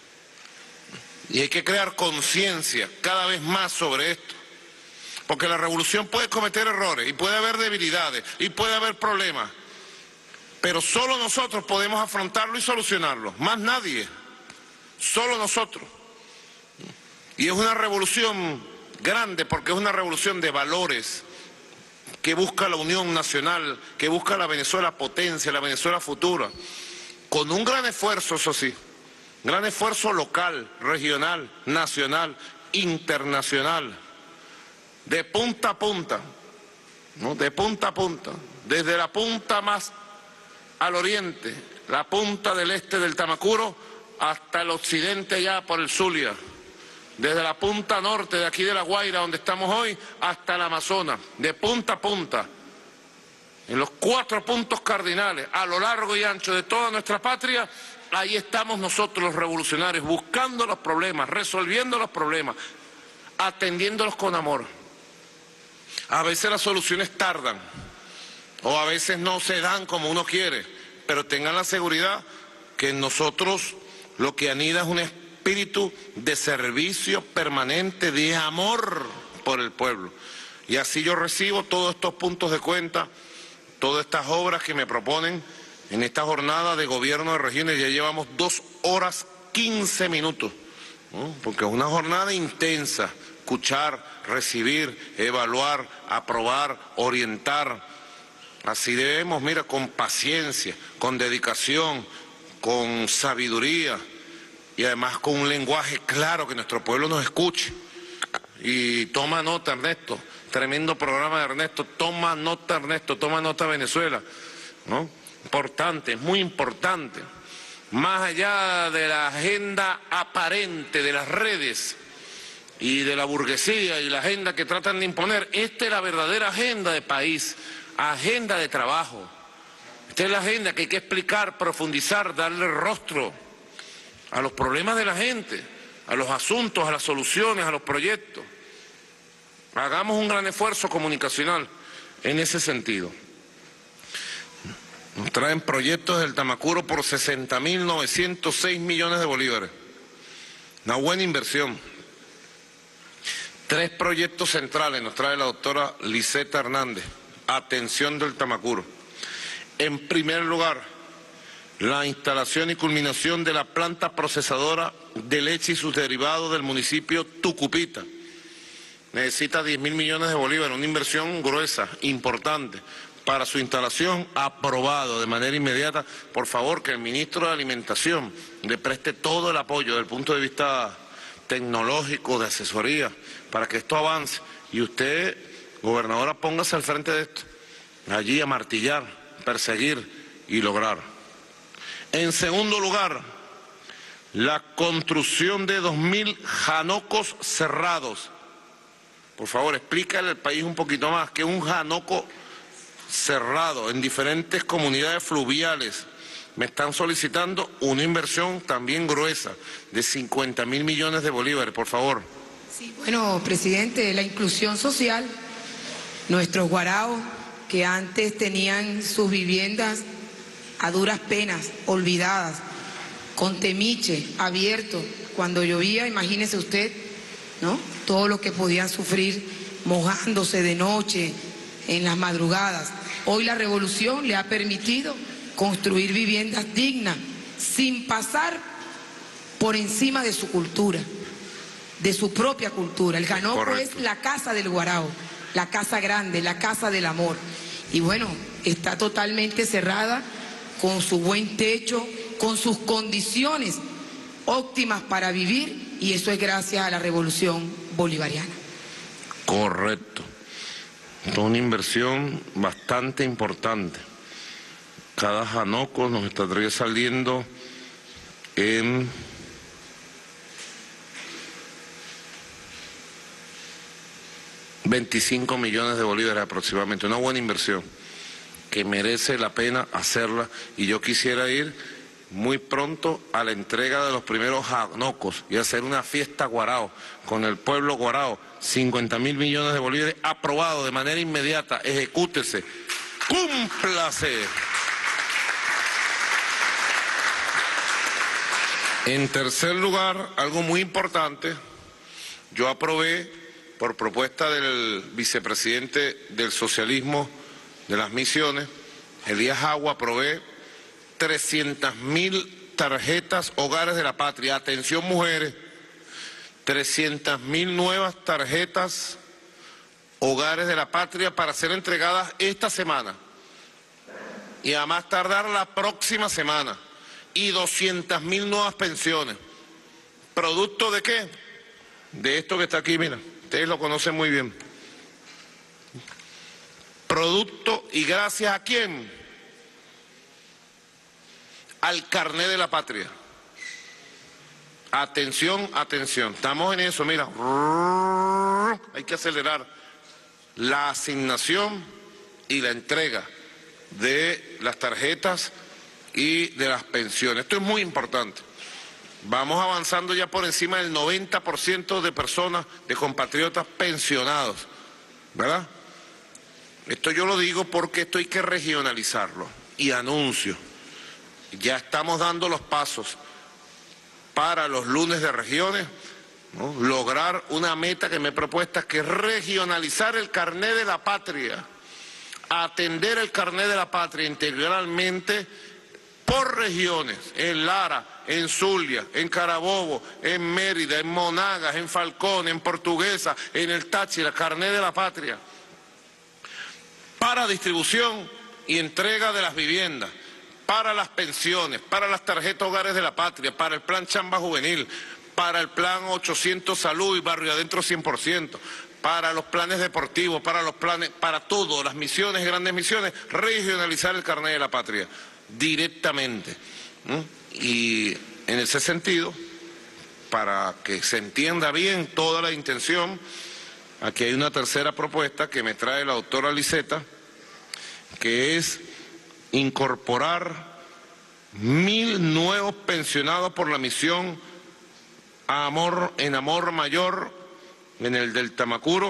Y hay que crear conciencia cada vez más sobre esto. Porque la revolución puede cometer errores y puede haber debilidades y puede haber problemas. Pero solo nosotros podemos afrontarlo y solucionarlo. Más nadie. Solo nosotros. Y es una revolución grande porque es una revolución de valores que busca la unión nacional, que busca la Venezuela potencia, la Venezuela futura. Con un gran esfuerzo, eso sí. Gran esfuerzo local, regional, nacional, internacional, de punta a punta, ¿no? De punta a punta, desde la punta más al oriente, la punta del este del Tamacuro, hasta el occidente ya por el Zulia, desde la punta norte de aquí de La Guaira, donde estamos hoy, hasta el Amazonas, de punta a punta, en los 4 puntos cardinales, a lo largo y ancho de toda nuestra patria. Ahí estamos nosotros los revolucionarios, buscando los problemas, resolviendo los problemas, atendiéndolos con amor. A veces las soluciones tardan, o a veces no se dan como uno quiere, pero tengan la seguridad que en nosotros lo que anida es un espíritu de servicio permanente, de amor por el pueblo. Y así yo recibo todos estos puntos de cuenta, todas estas obras que me proponen. En esta jornada de gobierno de regiones ya llevamos 2 horas 15 minutos, ¿no? Porque es una jornada intensa, escuchar, recibir, evaluar, aprobar, orientar. Así debemos, mira, con paciencia, con dedicación, con sabiduría y además con un lenguaje claro que nuestro pueblo nos escuche. y toma nota, Ernesto, tremendo programa de Ernesto, toma nota, Ernesto, toma nota Venezuela, ¿no? Importante, muy importante. Más allá de la agenda aparente de las redes y de la burguesía y la agenda que tratan de imponer, esta es la verdadera agenda de país, agenda de trabajo. Esta es la agenda que hay que explicar, profundizar, darle rostro a los problemas de la gente, a los asuntos, a las soluciones, a los proyectos. Hagamos un gran esfuerzo comunicacional en ese sentido. Nos traen proyectos del Tamacuro por 60.906 millones de bolívares. Una buena inversión. 3 proyectos centrales nos trae la doctora Liseta Hernández. Atención del Tamacuro. En primer lugar, la instalación y culminación de la planta procesadora de leche y sus derivados del municipio Tucupita. Necesita 10.000 millones de bolívares, una inversión gruesa, importante. Para su instalación, aprobado de manera inmediata. Por favor, que el ministro de Alimentación le preste todo el apoyo desde el punto de vista tecnológico, de asesoría, para que esto avance. Y usted, gobernadora, póngase al frente de esto. Allí a martillar, perseguir y lograr. En segundo lugar, la construcción de 2.000 janocos cerrados. Por favor, explícale al país un poquito más que un janoco cerrado en diferentes comunidades fluviales. Me están solicitando una inversión también gruesa de 50.000 millones de bolívares, por favor. Sí, bueno, presidente, la inclusión social, nuestros guaraos que antes tenían sus viviendas a duras penas, olvidadas, con temiche abierto, cuando llovía, imagínese usted, ¿no? Todo lo que podían sufrir mojándose de noche, en las madrugadas. Hoy la revolución le ha permitido construir viviendas dignas, sin pasar por encima de su cultura, de su propia cultura. El janoco es la casa del guarao, la casa grande, la casa del amor. Y bueno, está totalmente cerrada, con su buen techo, con sus condiciones óptimas para vivir, y eso es gracias a la revolución bolivariana. Correcto. Es una inversión bastante importante. Cada janoco nos estaría saliendo en $25 millones de bolívares aproximadamente. Una buena inversión que merece la pena hacerla, y yo quisiera ir muy pronto a la entrega de los primeros janocos y hacer una fiesta guarao con el pueblo guarao. 50.000 millones de bolívares aprobado de manera inmediata. Ejecútese, cúmplase. En tercer lugar, algo muy importante, yo aprobé por propuesta del vicepresidente del socialismo de las Misiones, Elías Agua, aprobé 300.000 tarjetas Hogares de la Patria. Atención, mujeres, 300.000 nuevas tarjetas Hogares de la Patria para ser entregadas esta semana y a más tardar la próxima semana, y 200.000 nuevas pensiones. ¿Producto de qué? De esto que está aquí, mira, ustedes lo conocen muy bien. Producto, y gracias a quién, al carné de la patria. Atención, atención, estamos en eso, mira, hay que acelerar la asignación y la entrega de las tarjetas y de las pensiones. Esto es muy importante. Vamos avanzando ya por encima del 90% de personas, de compatriotas pensionados, ¿verdad? Esto yo lo digo porque esto hay que regionalizarlo. Y anuncio, ya estamos dando los pasos para los lunes de regiones, ¿no? Lograr una meta que me he propuesto, que es regionalizar el carné de la patria, atender el carné de la patria integralmente por regiones, en Lara, en Zulia, en Carabobo, en Mérida, en Monagas, en Falcón, en Portuguesa, en el Táchira, carné de la patria, para distribución y entrega de las viviendas, para las pensiones, para las tarjetas Hogares de la Patria, para el plan Chamba Juvenil, para el plan 800 salud y barrio adentro 100%, para los planes deportivos, para los planes, para todo, las misiones, grandes misiones, regionalizar el carnet de la patria directamente. Y en ese sentido, para que se entienda bien toda la intención, aquí hay una tercera propuesta que me trae la doctora Liseta, que es incorporar 1000 nuevos pensionados por la misión en Amor Mayor en el del Tamacuro,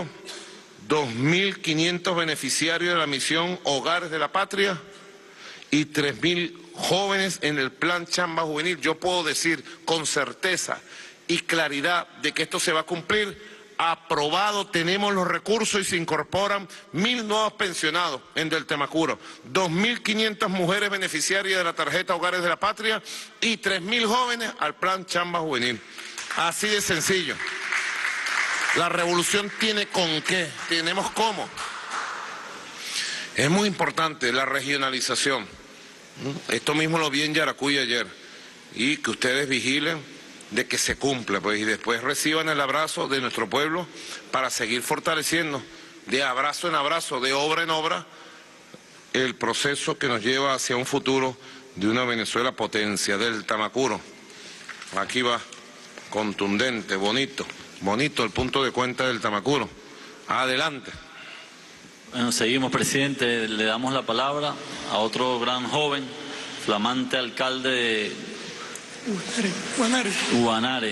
2500 beneficiarios de la misión Hogares de la Patria y 3000 jóvenes en el plan Chamba Juvenil. Yo puedo decir con certeza y claridad de que esto se va a cumplir. Aprobado, tenemos los recursos y se incorporan 1000 nuevos pensionados en Del Tamacuro, 2500 mujeres beneficiarias de la tarjeta Hogares de la Patria y 3000 jóvenes al plan Chamba Juvenil. Así de sencillo. La revolución tiene con qué, tenemos cómo. Es muy importante la regionalización. Esto mismo lo vi en Yaracuy ayer. Y que ustedes vigilen de que se cumpla, pues, y después reciban el abrazo de nuestro pueblo para seguir fortaleciendo de abrazo en abrazo, de obra en obra, el proceso que nos lleva hacia un futuro de una Venezuela potencia. Del Tamacuro. Aquí va, contundente, bonito el punto de cuenta del Tamacuro. Adelante. Bueno, seguimos, presidente. Le damos la palabra a otro gran joven, flamante alcalde de Guanare,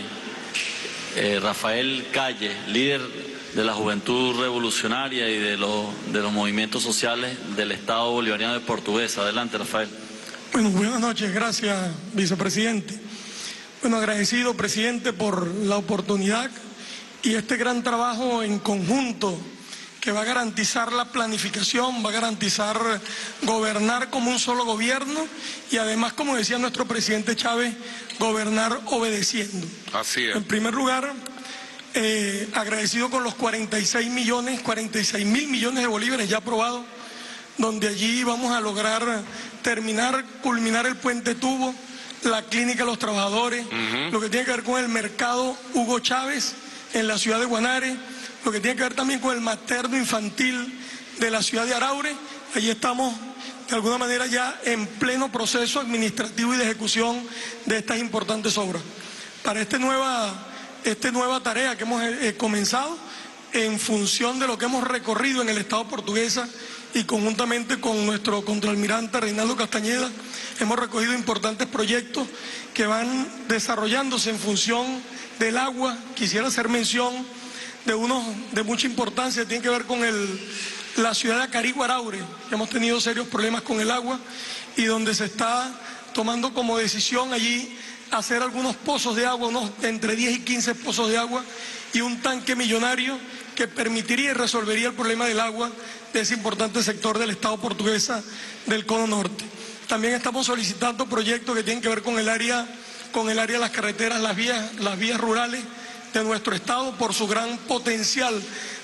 Rafael Calle, líder de la Juventud Revolucionaria y de los movimientos sociales del Estado Bolivariano de Portuguesa. Adelante, Rafael. Bueno, buenas noches. Gracias, vicepresidente. Bueno, agradecido, presidente, por la oportunidad y este gran trabajo en conjunto que va a garantizar la planificación, va a garantizar gobernar como un solo gobierno y además, como decía nuestro presidente Chávez, gobernar obedeciendo. Así es. En primer lugar, agradecido con los 46 mil millones de bolívares ya aprobados, donde allí vamos a lograr culminar el puente tubo, la clínica de los trabajadores, lo que tiene que ver con el mercado Hugo Chávez en la ciudad de Guanare, lo que tiene que ver también con el materno infantil de la ciudad de Araure. Allí estamos de alguna manera ya en pleno proceso administrativo y de ejecución de estas importantes obras. Para esta nueva tarea que hemos comenzado, en función de lo que hemos recorrido en el Estado Portuguesa y conjuntamente con nuestro contraalmirante Reinaldo Castañeda, hemos recogido importantes proyectos que van desarrollándose en función del agua. Quisiera hacer mención de unos de mucha importancia, tiene que ver con la ciudad de Acarigua, Araure. Hemos tenido serios problemas con el agua y donde se está tomando como decisión allí hacer algunos pozos de agua, entre 10 y 15 pozos de agua y un tanque millonario que permitiría y resolvería el problema del agua de ese importante sector del Estado Portuguesa del Cono Norte. También estamos solicitando proyectos que tienen que ver con el área de las carreteras, las vías rurales de nuestro Estado por su gran potencial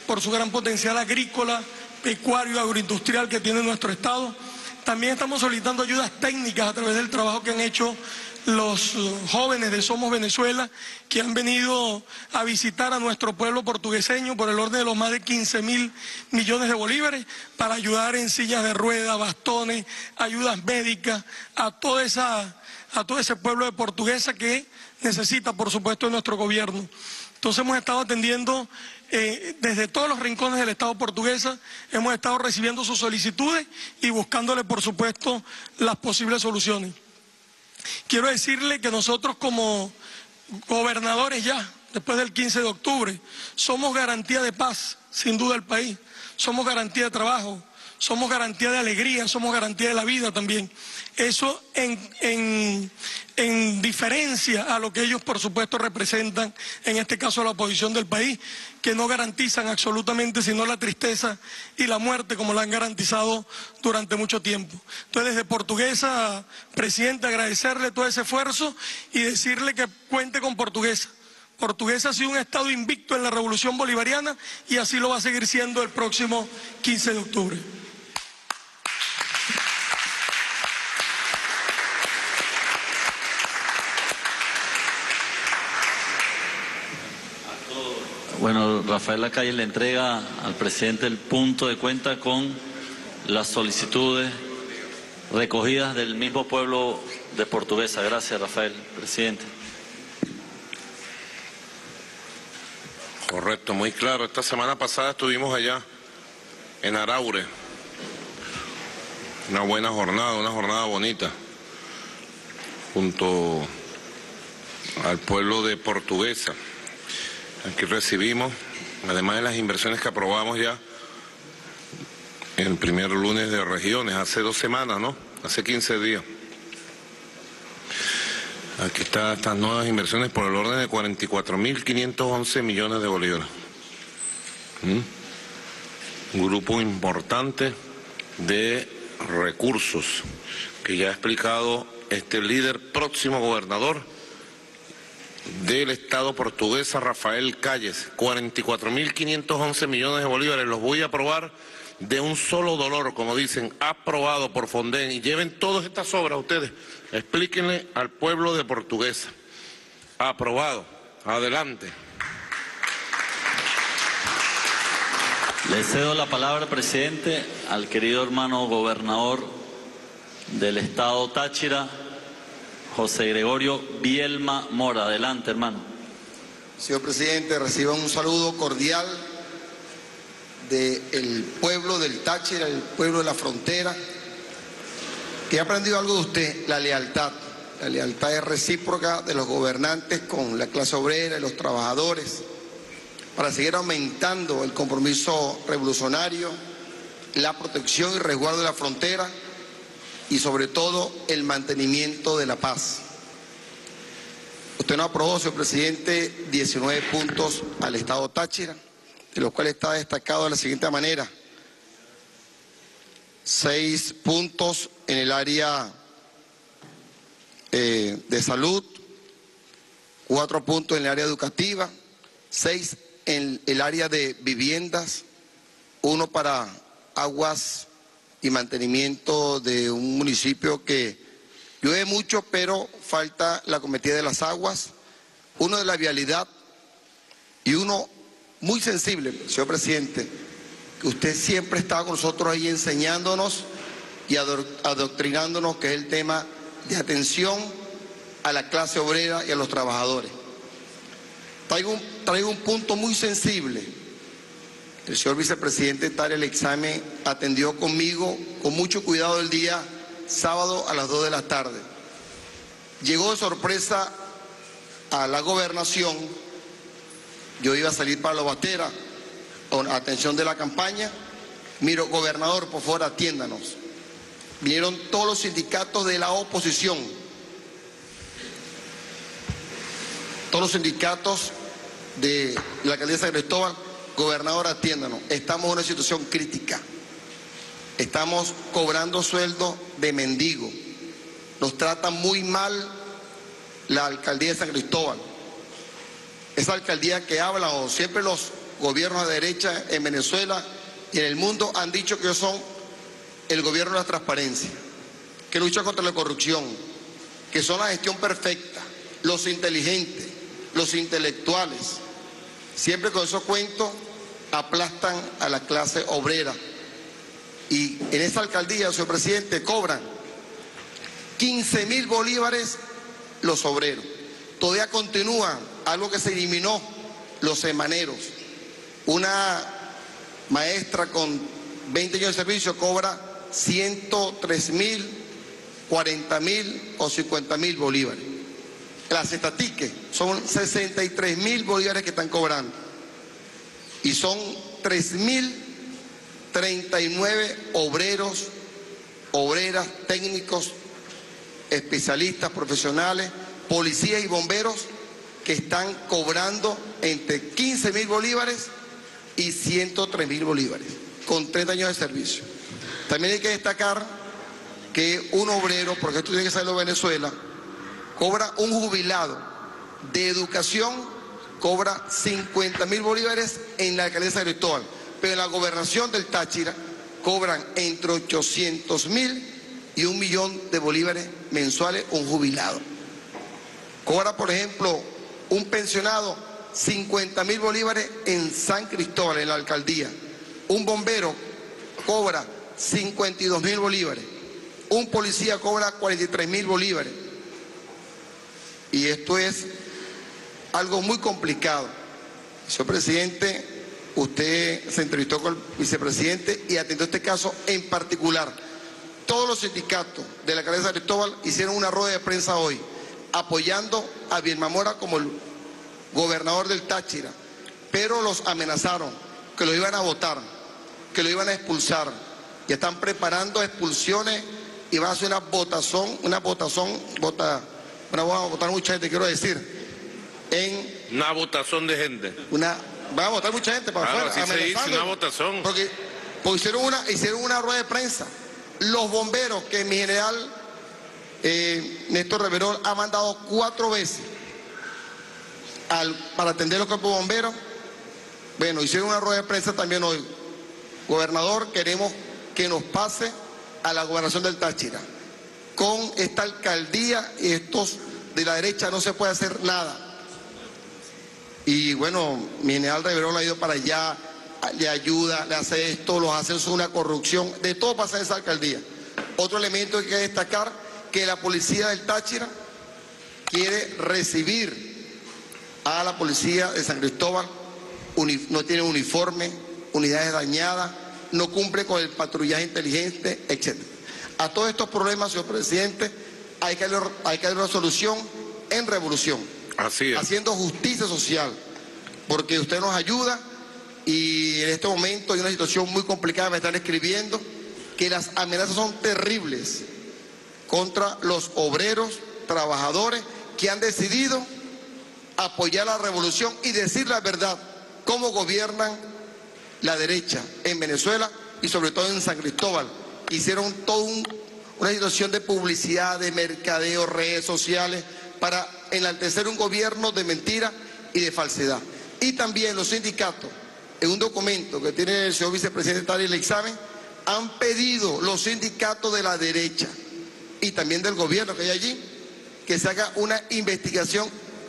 agrícola, pecuario, agroindustrial que tiene nuestro Estado. También estamos solicitando ayudas técnicas a través del trabajo que han hecho los jóvenes de Somos Venezuela, que han venido a visitar a nuestro pueblo portugueseño por el orden de los más de 15.000 millones de bolívares para ayudar en sillas de ruedas, bastones, ayudas médicas a todo ese pueblo de Portuguesa que necesita, por supuesto, de nuestro gobierno. Entonces hemos estado atendiendo desde todos los rincones del Estado Portuguesa, hemos estado recibiendo sus solicitudes y buscándole, por supuesto, las posibles soluciones. Quiero decirle que nosotros como gobernadores ya, después del 15 de octubre, somos garantía de paz, sin duda, al país. Somos garantía de trabajo, somos garantía de alegría, somos garantía de la vida también. Eso en diferencia a lo que ellos, por supuesto, representan, en este caso la oposición del país, que no garantizan absolutamente sino la tristeza y la muerte, como la han garantizado durante mucho tiempo. Entonces, desde Portuguesa, presidente, agradecerle todo ese esfuerzo y decirle que cuente con Portuguesa. Portuguesa ha sido un Estado invicto en la Revolución Bolivariana y así lo va a seguir siendo el próximo 15 de octubre. Bueno, Rafael Lacalle le entrega al presidente el punto de cuenta con las solicitudes recogidas del mismo pueblo de Portuguesa. Gracias, Rafael, presidente. Correcto, muy claro. Esta semana pasada estuvimos allá en Araure. Una buena jornada, una jornada bonita, junto al pueblo de Portuguesa. Aquí recibimos, además de las inversiones que aprobamos ya el primer lunes de regiones, hace 2 semanas, ¿no? Hace 15 días. Aquí están estas nuevas inversiones por el orden de 44.511 millones de bolívares. Un grupo importante de recursos que ya ha explicado este líder, próximo gobernador del Estado portuguesa, Rafael Calles. 44.511 millones de bolívares, los voy a aprobar de un solo dolor, como dicen, aprobado por Fonden. Y lleven todas estas obras ustedes, explíquenle al pueblo de Portuguesa. Aprobado. Adelante. Le cedo la palabra, presidente, al querido hermano gobernador del Estado Táchira, José Gregorio Bielma Mora. Adelante, hermano. Señor presidente, reciba un saludo cordial del pueblo del Táchira, el pueblo de la frontera, que he aprendido algo de usted, la lealtad. La lealtad es recíproca de los gobernantes con la clase obrera y los trabajadores, para seguir aumentando el compromiso revolucionario, la protección y resguardo de la frontera y sobre todo el mantenimiento de la paz. Usted nos aprobó, señor presidente, 19 puntos al Estado Táchira, de los cuales está destacado de la siguiente manera: 6 puntos en el área de salud, 4 puntos en el área educativa, 6 en el área de viviendas, 1 para aguas y mantenimiento de un municipio que llueve mucho, pero falta la cometida de las aguas, 1 de la vialidad y 1 muy sensible, señor presidente, que usted siempre estaba con nosotros ahí enseñándonos y adoctrinándonos, que es el tema de atención a la clase obrera y a los trabajadores. Traigo un punto muy sensible. El señor vicepresidente Tare el examen atendió conmigo con mucho cuidado el día sábado a las 2 de la tarde. Llegó de sorpresa a la gobernación. Yo iba a salir para la Batera, con atención de la campaña. Miro, gobernador, por favor, atiéndanos. Vinieron todos los sindicatos de la oposición. Todos los sindicatos de la alcaldía de San Cristóbal. Gobernador, atiéndanos. Estamos en una situación crítica. Estamos cobrando sueldo de mendigo. Nos trata muy mal la alcaldía de San Cristóbal. Esa alcaldía que habla, o siempre los gobiernos de derecha en Venezuela y en el mundo han dicho que ellos son el gobierno de la transparencia, que lucha contra la corrupción, que son la gestión perfecta, los inteligentes, los intelectuales. Siempre con esos cuentos aplastan a la clase obrera. Y en esa alcaldía, señor presidente, cobran 15.000 bolívares los obreros. Todavía continúa algo que se eliminó, los semaneros. Una maestra con 20 años de servicio cobra 103.000, 40.000 o 50.000 bolívares. Las estatiques son 63.000 bolívares que están cobrando. Y son 3.039 obreros, obreras, técnicos, especialistas, profesionales, policías y bomberos que están cobrando entre 15.000 bolívares y 103.000 bolívares, con 30 años de servicio. También hay que destacar que un obrero, porque esto tiene que saberlo en Venezuela, cobra un jubilado de educación, cobra 50.000 bolívares en la alcaldía de San Cristóbal, pero en la gobernación del Táchira cobran entre 800.000 y 1 millón de bolívares mensuales un jubilado. Cobra, por ejemplo, un pensionado 50.000 bolívares en San Cristóbal, en la alcaldía. Un bombero cobra 52.000 bolívares. Un policía cobra 43.000 bolívares. Y esto es algo muy complicado. Señor presidente, usted se entrevistó con el vicepresidente y atendió este caso en particular. Todos los sindicatos de la alcaldía de San Cristóbal hicieron una rueda de prensa hoy, apoyando a Vilma Mora como el gobernador del Táchira, pero los amenazaron, que lo iban a votar, que lo iban a expulsar. Ya están preparando expulsiones y van a hacer van a votar mucha gente, quiero decir, una votación de gente. Van a votar mucha gente para afuera, así se dice, una votación. Porque hicieron una rueda de prensa. Los bomberos, que mi general Néstor Reverol ha mandado 4 veces para atender los cuerpos de bomberos. Bueno, hicieron una rueda de prensa también hoy. Gobernador, queremos que nos pase a la gobernación del Táchira. Con esta alcaldía y estos de la derecha no se puede hacer nada. Y bueno, mi general Reverol ha ido para allá, le ayuda, le hace esto, los hace una corrupción, de todo pasa en esa alcaldía. Otro elemento que hay que destacar, que la policía del Táchira quiere recibir a la policía de San Cristóbal, no tiene uniforme, unidades dañadas, no cumple con el patrullaje inteligente, etc. A todos estos problemas, señor presidente, hay que dar una solución en revolución. Así es. Haciendo justicia social, porque usted nos ayuda y en este momento hay una situación muy complicada, me están escribiendo que las amenazas son terribles contra los obreros, trabajadores que han decidido apoyar la revolución y decir la verdad, cómo gobiernan la derecha en Venezuela y sobre todo en San Cristóbal. Hicieron toda una situación de publicidad, de mercadeo, redes sociales, para enaltecer un gobierno de mentira y de falsedad. Y también los sindicatos, en un documento que tiene el señor vicepresidente Tari el examen, han pedido los sindicatos de la derecha y también del gobierno que hay allí, que se haga una investigación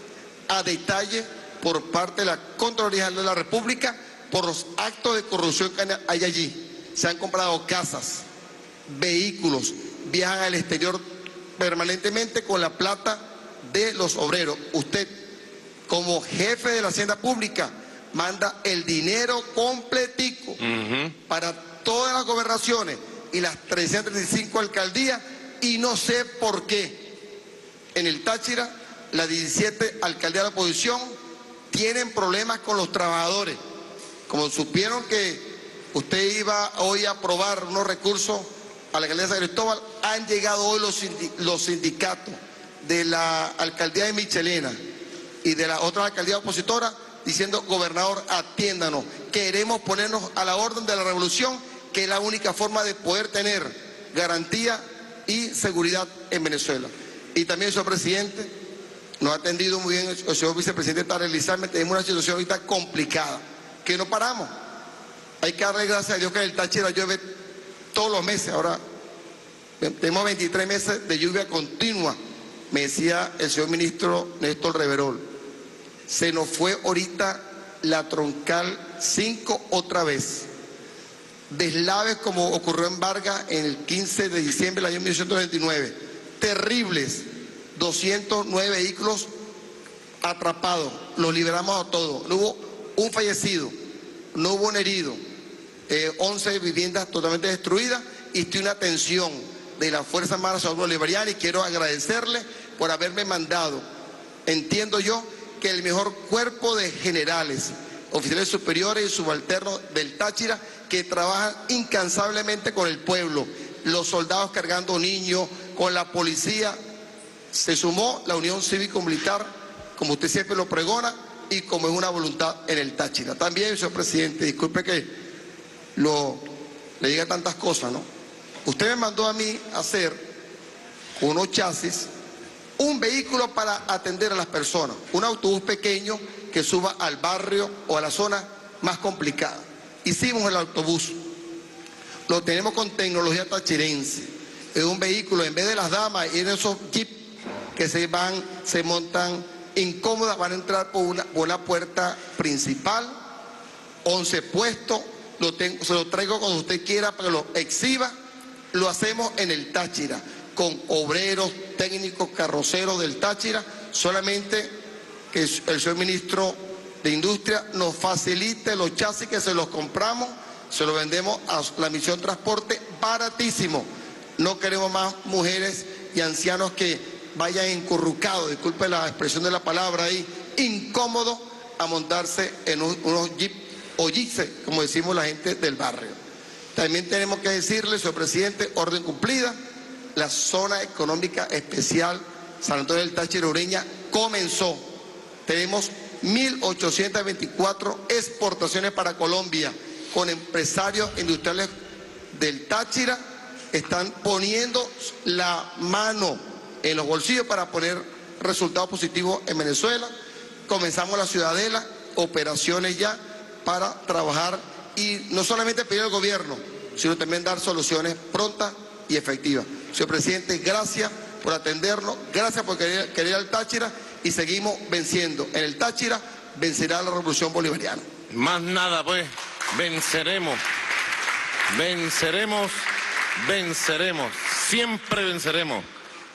a detalle por parte de la Contraloría General de la República por los actos de corrupción que hay allí. Se han comprado casas, vehículos, viajan al exterior permanentemente con la plata de los obreros. Usted, como jefe de la Hacienda Pública, manda el dinero completico para todas las gobernaciones y las 335 alcaldías, y no sé por qué en el Táchira las 17 alcaldías de la oposición tienen problemas con los trabajadores. Como supieron que usted iba hoy a aprobar unos recursos a la alcaldía de San Cristóbal, han llegado hoy los sindicatos de la alcaldía de Michelena y de la otra alcaldía opositora diciendo: gobernador, atiéndanos, queremos ponernos a la orden de la revolución, que es la única forma de poder tener garantía y seguridad en Venezuela. Y también, señor presidente, nos ha atendido muy bien el señor vicepresidente Tari Elizalde. Tenemos una situación ahorita complicada, que no paramos. Hay que darle gracias a Dios que en el Táchira llueve todos los meses. Ahora tenemos 23 meses de lluvia continua. Me decía el señor ministro Néstor Reverol, se nos fue ahorita la troncal 5 otra vez. Deslaves como ocurrió en Vargas en el 15 de diciembre del año 1929. Terribles. 209 vehículos atrapados. Los liberamos a todos. No hubo un fallecido, no hubo un herido. 11 viviendas totalmente destruidas, y estoy en una atención de la Fuerza Armada Bolivariana, y quiero agradecerle por haberme mandado. Entiendo yo que el mejor cuerpo de generales, oficiales superiores y subalternos del Táchira, que trabajan incansablemente con el pueblo, los soldados cargando niños, con la policía. Se sumó la Unión Cívico-Militar, como usted siempre lo pregona, y como es una voluntad en el Táchira. También, señor presidente, disculpe que le diga tantas cosas, ¿no? Usted me mandó a mí hacer unos chasis, un vehículo para atender a las personas, un autobús pequeño que suba al barrio o a la zona más complicada. Hicimos el autobús, lo tenemos con tecnología tachirense. Es un vehículo, en vez de las damas y en esos jeeps que se montan incómoda, van a entrar por una puerta principal, 11 puestos, se lo traigo cuando usted quiera para que lo exhiba. Lo hacemos en el Táchira, con obreros, técnicos, carroceros del Táchira, solamente que el señor ministro de Industria nos facilite los chasis, que se los compramos, se los vendemos a la Misión Transporte baratísimo. No queremos más mujeres y ancianos que vayan encurrucados, disculpe la expresión de la palabra ahí, incómodos a montarse en unos jeep o jeeps, como decimos la gente del barrio. También tenemos que decirle, señor presidente, orden cumplida, la zona económica especial San Antonio del Táchira Ureña comenzó. Tenemos 1.824 exportaciones para Colombia, con empresarios industriales del Táchira, están poniendo la mano en los bolsillos para poner resultados positivos en Venezuela. Comenzamos la Ciudadela, operaciones ya para trabajar y no solamente pedir al gobierno, sino también dar soluciones prontas y efectivas. Señor presidente, gracias por atendernos, gracias por querer al Táchira y seguimos venciendo. En el Táchira vencerá la revolución bolivariana. Más nada, pues, venceremos, venceremos, venceremos, siempre venceremos.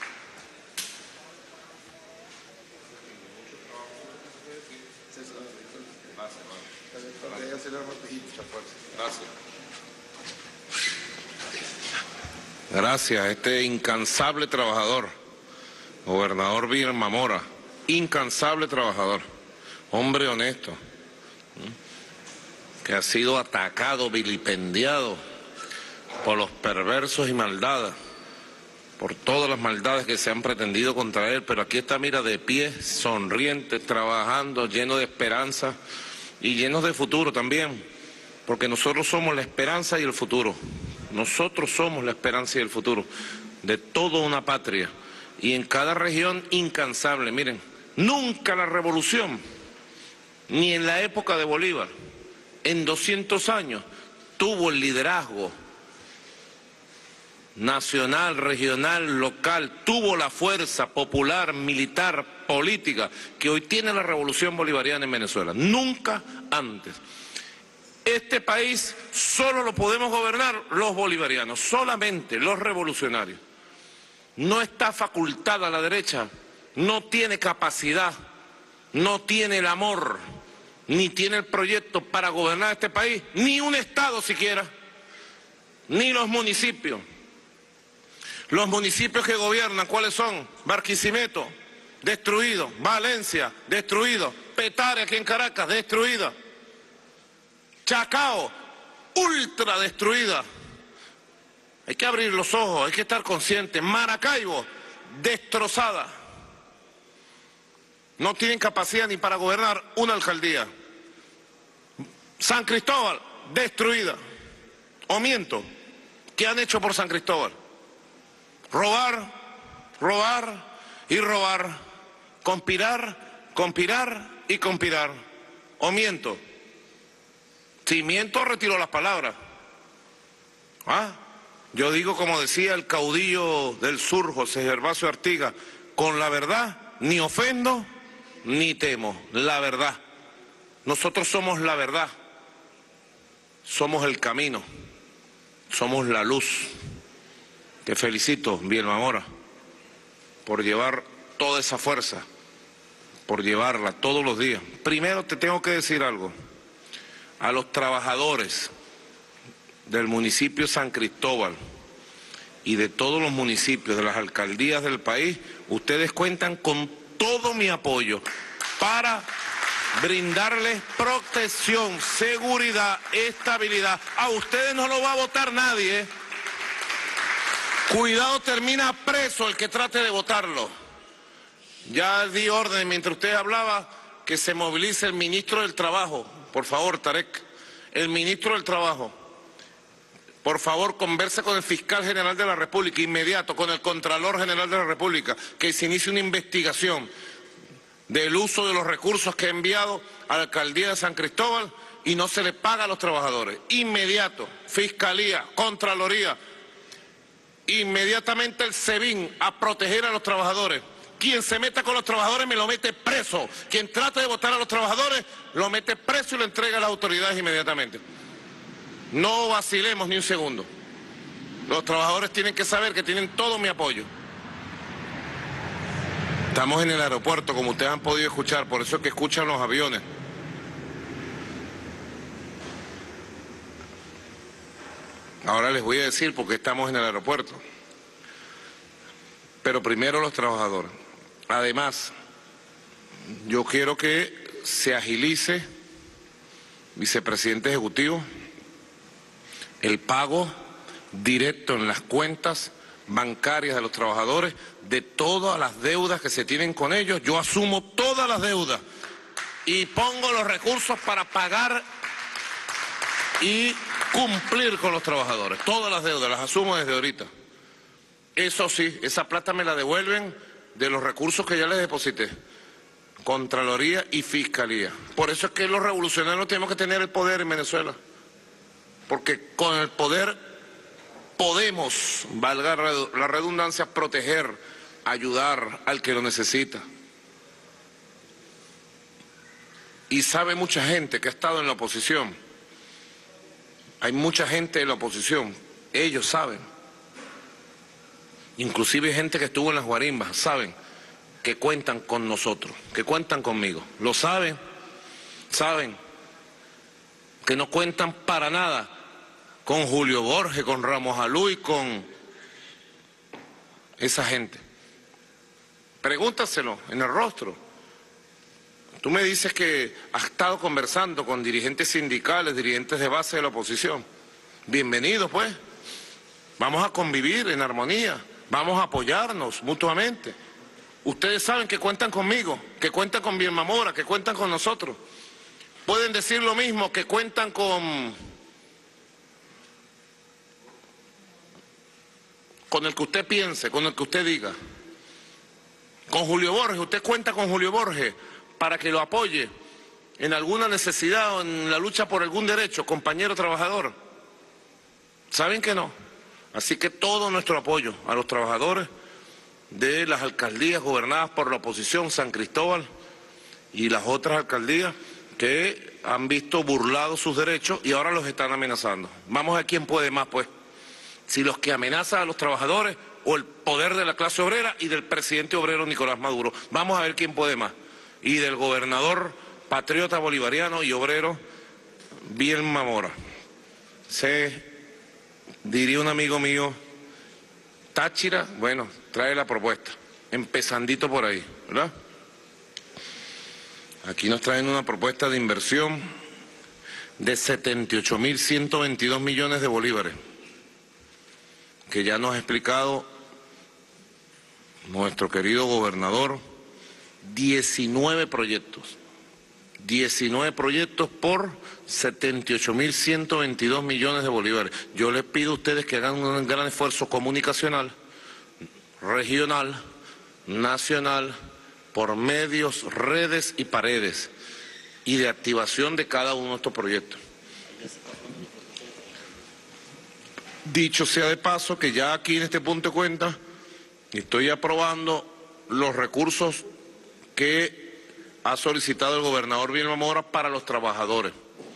Gracias a este incansable trabajador, gobernador Vilma Mora, incansable trabajador, hombre honesto, que ha sido atacado, vilipendiado por los perversos y maldades, por todas las maldades que se han pretendido contra él, pero aquí está, mira, de pie, sonriente, trabajando, lleno de esperanza y llenos de futuro también, porque nosotros somos la esperanza y el futuro. Nosotros somos la esperanza y el futuro de toda una patria y en cada región incansable. Miren, nunca la revolución, ni en la época de Bolívar, en 200 años, tuvo el liderazgo nacional, regional, local, tuvo la fuerza popular, militar, política que hoy tiene la revolución bolivariana en Venezuela. Nunca antes. Este país solo lo podemos gobernar los bolivarianos, solamente los revolucionarios. No está facultada la derecha, no tiene capacidad, no tiene el amor, ni tiene el proyecto para gobernar este país, ni un estado siquiera, ni los municipios. Los municipios que gobiernan, ¿cuáles son? Barquisimeto, destruido. Valencia, destruido. Petare, aquí en Caracas, destruida. Chacao, ultra destruida. Hay que abrir los ojos, hay que estar conscientes. Maracaibo, destrozada. No tienen capacidad ni para gobernar una alcaldía. San Cristóbal, destruida. ¿O miento? ¿Qué han hecho por San Cristóbal? Robar, robar y robar. Conspirar, conspirar y conspirar. ¿O miento? Si miento, retiro las palabras. Yo digo como decía el caudillo del sur, José Gervasio Artigas, con la verdad ni ofendo ni temo, la verdad. Nosotros somos la verdad, somos el camino, somos la luz. Te felicito, Vilma Mora, por llevar toda esa fuerza, por llevarla todos los días. Primero te tengo que decir algo. A los trabajadores del municipio San Cristóbal y de todos los municipios, de las alcaldías del país, ustedes cuentan con todo mi apoyo para brindarles protección, seguridad, estabilidad. A ustedes no lo va a votar nadie, ¿eh? Cuidado, termina preso el que trate de votarlo. Ya di orden, mientras usted hablaba, que se movilice el ministro del Trabajo. Por favor, Tarek, el ministro del Trabajo, por favor, converse con el fiscal general de la República, inmediato, con el Contralor General de la República, que se inicie una investigación del uso de los recursos que ha enviado a la alcaldía de San Cristóbal y no se le paga a los trabajadores. Inmediato, Fiscalía, Contraloría, inmediatamente el SEBIN a proteger a los trabajadores, Quien se meta con los trabajadores me lo mete preso. Quien trate de votar a los trabajadores lo mete preso y lo entrega a las autoridades inmediatamente. No vacilemos ni un segundo. Los trabajadores tienen que saber que tienen todo mi apoyo. Estamos en el aeropuerto, como ustedes han podido escuchar, por eso es que escuchan los aviones. Ahora les voy a decir por qué estamos en el aeropuerto. Pero primero los trabajadores. Además, yo quiero que se agilice, vicepresidente ejecutivo, el pago directo en las cuentas bancarias de los trabajadores de todas las deudas que se tienen con ellos. Yo asumo todas las deudas y pongo los recursos para pagar y cumplir con los trabajadores. Todas las deudas las asumo desde ahorita. Eso sí, esa plata me la devuelven de los recursos que ya les deposité. Contraloría y Fiscalía. Por eso es que los revolucionarios tenemos que tener el poder en Venezuela. Porque con el poder podemos, valga la redundancia, proteger, ayudar al que lo necesita. Y sabe mucha gente que ha estado en la oposición. Hay mucha gente en la oposición. Ellos saben. Inclusive gente que estuvo en las guarimbas, saben que cuentan con nosotros, que cuentan conmigo. Lo saben, saben que no cuentan para nada con Julio Borges, con Ramos Alú y con esa gente. Pregúntaselo en el rostro. Tú me dices que has estado conversando con dirigentes sindicales, dirigentes de base de la oposición. Bienvenidos, pues. Vamos a convivir en armonía, vamos a apoyarnos mutuamente. Ustedes saben que cuentan conmigo, que cuentan con Vilma Mora, que cuentan con nosotros. Pueden decir lo mismo, que cuentan con el que usted piense, con el que usted diga. Con Julio Borges, usted cuenta con Julio Borges para que lo apoye en alguna necesidad o en la lucha por algún derecho, compañero trabajador. ¿Saben que no? Así que todo nuestro apoyo a los trabajadores de las alcaldías gobernadas por la oposición, San Cristóbal y las otras alcaldías que han visto burlados sus derechos y ahora los están amenazando. Vamos a ver quién puede más, pues. Si los que amenazan a los trabajadores o el poder de la clase obrera y del presidente obrero Nicolás Maduro. Vamos a ver quién puede más. Y del gobernador patriota bolivariano y obrero Vilma Mora. Diría un amigo mío, Táchira, bueno, trae la propuesta, empezandito por ahí, ¿verdad? Aquí nos traen una propuesta de inversión de 78.122 millones de bolívares, que ya nos ha explicado nuestro querido gobernador, 19 proyectos por 78.122 millones de bolívares. Yo les pido a ustedes que hagan un gran esfuerzo comunicacional, regional, nacional, por medios, redes y paredes, y de activación de cada uno de estos proyectos. Dicho sea de paso que ya aquí en este punto de cuenta estoy aprobando los recursos que ha solicitado el gobernador Vilma Mora para los trabajadores.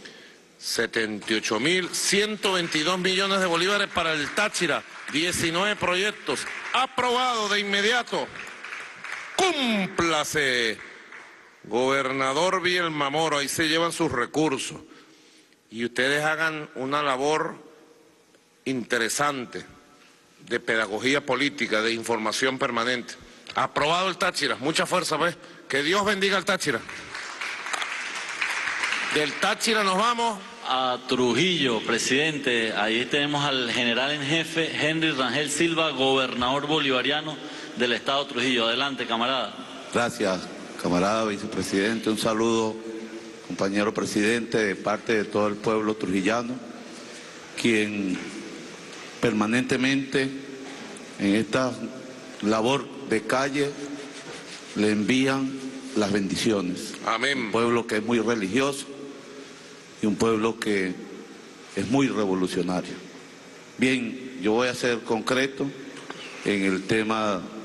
78.122 millones de bolívares para el Táchira, 19 proyectos, aprobado de inmediato. ¡Cúmplase! Gobernador Vilma Mora, ahí se llevan sus recursos. Y ustedes hagan una labor interesante de pedagogía política, de información permanente. Aprobado el Táchira, mucha fuerza, pues. Que Dios bendiga al Táchira. Del Táchira nos vamos a Trujillo, presidente. Ahí tenemos al general en jefe Henry Rangel Silva, gobernador bolivariano del estado de Trujillo. Adelante, camarada. Gracias, camarada vicepresidente. Un saludo, compañero presidente, de parte de todo el pueblo trujillano, quien permanentemente en esta labor de calle le envían las bendiciones. Amén. Un pueblo que es muy religioso y un pueblo que es muy revolucionario. Bien, yo voy a ser concreto en el tema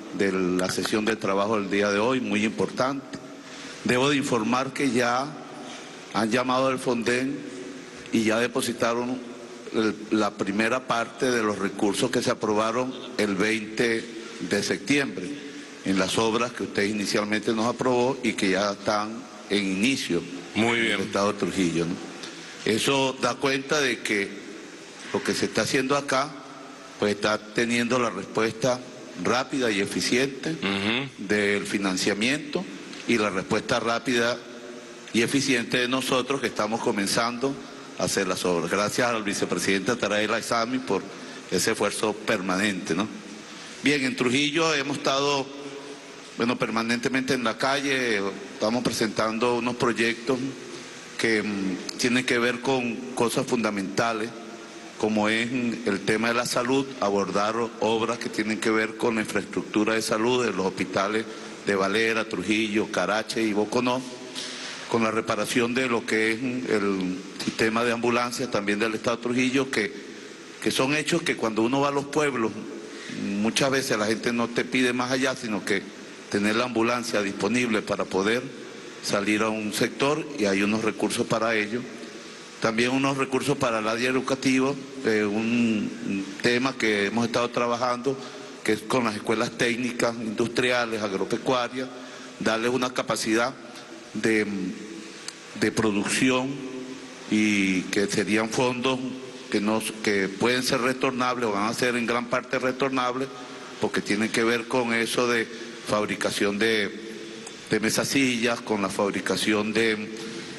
de la sesión de trabajo del día de hoy, muy importante. Debo de informar que ya han llamado al Fonden y ya depositaron la primera parte de los recursos que se aprobaron el 20 de septiembre en las obras que usted inicialmente nos aprobó y que ya están en inicio en el estado de Trujillo, ¿no? Eso da cuenta de que lo que se está haciendo acá pues está teniendo la respuesta rápida y eficiente del financiamiento y la respuesta rápida y eficiente de nosotros que estamos comenzando a hacer las obras. Gracias al vicepresidente Ataray Laizami por ese esfuerzo permanente, ¿no? Bien, en Trujillo hemos estado permanentemente en la calle, estamos presentando unos proyectos que tienen que ver con cosas fundamentales, como es el tema de la salud, abordar obras que tienen que ver con la infraestructura de salud de los hospitales de Valera, Trujillo, Carache y Boconó, con la reparación de lo que es el sistema de ambulancias también del estado de Trujillo, que son hechos que cuando uno va a los pueblos, muchas veces la gente no te pide más allá, sino que tener la ambulancia disponible para poder salir a un sector y hay unos recursos para ello. También unos recursos para el área educativa, un tema que hemos estado trabajando, que es con las escuelas técnicas, industriales, agropecuarias, darles una capacidad de producción y que serían fondos que pueden ser retornables o van a ser en gran parte retornables porque tienen que ver con eso de fabricación de mesas sillas, con la fabricación de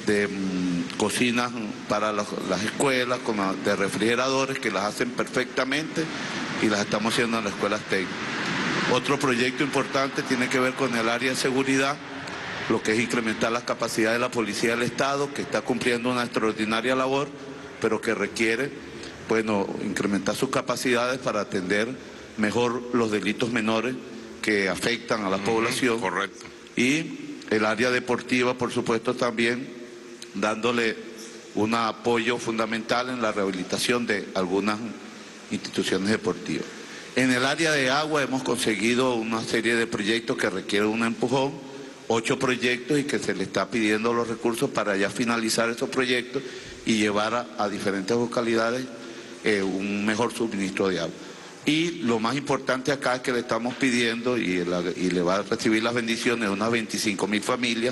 cocinas para las escuelas, de refrigeradores que las hacen perfectamente y las estamos haciendo en las escuelas técnicas. Otro proyecto importante tiene que ver con el área de seguridad, lo que es incrementar las capacidades de la Policía del Estado, que está cumpliendo una extraordinaria labor, pero que requiere, incrementar sus capacidades para atender mejor los delitos menores que afectan a la población. Correcto. Y el área deportiva, por supuesto, también dándole un apoyo fundamental en la rehabilitación de algunas instituciones deportivas. En el área de agua hemos conseguido una serie de proyectos que requieren un empujón, 8 proyectos y que se le está pidiendo los recursos para ya finalizar esos proyectos y llevar a diferentes localidades un mejor suministro de agua. Y lo más importante acá es que le estamos pidiendo y le va a recibir las bendiciones de unas 25.000 familias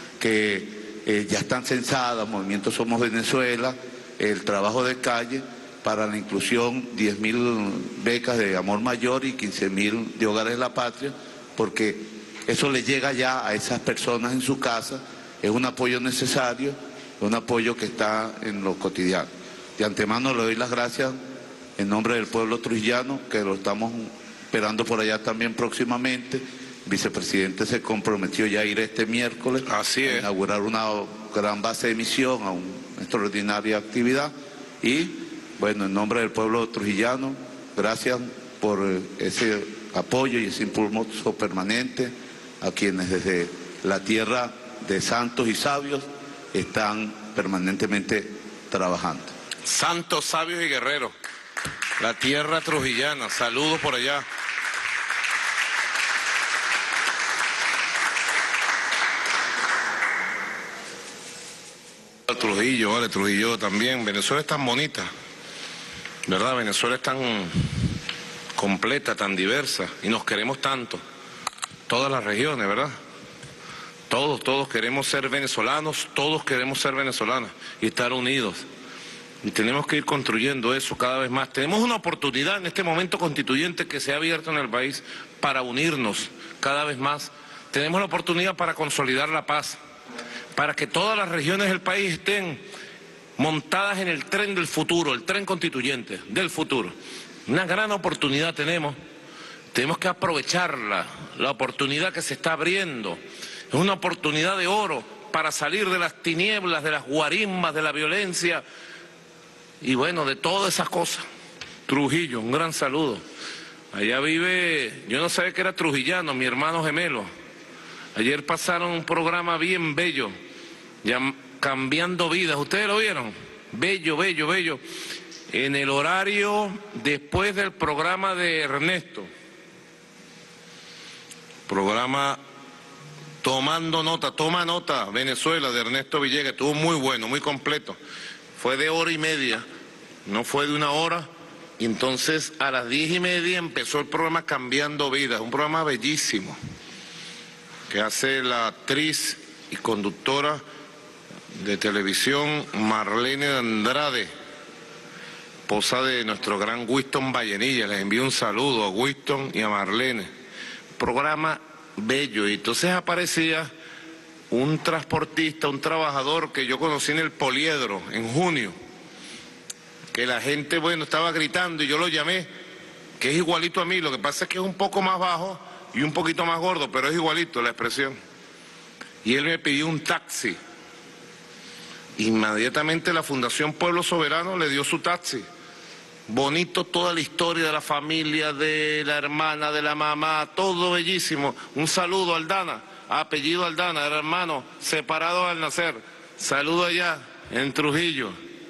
que ya están censadas, Movimiento Somos Venezuela, el trabajo de calle para la inclusión, 10.000 becas de Amor Mayor y 15.000 de Hogares de la Patria, porque eso le llega ya a esas personas en su casa, es un apoyo necesario, un apoyo que está en lo cotidiano. De antemano le doy las gracias en nombre del pueblo trujillano, que lo estamos esperando por allá también próximamente. El vicepresidente se comprometió ya a ir este miércoles a inaugurar una gran base de emisión, a una extraordinaria actividad. Y bueno, en nombre del pueblo trujillano, gracias por ese apoyo y ese impulso permanente a quienes desde la tierra de santos y sabios están permanentemente trabajando. Santos, sabios y guerreros. La tierra trujillana, saludos por allá. Trujillo, vale, Trujillo también. Venezuela es tan bonita, ¿verdad? Venezuela es tan completa, tan diversa y nos queremos tanto. Todas las regiones, ¿verdad? Todos queremos ser venezolanos, todos queremos ser venezolanas y estar unidos. Y tenemos que ir construyendo eso cada vez más. Tenemos una oportunidad en este momento constituyente que se ha abierto en el país para unirnos cada vez más. Tenemos la oportunidad para consolidar la paz, para que todas las regiones del país estén montadas en el tren del futuro, el tren constituyente del futuro. Una gran oportunidad tenemos que aprovecharla, la oportunidad que se está abriendo. Es una oportunidad de oro para salir de las tinieblas, de las guarismas, de la violencia, y bueno, de todas esas cosas. Trujillo, un gran saludo. Allá vive, yo no sabía que era trujillano, mi hermano gemelo. Ayer pasaron un programa bien bello, Cambiando Vidas. ¿Ustedes lo vieron? Bello, bello, bello. En el horario después del programa de Ernesto. Programa Tomando Nota, Toma Nota, Venezuela, de Ernesto Villegas. Estuvo muy bueno, muy completo. Fue de 1h30, no fue de 1 hora. Y entonces a las 10:30 empezó el programa Cambiando Vidas, un programa bellísimo que hace la actriz y conductora de televisión Marlene Andrade, esposa de nuestro gran Winston Vallenilla. Les envío un saludo a Winston y a Marlene. Programa bello. Y entonces aparecía un transportista, un trabajador que yo conocí en el Poliedro en junio, que la gente, bueno, estaba gritando y yo lo llamé, que es igualito a mí. Lo que pasa es que es un poco más bajo y un poquito más gordo, pero es igualito la expresión. Y él me pidió un taxi. Inmediatamente la Fundación Pueblo Soberano le dio su taxi. Bonito toda la historia de la familia, de la hermana, de la mamá, todo bellísimo. Un saludo a Aldana, apellido Aldana, era hermano, separado al nacer. Saludo allá, en Trujillo.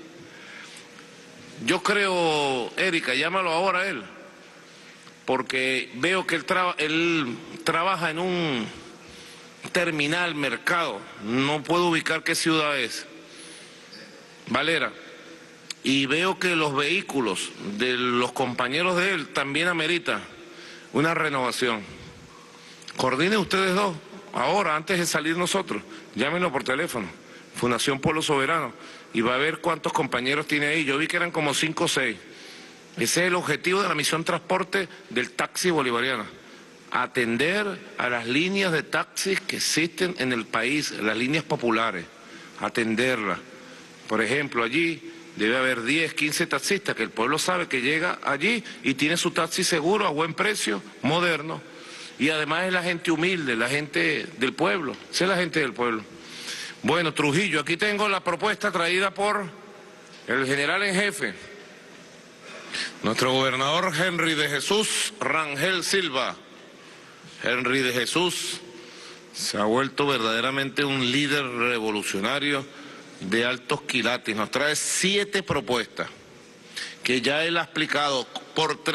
Yo creo, Erika, llámalo ahora a él, porque veo que él trabaja en un terminal, mercado, no puedo ubicar qué ciudad es, Valera, y veo que los vehículos de los compañeros de él también ameritan una renovación. Coordinen ustedes dos, ahora, antes de salir nosotros, llámenlo por teléfono, Fundación Pueblo Soberano, y va a ver cuántos compañeros tiene ahí. Yo vi que eran como 5 o 6. Ese es el objetivo de la misión transporte del taxi bolivariano. Atender a las líneas de taxis que existen en el país, las líneas populares. Atenderlas. Por ejemplo, allí debe haber 10, 15 taxistas que el pueblo sabe que llega allí y tiene su taxi seguro, a buen precio, moderno. Y además es la gente humilde, la gente del pueblo. Esa es la gente del pueblo. Bueno, Trujillo, aquí tengo la propuesta traída por el general en jefe, nuestro gobernador Henry de Jesús Rangel Silva. Henry de Jesús se ha vuelto verdaderamente un líder revolucionario de altos quilates. Nos trae 7 propuestas que ya él ha explicado por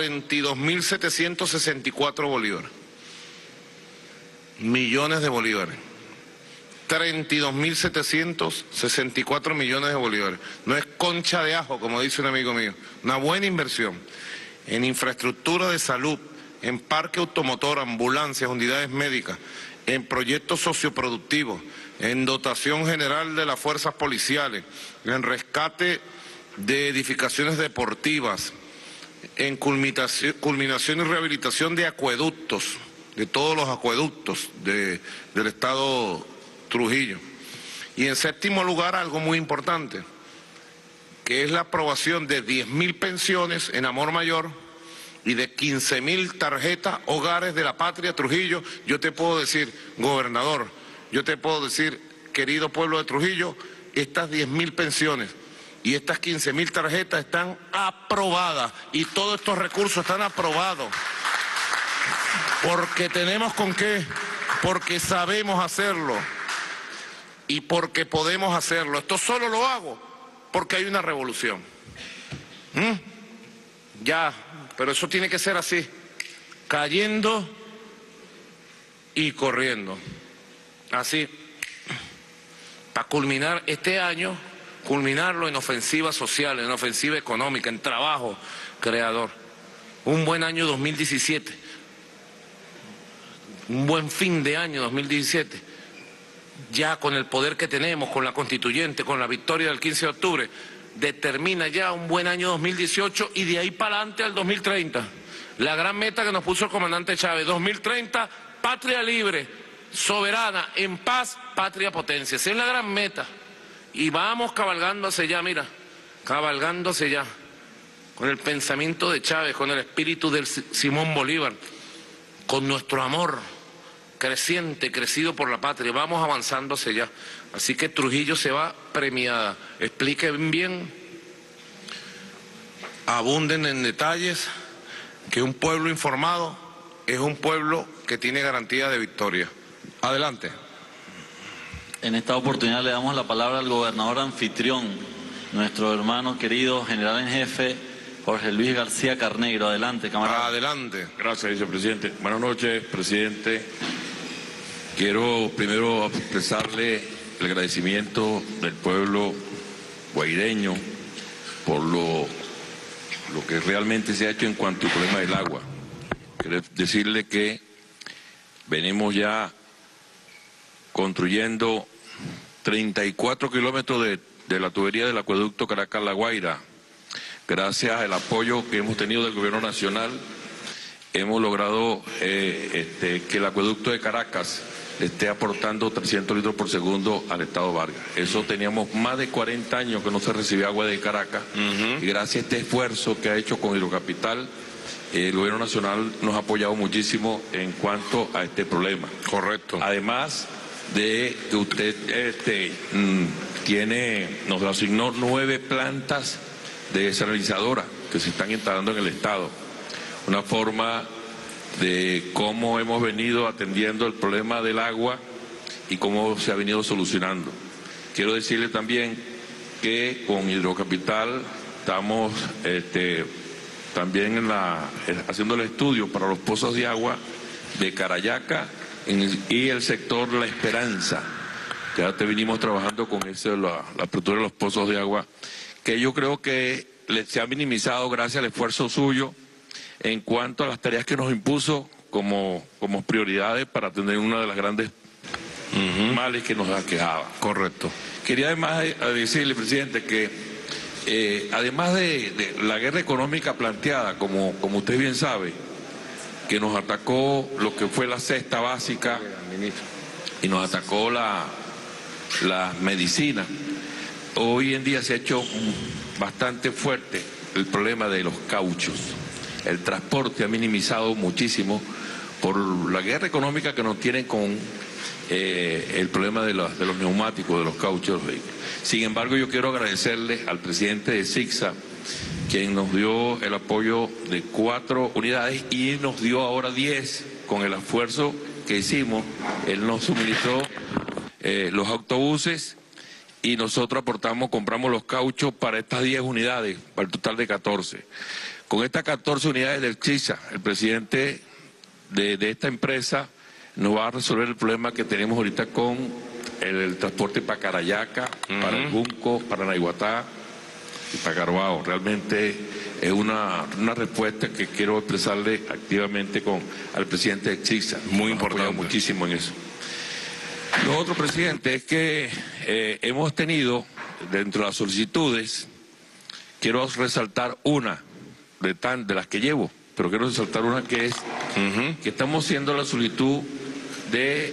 32.764 bolívares. Millones de bolívares. 32.764 millones de bolívares. No es concha de ajo, como dice un amigo mío. Una buena inversión en infraestructura de salud, en parque automotor, ambulancias, unidades médicas, en proyectos socioproductivos, en dotación general de las fuerzas policiales, en rescate de edificaciones deportivas, en culminación y rehabilitación de acueductos, de todos los acueductos del estado Trujillo. Y en séptimo lugar, algo muy importante, que es la aprobación de 10.000 pensiones en Amor Mayor y de 15.000 tarjetas Hogares de la Patria Trujillo. Yo te puedo decir, gobernador, yo te puedo decir, querido pueblo de Trujillo, estas 10.000 pensiones y estas 15.000 tarjetas están aprobadas y todos estos recursos están aprobados. Porque tenemos con qué, porque sabemos hacerlo. Y porque podemos hacerlo. Esto solo lo hago porque hay una revolución. Ya, pero eso tiene que ser así. Cayendo y corriendo. Así. Para culminar este año, culminarlo en ofensiva social, en ofensiva económica, en trabajo creador. Un buen año 2017. Un buen fin de año 2017. Ya con el poder que tenemos, con la constituyente, con la victoria del 15 de octubre, determina ya un buen año 2018 y de ahí para adelante al 2030. La gran meta que nos puso el comandante Chávez, 2030, patria libre, soberana, en paz, patria potencia. Esa es la gran meta. Y vamos cabalgando hacia allá, mira, cabalgando hacia allá, con el pensamiento de Chávez, con el espíritu de Simón Bolívar, con nuestro amor creciente, crecido por la patria, vamos avanzando hacia allá. Así que Trujillo se va premiada. Expliquen bien, abunden en detalles, que un pueblo informado es un pueblo que tiene garantía de victoria. Adelante. En esta oportunidad le damos la palabra al gobernador anfitrión, nuestro hermano querido general en jefe Jorge Luis García Carneiro. Adelante, camarada. Adelante. Gracias, vicepresidente. Buenas noches, presidente. Quiero primero expresarle el agradecimiento del pueblo guaireño por lo que realmente se ha hecho en cuanto al problema del agua. Quiero decirle que venimos ya construyendo 34 kilómetros de la tubería del acueducto Caracas-La Guaira. Gracias al apoyo que hemos tenido del gobierno nacional, hemos logrado que el acueducto de Caracas esté aportando 300 litros por segundo al estado Vargas. Eso teníamos más de 40 años que no se recibía agua de Caracas, y gracias a este esfuerzo que ha hecho con Hidrocapital, el gobierno nacional nos ha apoyado muchísimo en cuanto a este problema. Correcto. Además de que usted nos asignó 9 plantas de desalinizadora que se están instalando en el estado. Una forma de cómo hemos venido atendiendo el problema del agua y cómo se ha venido solucionando. Quiero decirle también que con Hidrocapital estamos también haciendo el estudio para los pozos de agua de Carayaca y el sector La Esperanza. Ya venimos trabajando con eso, la apertura de los pozos de agua, que yo creo que se ha minimizado gracias al esfuerzo suyo en cuanto a las tareas que nos impuso como prioridades para atender una de las grandes males que nos aquejaba. Correcto. Quería además decirle, presidente, que además de la guerra económica planteada, como usted bien sabe, que nos atacó lo que fue la cesta básica y nos atacó la medicina, hoy en día se ha hecho bastante fuerte el problema de los cauchos. El transporte ha minimizado muchísimo por la guerra económica que nos tienen con el problema de los neumáticos, de los cauchos de los vehículos. Sin embargo, yo quiero agradecerle al presidente de SIGSA, quien nos dio el apoyo de 4 unidades y nos dio ahora 10 con el esfuerzo que hicimos. Él nos suministró los autobuses y nosotros compramos los cauchos para estas 10 unidades, para el total de 14. Con estas 14 unidades del SIGSA, el presidente de esta empresa nos va a resolver el problema que tenemos ahorita con el transporte para Carayaca, para el Junco, para Naiguatá y para Carbao. Realmente es una respuesta que quiero expresarle activamente al presidente de SIGSA. Muy importante. Muchísimo en eso. Lo otro, presidente, es que hemos tenido, dentro de las solicitudes, quiero resaltar una de las que llevo, pero quiero resaltar una que es que estamos haciendo la solicitud de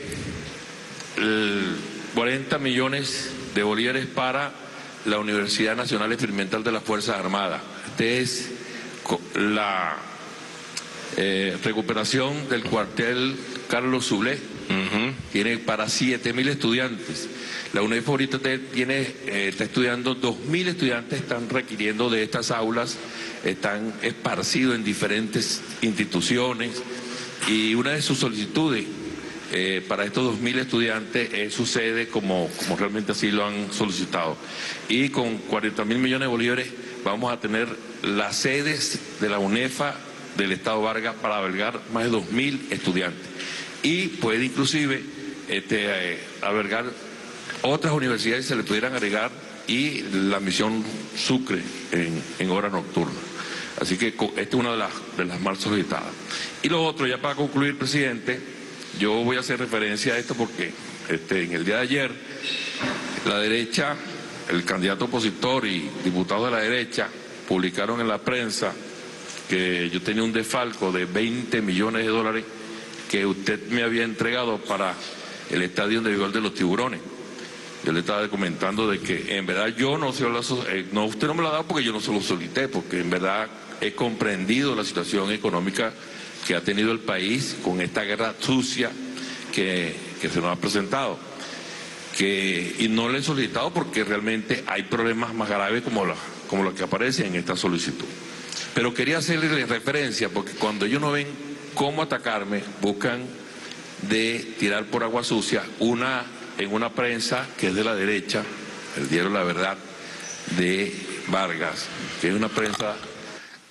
40 millones de bolívares para la Universidad Nacional Experimental de las Fuerzas Armadas. Este es la recuperación del cuartel Carlos Zulé. Tiene para 7.000 estudiantes. La UNEF ahorita está estudiando 2.000 estudiantes, están requiriendo de estas aulas, están esparcidos en diferentes instituciones, y una de sus solicitudes para estos 2.000 estudiantes es su sede, como realmente así lo han solicitado. Y con 40.000 millones de bolívares vamos a tener las sedes de la UNEFA del Estado Vargas para albergar más de 2.000 estudiantes. Y puede inclusive albergar otras universidades, se le pudieran agregar, y la misión Sucre en horas nocturnas. Así que esta es una de las más solicitadas. Y lo otro, ya para concluir, presidente, yo voy a hacer referencia a esto porque en el día de ayer la derecha, el candidato opositor y diputados de la derecha publicaron en la prensa que yo tenía un desfalco de 20 millones de dólares que usted me había entregado para el estadio de Vigor de los Tiburones. Yo le estaba comentando de que en verdad yo no usted no me lo ha dado porque yo no se lo solicité, porque en verdad he comprendido la situación económica que ha tenido el país con esta guerra sucia que se nos ha presentado. Y no le he solicitado porque realmente hay problemas más graves como los que aparecen en esta solicitud. Pero quería hacerle referencia porque cuando ellos no ven cómo atacarme, buscan de tirar por agua sucia en una prensa que es de la derecha, el diario La Verdad de Vargas, que es una prensa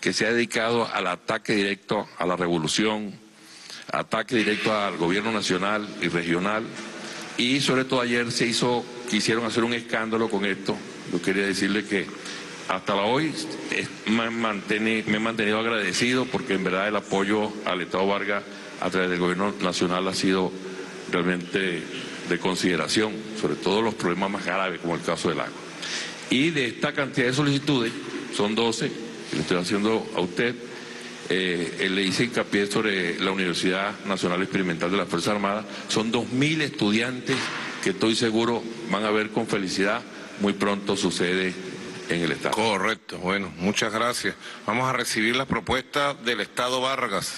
que se ha dedicado al ataque directo a la revolución, ataque directo al gobierno nacional y regional, y sobre todo ayer quisieron hacer un escándalo con esto. Yo quería decirle que hasta hoy me he mantenido agradecido, porque en verdad el apoyo al Estado Vargas a través del gobierno nacional ha sido realmente de consideración, sobre todo los problemas más graves como el caso del agua. Y de esta cantidad de solicitudes, son 12, que le estoy haciendo a usted, le hice hincapié sobre la Universidad Nacional Experimental de las Fuerzas Armadas. Son 2.000 estudiantes que estoy seguro van a ver con felicidad muy pronto sucede en el Estado. Correcto, bueno, muchas gracias. Vamos a recibir la propuesta del Estado Vargas.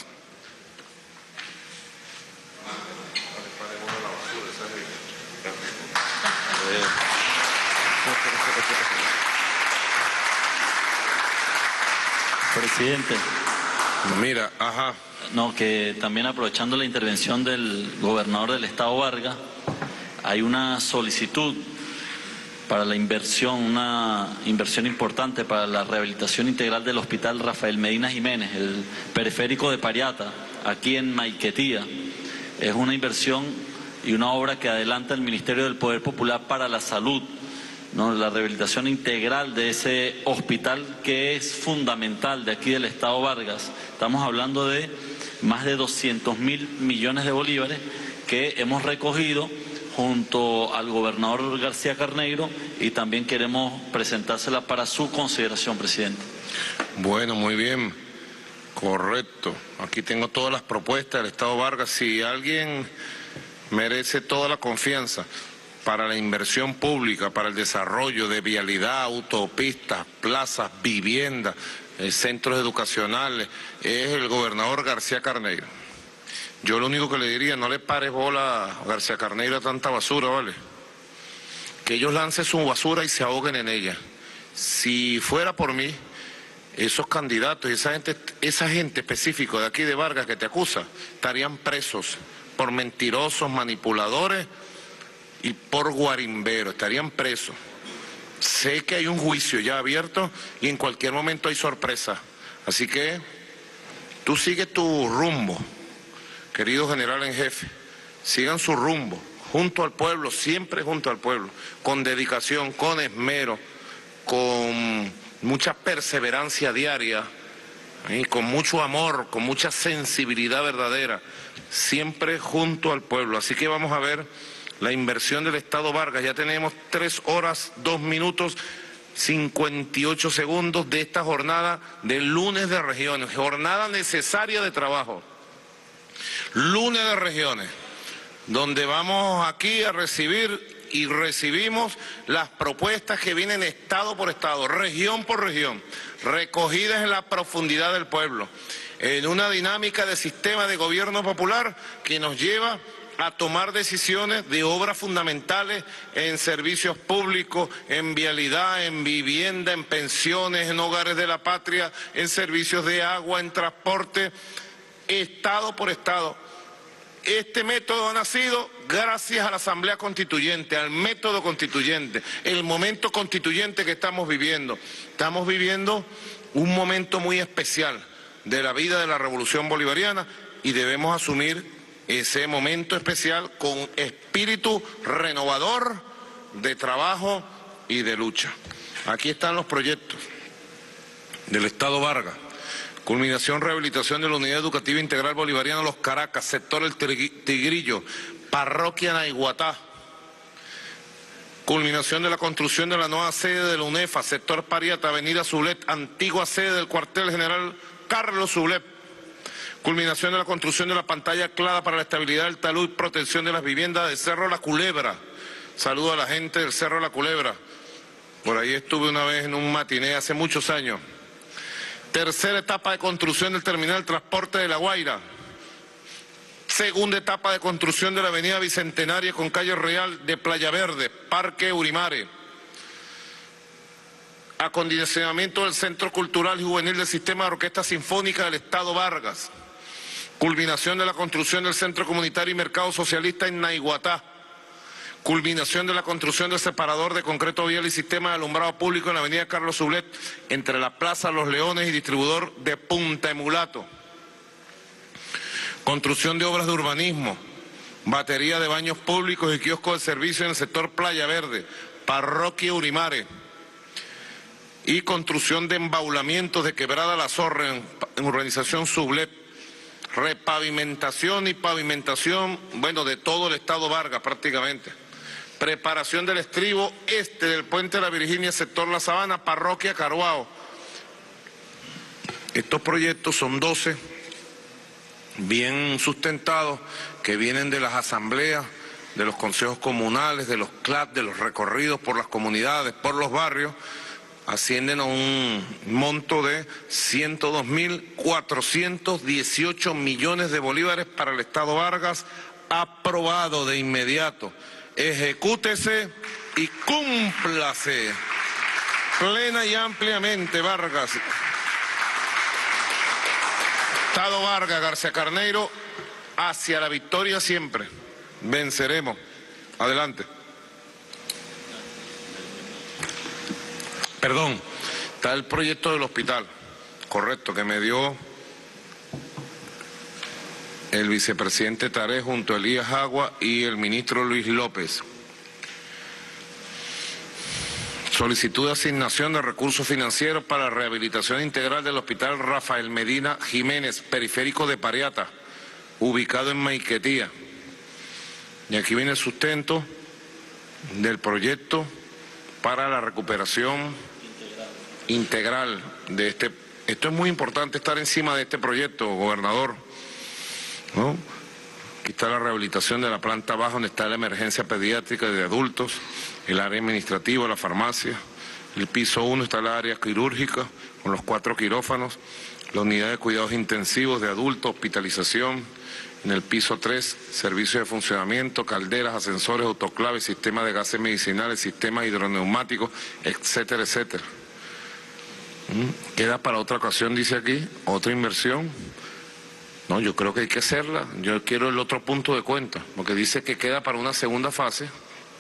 Presidente. Mira, ajá. No, que también aprovechando la intervención del gobernador del Estado Vargas, hay una solicitud para la inversión, una inversión importante para la rehabilitación integral del Hospital Rafael Medina Jiménez, el periférico de Pariata, aquí en Maiquetía. Es una inversión y una obra que adelanta el Ministerio del Poder Popular para la Salud, ¿no? La rehabilitación integral de ese hospital que es fundamental de aquí del Estado Vargas. Estamos hablando de más de 200.000 millones de bolívares que hemos recogido junto al gobernador García Carneiro, y también queremos presentársela para su consideración, presidente. Bueno, muy bien, correcto. Aquí tengo todas las propuestas del Estado Vargas. Si alguien merece toda la confianza para la inversión pública, para el desarrollo de vialidad, autopistas, plazas, viviendas, centros educacionales, es el gobernador García Carneiro. Yo lo único que le diría, no le pares bola a García Carneiro a tanta basura, ¿vale? Que ellos lancen su basura y se ahoguen en ella. Si fuera por mí, esos candidatos y esa gente específica de aquí de Vargas que te acusa, estarían presos por mentirosos, manipuladores y por guarimberos, estarían presos. Sé que hay un juicio ya abierto y en cualquier momento hay sorpresa. Así que tú sigue tu rumbo. Querido general en jefe, sigan su rumbo, junto al pueblo, siempre junto al pueblo, con dedicación, con esmero, con mucha perseverancia diaria, y con mucho amor, con mucha sensibilidad verdadera, siempre junto al pueblo. Así que vamos a ver la inversión del Estado Vargas. Ya tenemos 3 horas, 2 minutos, 58 segundos de esta jornada del lunes de regiones, jornada necesaria de trabajo. Lunes de regiones, donde vamos aquí a recibir y recibimos las propuestas que vienen estado por estado, región por región, recogidas en la profundidad del pueblo, en una dinámica de sistema de gobierno popular que nos lleva a tomar decisiones de obras fundamentales en servicios públicos, en vialidad, en vivienda, en pensiones, en hogares de la patria, en servicios de agua, en transporte, estado por estado. Este método ha nacido gracias a la Asamblea Constituyente, al método constituyente, el momento constituyente que estamos viviendo. Estamos viviendo un momento muy especial de la vida de la Revolución Bolivariana y debemos asumir ese momento especial con espíritu renovador de trabajo y de lucha. Aquí están los proyectos del Estado Vargas. Culminación, rehabilitación de la Unidad Educativa Integral Bolivariana Los Caracas, sector El Tigrillo, parroquia Naiguatá. Culminación de la construcción de la nueva sede de la UNEFA, sector Pariata, avenida Sublet, antigua sede del cuartel general Carlos Sublet. Culminación de la construcción de la pantalla clara para la estabilidad del talud y protección de las viviendas de Cerro La Culebra. Saludo a la gente del Cerro La Culebra. Por ahí estuve una vez en un matiné hace muchos años. Tercera etapa de construcción del terminal de transporte de La Guaira. Segunda etapa de construcción de la avenida Bicentenaria con calle Real de Playa Verde, Parque Urimare. Acondicionamiento del Centro Cultural y Juvenil del Sistema de Orquesta Sinfónica del Estado Vargas. Culminación de la construcción del Centro Comunitario y Mercado Socialista en Naiguatá. culminación de la construcción del separador de concreto vial y sistema de alumbrado público en la avenida Carlos Sublet, entre la Plaza Los Leones y distribuidor de Punta Emulato. Construcción de obras de urbanismo, batería de baños públicos y kioscos de servicio en el sector Playa Verde, Parroquia Urimare. Y construcción de embaulamientos de Quebrada La Zorra en urbanización Sublet. Repavimentación y pavimentación, bueno, de todo el estado Vargas prácticamente. Preparación del estribo este del Puente de la Virginia, sector La Sabana, Parroquia Caruao. Estos proyectos son 12, bien sustentados, que vienen de las asambleas, de los consejos comunales, de los CLAP, de los recorridos por las comunidades, por los barrios. Ascienden a un monto de 102.418 millones de bolívares para el Estado Vargas, aprobado de inmediato. Ejecútese y cúmplase plena y ampliamente, Vargas. Estado Vargas, García Carneiro, hacia la victoria siempre. Venceremos. Adelante. Perdón, está el proyecto del hospital, correcto, que me dio el vicepresidente Taré junto a Elías Agua y el ministro Luis López. Solicitud de asignación de recursos financieros para la rehabilitación integral del hospital Rafael Medina Jiménez, periférico de Pariata, ubicado en Maiquetía. Y aquí viene el sustento del proyecto para la recuperación integral de este. Esto es muy importante, estar encima de este proyecto, gobernador, ¿no? Aquí está la rehabilitación de la planta baja, donde está la emergencia pediátrica de adultos, el área administrativa, la farmacia. El piso 1 está la área quirúrgica, con los 4 quirófanos, la unidad de cuidados intensivos de adultos, hospitalización. En el piso 3, servicios de funcionamiento, calderas, ascensores, autoclaves, sistemas de gases medicinales, sistemas hidroneumáticos, etcétera, etcétera. Queda para otra ocasión, dice aquí, otra inversión. No, yo creo que hay que hacerla. Yo quiero el otro punto de cuenta, porque dice que queda para una segunda fase.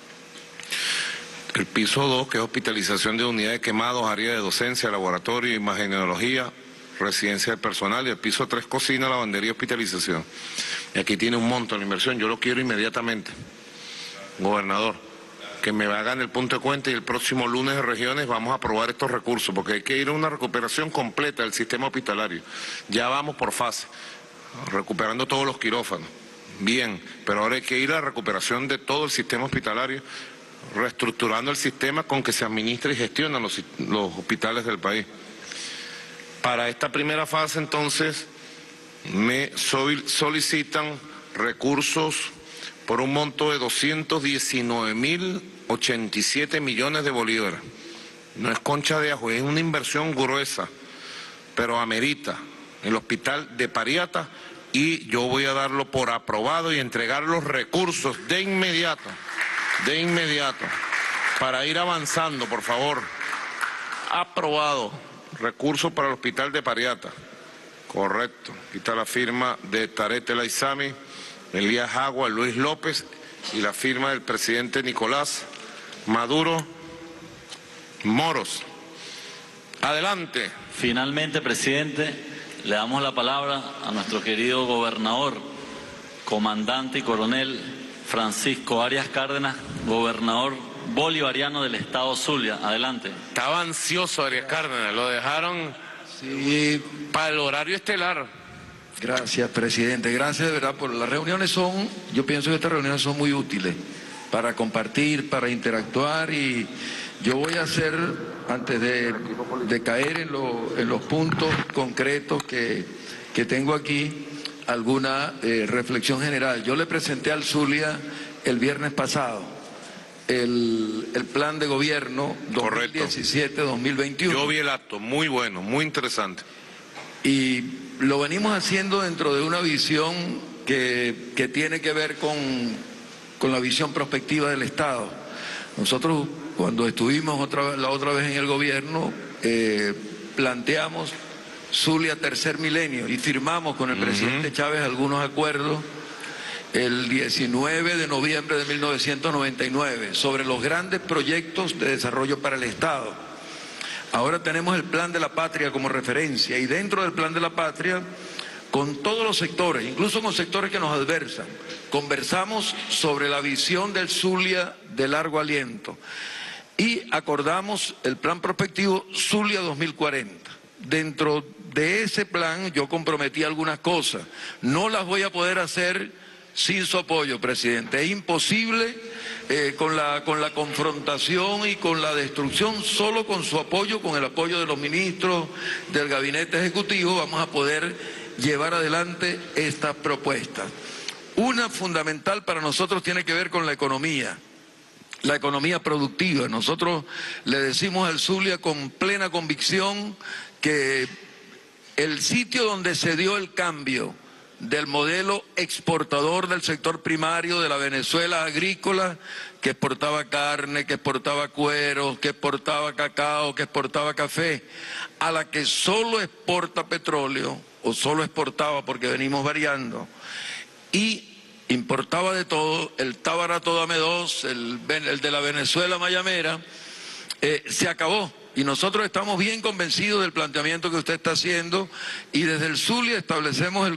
El piso 2, que es hospitalización de unidades quemados, área de docencia, laboratorio, imagenología, residencia del personal, y el piso 3, cocina, lavandería, hospitalización. Y aquí tiene un monto de la inversión, yo lo quiero inmediatamente. Gobernador, que me hagan el punto de cuenta y el próximo lunes de regiones vamos a aprobar estos recursos, porque hay que ir a una recuperación completa del sistema hospitalario. Ya vamos por fase, recuperando todos los quirófanos. Bien, pero ahora hay que ir a la recuperación de todo el sistema hospitalario, reestructurando el sistema con que se administra y gestiona los hospitales del país. Para esta primera fase, entonces, me solicitan recursos por un monto de 219.087 millones de bolívares. No es concha de ajo, es una inversión gruesa, pero amerita el hospital de Pariata, y yo voy a darlo por aprobado y entregar los recursos de inmediato, para ir avanzando, por favor. Aprobado. Recursos para el hospital de Pariata. Correcto. Aquí está la firma de Tarete Laizami, Elías Agua, Luis López, y la firma del presidente Nicolás Maduro Moros. Adelante. Finalmente, presidente, le damos la palabra a nuestro querido gobernador, comandante y coronel Francisco Arias Cárdenas, gobernador bolivariano del estado Zulia. Adelante. Estaba ansioso Arias Cárdenas, lo dejaron para el horario estelar. Gracias, presidente. Gracias de verdad por las reuniones. Yo pienso que estas reuniones son muy útiles para compartir, para interactuar, y yo voy a hacer, antes de caer en los puntos concretos que tengo aquí, alguna reflexión general. Yo le presenté al Zulia el viernes pasado el plan de gobierno 2017-2021. Yo vi el acto, muy bueno, muy interesante. Y lo venimos haciendo dentro de una visión que tiene que ver con la visión prospectiva del Estado. Nosotros, cuando estuvimos la otra vez en el gobierno, planteamos Zulia tercer milenio y firmamos con el presidente Chávez algunos acuerdos el 19 de noviembre de 1999 sobre los grandes proyectos de desarrollo para el Estado. Ahora tenemos el Plan de la Patria como referencia y dentro del Plan de la Patria, con todos los sectores, incluso con sectores que nos adversan, conversamos sobre la visión del Zulia de largo aliento y acordamos el plan prospectivo Zulia 2040. Dentro de ese plan yo comprometí algunas cosas, no las voy a poder hacer sin su apoyo, presidente. Es imposible con la confrontación y con la destrucción, solo con su apoyo, con el apoyo de los ministros del gabinete ejecutivo, vamos a poder llevar adelante estas propuestas. Una fundamental para nosotros tiene que ver con la economía productiva. Nosotros le decimos al Zulia con plena convicción que el sitio donde se dio el cambio del modelo exportador del sector primario de la Venezuela agrícola, que exportaba carne, que exportaba cuero, que exportaba cacao, que exportaba café, a la que solo exporta petróleo, o solo exportaba porque venimos variando, y importaba de todo, el Tábara Todame 2, el de la Venezuela mayamera, se acabó. Y nosotros estamos bien convencidos del planteamiento que usted está haciendo y desde el Zulia establecimos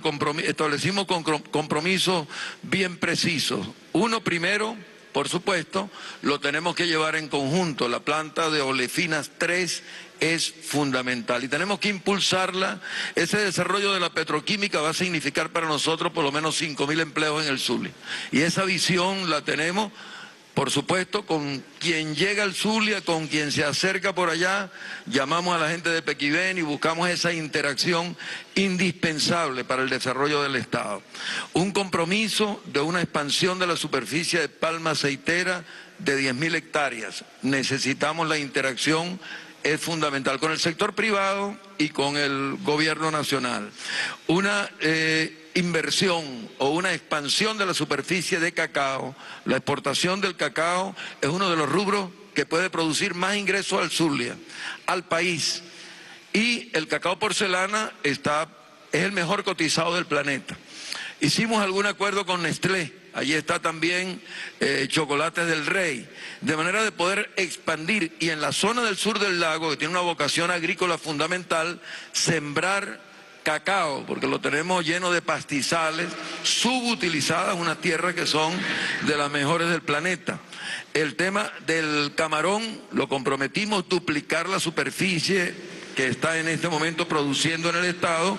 compromisos bien precisos. Uno primero, por supuesto, lo tenemos que llevar en conjunto. La planta de Olefinas 3 es fundamental y tenemos que impulsarla. Ese desarrollo de la petroquímica va a significar para nosotros por lo menos 5.000 empleos en el Zulia. Y esa visión la tenemos, por supuesto, con quien llega al Zulia, con quien se acerca por allá, llamamos a la gente de Pequibén y buscamos esa interacción indispensable para el desarrollo del Estado. Un compromiso de una expansión de la superficie de palma aceitera de 10.000 hectáreas. Necesitamos la interacción, es fundamental, con el sector privado y con el gobierno nacional. Una inversión o una expansión de la superficie de cacao. La exportación del cacao es uno de los rubros que puede producir más ingresos al Zulia, al país. Y el cacao porcelana es el mejor cotizado del planeta. Hicimos algún acuerdo con Nestlé, allí está también Chocolates del Rey, de manera de poder expandir y en la zona del sur del lago, que tiene una vocación agrícola fundamental, sembrar cacao, porque lo tenemos lleno de pastizales, subutilizadas, unas tierras que son de las mejores del planeta. El tema del camarón, lo comprometimos, duplicar la superficie que está en este momento produciendo en el Estado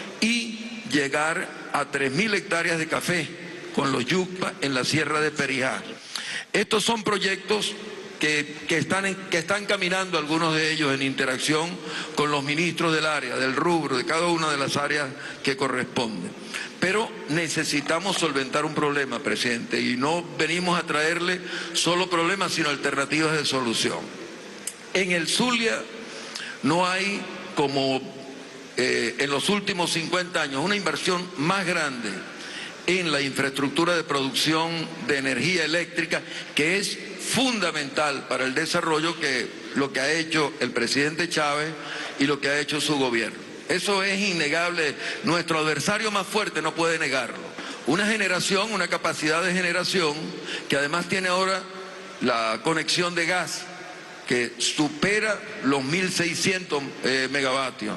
y llegar a 3.000 hectáreas de café con los yucpa en la Sierra de Perijá. Estos son proyectos que están caminando, algunos de ellos en interacción con los ministros del área, del rubro, de cada una de las áreas que corresponden. Pero necesitamos solventar un problema, presidente, y no venimos a traerle solo problemas, sino alternativas de solución. En el Zulia no hay, como en los últimos 50 años, una inversión más grande en la infraestructura de producción de energía eléctrica, que es fundamental para el desarrollo, que lo que ha hecho el presidente Chávez y lo que ha hecho su gobierno. Eso es innegable, nuestro adversario más fuerte no puede negarlo. Una generación, una capacidad de generación que además tiene ahora la conexión de gas que supera los 1.600 megavatios.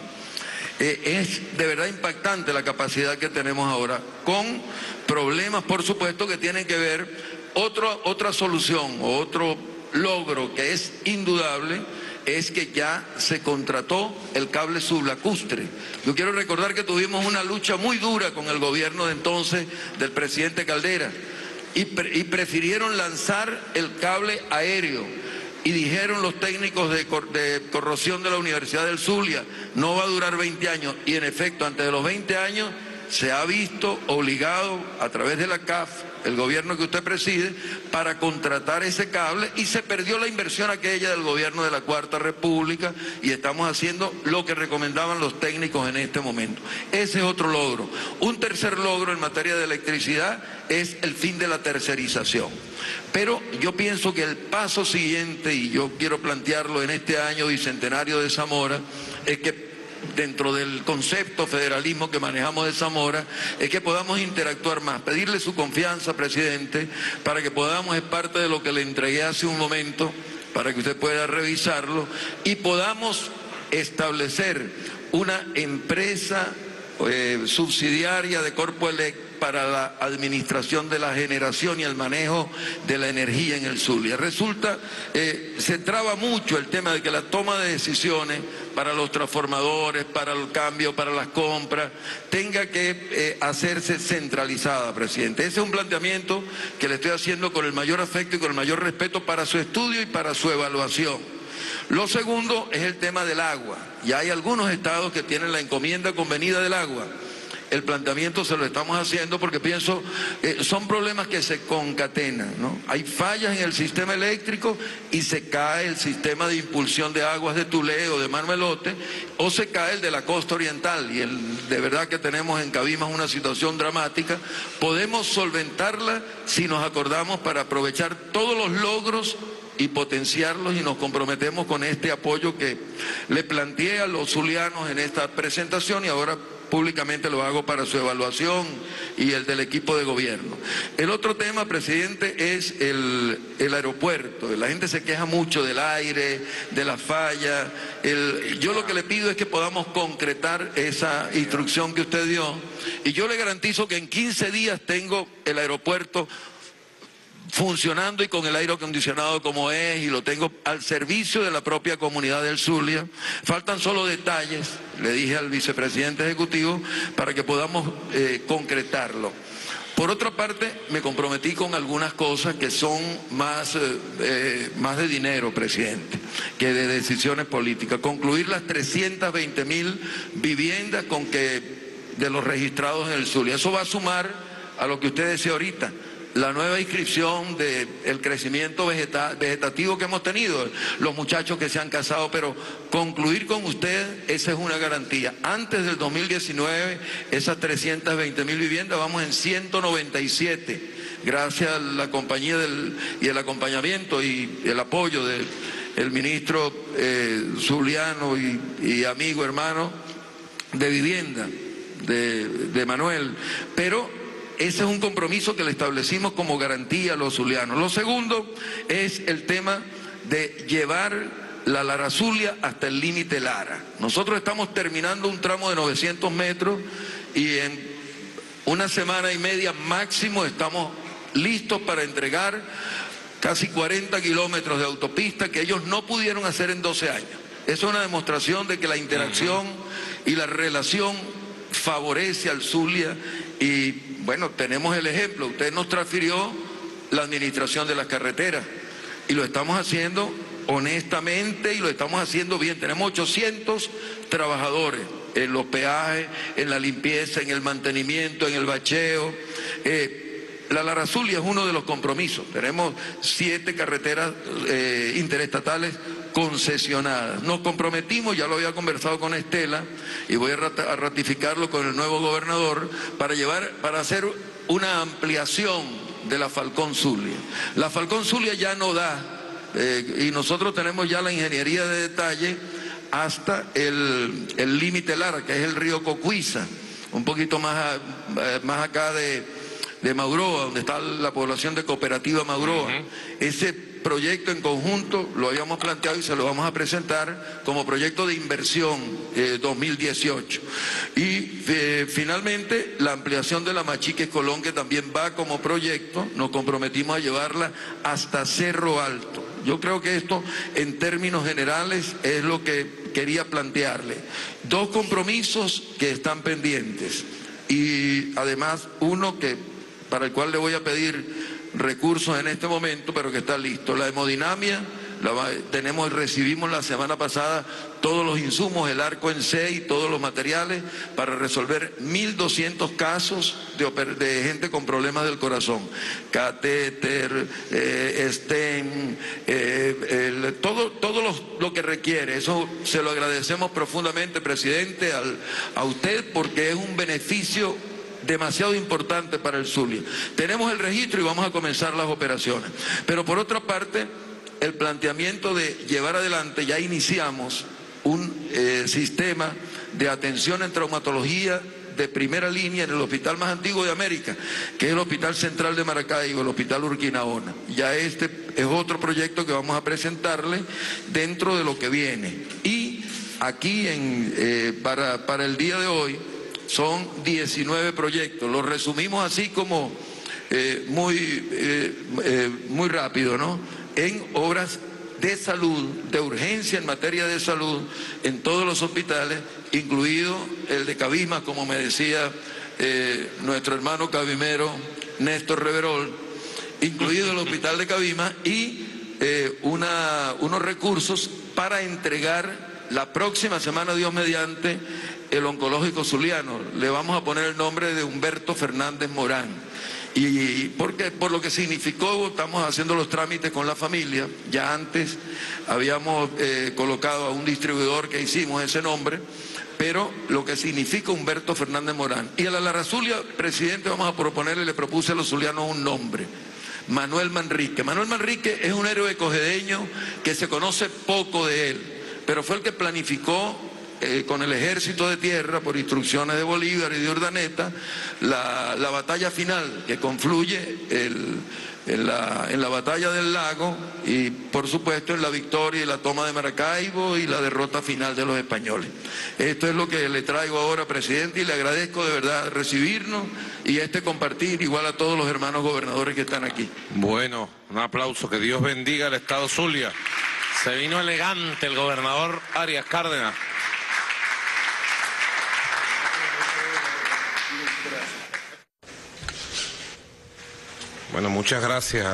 Es de verdad impactante la capacidad que tenemos ahora, con problemas, por supuesto, que tienen que ver, otra solución o otro logro que es indudable, es que ya se contrató el cable sublacustre. Yo quiero recordar que tuvimos una lucha muy dura con el gobierno de entonces del presidente Caldera y prefirieron lanzar el cable aéreo. Y dijeron los técnicos de corrosión de la Universidad del Zulia, no va a durar 20 años. Y en efecto, antes de los 20 años, se ha visto obligado a través de la CAF, el gobierno que usted preside, para contratar ese cable, y se perdió la inversión aquella del gobierno de la Cuarta República, y estamos haciendo lo que recomendaban los técnicos en este momento. Ese es otro logro. Un tercer logro en materia de electricidad es el fin de la tercerización. Pero yo pienso que el paso siguiente, y yo quiero plantearlo en este año bicentenario de Zamora, es que dentro del concepto federalismo que manejamos de Zamora, es que podamos interactuar más. Pedirle su confianza, presidente, para que podamos, es parte de lo que le entregué hace un momento, para que usted pueda revisarlo, y podamos establecer una empresa subsidiaria de Corpoelec para la administración de la generación y el manejo de la energía en el Zulia. Resulta, se traba mucho el tema de que la toma de decisiones para los transformadores, para el cambio, para las compras, tenga que hacerse centralizada, presidente. Ese es un planteamiento que le estoy haciendo con el mayor afecto y con el mayor respeto para su estudio y para su evaluación. Lo segundo es el tema del agua. Ya hay algunos estados que tienen la encomienda convenida del agua. El planteamiento se lo estamos haciendo porque pienso, son problemas que se concatenan, ¿no? Hay fallas en el sistema eléctrico y se cae el sistema de impulsión de aguas de Tulé o de Marmelote, o se cae el de la costa oriental, y de verdad que tenemos en Cabimas una situación dramática. Podemos solventarla si nos acordamos para aprovechar todos los logros y potenciarlos, y nos comprometemos con este apoyo que le planteé a los zulianos en esta presentación, y ahora públicamente lo hago para su evaluación y el del equipo de gobierno. El otro tema, presidente, es el aeropuerto. La gente se queja mucho del aire, de la falla. Yo lo que le pido es que podamos concretar esa instrucción que usted dio, y yo le garantizo que en 15 días tengo el aeropuerto funcionando y con el aire acondicionado como es, y lo tengo al servicio de la propia comunidad del Zulia. Faltan solo detalles, le dije al vicepresidente ejecutivo, para que podamos concretarlo. Por otra parte, me comprometí con algunas cosas que son más de dinero, presidente, que de decisiones políticas. Concluir las 320.000 viviendas de los registrados en el Zulia. Eso va a sumar a lo que usted decía ahorita, la nueva inscripción del crecimiento vegetativo que hemos tenido, los muchachos que se han casado, pero concluir con usted, esa es una garantía. Antes del 2019, esas 320.000 viviendas, vamos en 197, gracias a la compañía y el acompañamiento y el apoyo del ministro zuliano y amigo, hermano de vivienda, de Manuel, pero ese es un compromiso que le establecimos como garantía a los zulianos. Lo segundo es el tema de llevar la Lara Zulia hasta el límite Lara. Nosotros estamos terminando un tramo de 900 metros y en una semana y media máximo estamos listos para entregar casi 40 kilómetros de autopista que ellos no pudieron hacer en 12 años. Eso es una demostración de que la interacción y la relación favorece al Zulia. Y bueno, tenemos el ejemplo, usted nos transfirió la administración de las carreteras y lo estamos haciendo honestamente y lo estamos haciendo bien. Tenemos 800 trabajadores en los peajes, en la limpieza, en el mantenimiento, en el bacheo. La Lara Zulia es uno de los compromisos. Tenemos 7 carreteras interestatales concesionadas. Nos comprometimos, ya lo había conversado con Estela y voy a ratificarlo con el nuevo gobernador, para hacer una ampliación de la Falcón Zulia. La Falcón Zulia ya no da, y nosotros tenemos ya la ingeniería de detalle hasta el límite Lara, que es el río Cocuiza, un poquito más acá de Mauroa, donde está la población de Cooperativa Mauroa. Ese proyecto en conjunto lo habíamos planteado y se lo vamos a presentar como proyecto de inversión 2018. Y finalmente la ampliación de la Machiques Colón, que también va como proyecto, nos comprometimos a llevarla hasta Cerro Alto. Yo creo que esto, en términos generales, es lo que quería plantearle. 2 compromisos que están pendientes y además uno para el cual le voy a pedir recursos en este momento, pero que está listo. La hemodinamia, recibimos la semana pasada todos los insumos, el arco en C y todos los materiales para resolver 1.200 casos de gente con problemas del corazón. Catéter, stent, todo lo que requiere. Eso se lo agradecemos profundamente, presidente, a usted, porque es un beneficio demasiado importante para el Zulia. Tenemos el registro y vamos a comenzar las operaciones. Pero por otra parte, el planteamiento de llevar adelante, ya iniciamos un sistema de atención en traumatología de primera línea en el hospital más antiguo de América, que es el Hospital Central de Maracaibo, el Hospital Urquinaona. Ya este es otro proyecto que vamos a presentarle dentro de lo que viene. Y aquí para el día de hoy son 19 proyectos. Los resumimos así como muy rápido, ¿no? En obras de salud, de urgencia en materia de salud, en todos los hospitales, incluido el de Cabima, como me decía nuestro hermano cabimero Néstor Reverol, incluido el hospital de Cabima, y unos recursos para entregar la próxima semana, Dios mediante, el oncológico zuliano. Le vamos a poner el nombre de Humberto Fernández Morán. Y porque por lo que significó, estamos haciendo los trámites con la familia. Ya antes habíamos colocado a un distribuidor que hicimos ese nombre, pero lo que significa Humberto Fernández Morán. Y a la Lara Zulia, presidente, vamos a proponerle, le propuse a los zulianos un nombre: Manuel Manrique. Manuel Manrique es un héroe cojedeño que se conoce poco de él, pero fue el que planificó con el ejército de tierra, por instrucciones de Bolívar y de Urdaneta, la batalla final que confluye en la batalla del Lago y por supuesto en la victoria y la toma de Maracaibo y la derrota final de los españoles. Esto es lo que le traigo ahora, presidente, y le agradezco de verdad recibirnos y compartir, igual a todos los hermanos gobernadores que están aquí. Bueno, un aplauso, que Dios bendiga al Estado Zulia. Se vino elegante el gobernador Arias Cárdenas. Bueno, muchas gracias,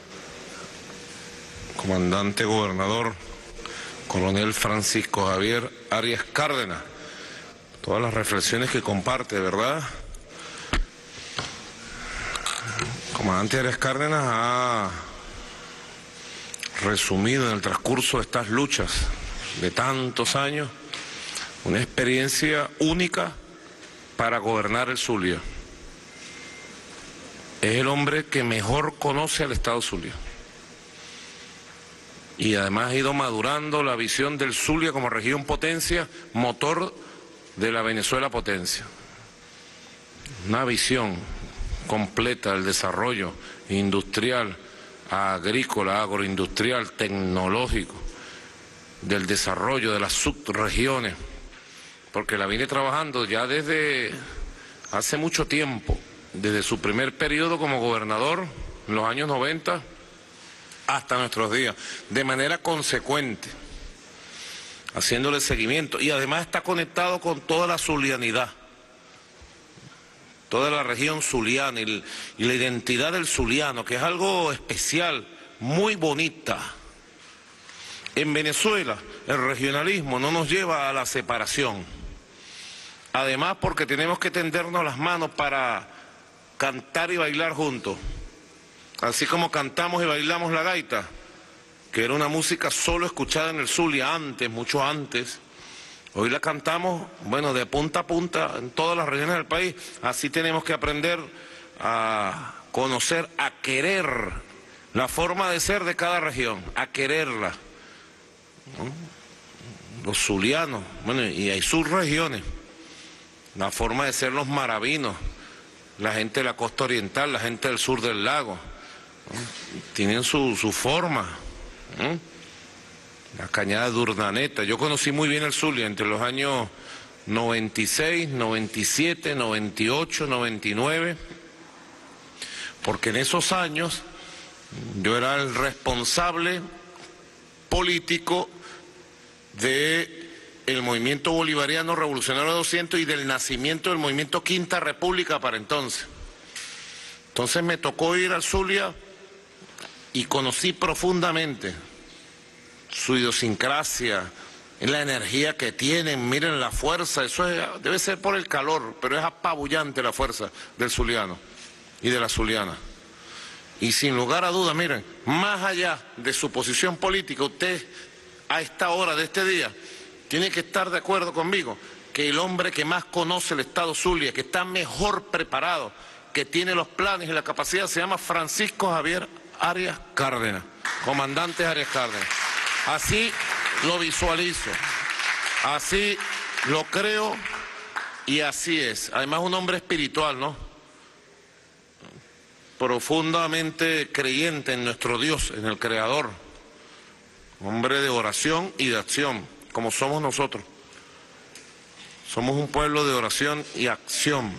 comandante gobernador, coronel Francisco Javier Arias Cárdenas. Todas las reflexiones que comparte, ¿verdad? Comandante Arias Cárdenas ha resumido en el transcurso de estas luchas de tantos años una experiencia única para gobernar el Zulia. Es el hombre que mejor conoce al Estado Zulia. Y además ha ido madurando la visión del Zulia como región potencia, motor de la Venezuela potencia. Una visión completa del desarrollo industrial, agrícola, agroindustrial, tecnológico, del desarrollo de las subregiones, porque la viene trabajando ya desde hace mucho tiempo. Desde su primer periodo como gobernador, en los años 90, hasta nuestros días, de manera consecuente, haciéndole seguimiento. Y además está conectado con toda la zulianidad, toda la región zuliana y la identidad del zuliano, que es algo especial, muy bonita. En Venezuela, el regionalismo no nos lleva a la separación. Además, porque tenemos que tendernos las manos para cantar y bailar juntos, así como cantamos y bailamos la gaita, que era una música solo escuchada en el Zulia antes, mucho antes. Hoy la cantamos, bueno, de punta a punta en todas las regiones del país. Así tenemos que aprender a conocer, a querer la forma de ser de cada región, a quererla, ¿no? Los zulianos, bueno, y hay subregiones, la forma de ser los maravinos, la gente de la costa oriental, la gente del sur del lago, ¿no? Tienen su forma, ¿no? La cañada de Urdaneta. Yo conocí muy bien el Zulia entre los años 96, 97, 98, 99, porque en esos años yo era el responsable político del movimiento bolivariano revolucionario 200 y del nacimiento del movimiento Quinta República para entonces. Entonces me tocó ir al Zulia y conocí profundamente su idiosincrasia, la energía que tienen, miren la fuerza, debe ser por el calor, pero es apabullante la fuerza del zuliano y de la zuliana. Y sin lugar a dudas, miren, más allá de su posición política, usted a esta hora de este día tiene que estar de acuerdo conmigo que el hombre que más conoce el Estado Zulia, que está mejor preparado, que tiene los planes y la capacidad, se llama Francisco Javier Arias Cárdenas, comandante Arias Cárdenas. Así lo visualizo. Así lo creo y así es. Además, un hombre espiritual, ¿no? Profundamente creyente en nuestro Dios, en el Creador. Hombre de oración y de acción, como somos nosotros. Somos un pueblo de oración y acción,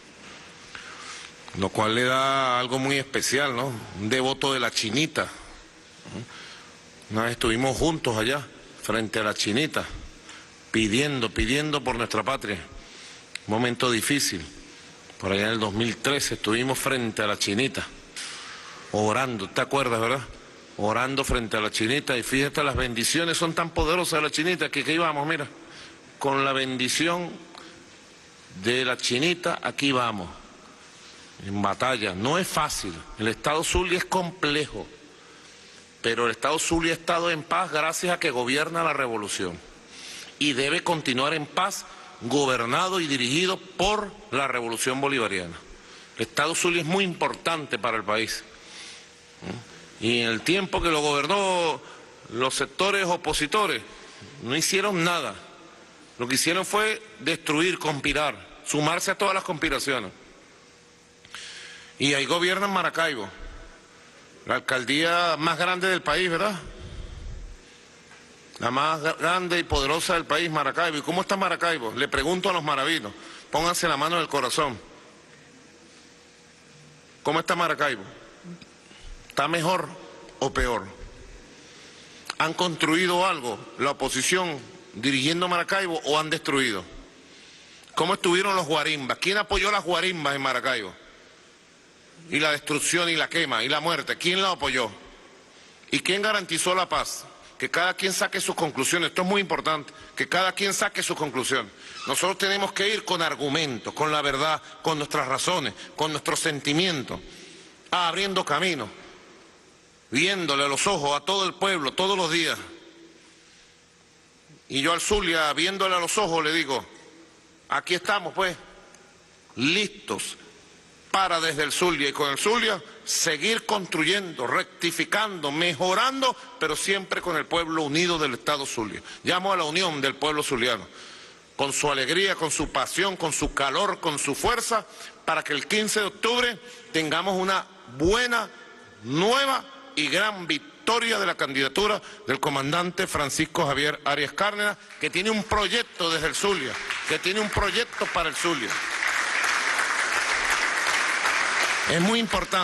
lo cual le da algo muy especial, ¿no? Un devoto de la Chinita. Una vez estuvimos juntos allá, frente a la Chinita, pidiendo por nuestra patria. Un momento difícil. Por allá en el 2013 estuvimos frente a la Chinita, orando, ¿te acuerdas, verdad? Orando frente a la Chinita, y fíjate, las bendiciones son tan poderosas de la Chinita que íbamos, mira, con la bendición de la Chinita, aquí vamos, en batalla. No es fácil, el Estado Zulia es complejo, pero el Estado Zulia ha estado en paz gracias a que gobierna la revolución, y debe continuar en paz, gobernado y dirigido por la revolución bolivariana. El Estado Zulia es muy importante para el país. Y en el tiempo que lo gobernó los sectores opositores, no hicieron nada. Lo que hicieron fue destruir, conspirar, sumarse a todas las conspiraciones. Y ahí gobierna Maracaibo, la alcaldía más grande del país, ¿verdad? La más grande y poderosa del país, Maracaibo. ¿Y cómo está Maracaibo? Le pregunto a los maravinos, pónganse la mano en el corazón. ¿Cómo está Maracaibo? ¿Está mejor o peor? ¿Han construido algo la oposición dirigiendo Maracaibo o han destruido? ¿Cómo estuvieron los guarimbas? ¿Quién apoyó las guarimbas en Maracaibo? Y la destrucción y la quema y la muerte, ¿quién la apoyó? ¿Y quién garantizó la paz? Que cada quien saque sus conclusiones. Esto es muy importante, que cada quien saque sus conclusiones. Nosotros tenemos que ir con argumentos, con la verdad, con nuestras razones, con nuestros sentimientos, abriendo camino, viéndole a los ojos a todo el pueblo todos los días. Y yo al Zulia, viéndole a los ojos, le digo, aquí estamos pues, listos para desde el Zulia y con el Zulia seguir construyendo, rectificando, mejorando, pero siempre con el pueblo unido del Estado Zulia. Llamo a la unión del pueblo zuliano, con su alegría, con su pasión, con su calor, con su fuerza, para que el 15 de octubre tengamos una buena, nueva y gran victoria de la candidatura del comandante Francisco Javier Arias Cárdenas, que tiene un proyecto desde el Zulia, que tiene un proyecto para el Zulia. Es muy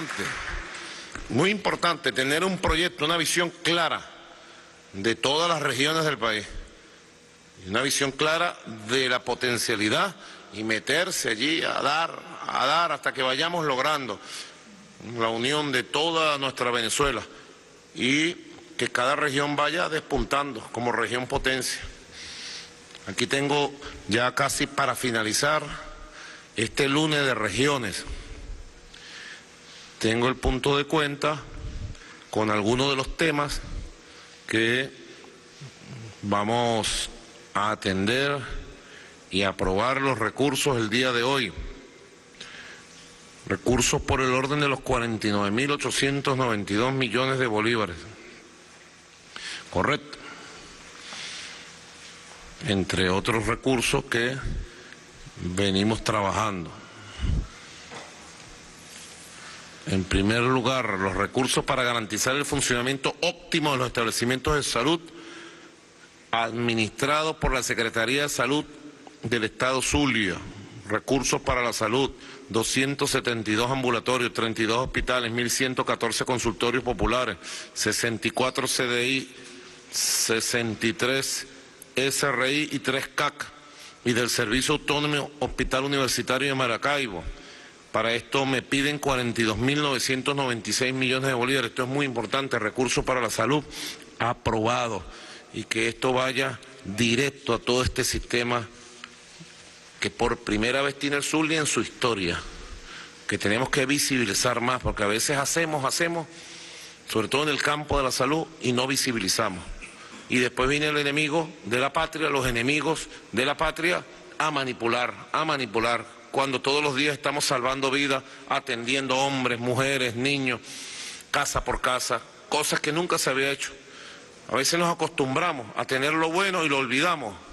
importante tener un proyecto, una visión clara de todas las regiones del país, una visión clara de la potencialidad y meterse allí a dar hasta que vayamos logrando la unión de toda nuestra Venezuela y que cada región vaya despuntando como región potencia. Aquí tengo ya casi para finalizar este lunes de regiones. Tengo el punto de cuenta con algunos de los temas que vamos a atender y aprobar los recursos el día de hoy. Recursos por el orden de los 49.892 millones de bolívares. Correcto. Entre otros recursos que venimos trabajando. En primer lugar, los recursos para garantizar el funcionamiento óptimo de los establecimientos de salud administrados por la Secretaría de Salud del Estado Zulia. Recursos para la salud, 272 ambulatorios, 32 hospitales, 1.114 consultorios populares, 64 CDI, 63 SRI y 3 CAC, y del Servicio Autónomo Hospital Universitario de Maracaibo. Para esto me piden 42.996 millones de bolívares. Esto es muy importante, recursos para la salud aprobado, y que esto vaya directo a todo este sistema que por primera vez tiene el Zulia en su historia, que tenemos que visibilizar más, porque a veces hacemos, sobre todo en el campo de la salud, y no visibilizamos. Y después viene el enemigo de la patria, los enemigos de la patria, a manipular, cuando todos los días estamos salvando vidas, atendiendo hombres, mujeres, niños, casa por casa, cosas que nunca se había hecho. A veces nos acostumbramos a tener lo bueno y lo olvidamos.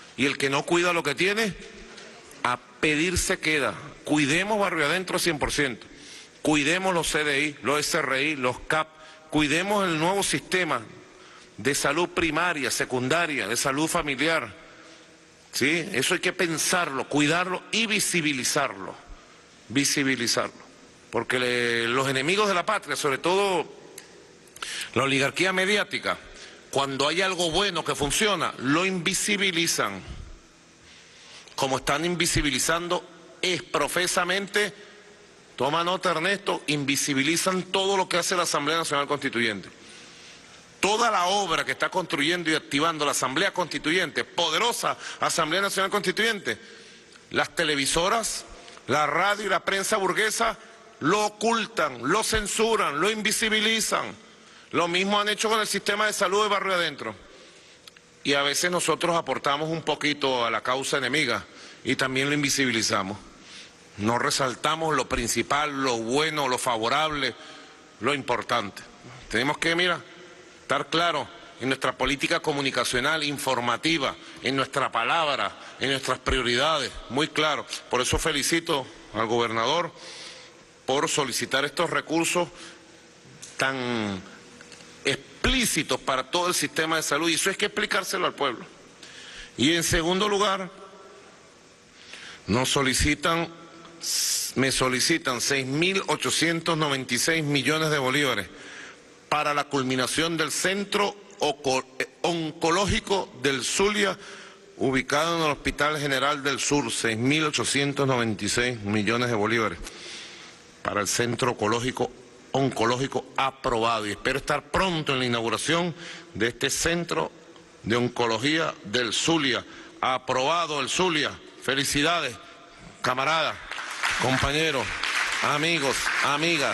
Y el que no cuida lo que tiene, a pedir se queda. Cuidemos Barrio Adentro 100%. Cuidemos los CDI, los SRI, los CAP. Cuidemos el nuevo sistema de salud primaria, secundaria, de salud familiar. ¿Sí? Eso hay que pensarlo, cuidarlo y visibilizarlo. Visibilizarlo. Porque los enemigos de la patria, sobre todo la oligarquía mediática, cuando hay algo bueno que funciona, lo invisibilizan. Como están invisibilizando profesamente, toma nota Ernesto, invisibilizan todo lo que hace la Asamblea Nacional Constituyente. Toda la obra que está construyendo y activando la Asamblea Constituyente, poderosa Asamblea Nacional Constituyente, las televisoras, la radio y la prensa burguesa lo ocultan, lo censuran, lo invisibilizan. Lo mismo han hecho con el sistema de salud de Barrio Adentro. Y a veces nosotros aportamos un poquito a la causa enemiga y también lo invisibilizamos. No resaltamos lo principal, lo bueno, lo favorable, lo importante. Tenemos que, estar claros en nuestra política comunicacional, informativa, en nuestra palabra, en nuestras prioridades, muy claro. Por eso felicito al gobernador por solicitar estos recursos tan explícitos para todo el sistema de salud, y eso hay que explicárselo al pueblo. Y en segundo lugar, me solicitan 6.896 millones de bolívares para la culminación del Centro Oncológico del Zulia, ubicado en el Hospital General del Sur. 6.896 millones de bolívares para el Centro Oncológico aprobado, y espero estar pronto en la inauguración de este Centro de Oncología del Zulia. Aprobado el Zulia. Felicidades, camaradas, compañeros, amigos, amigas.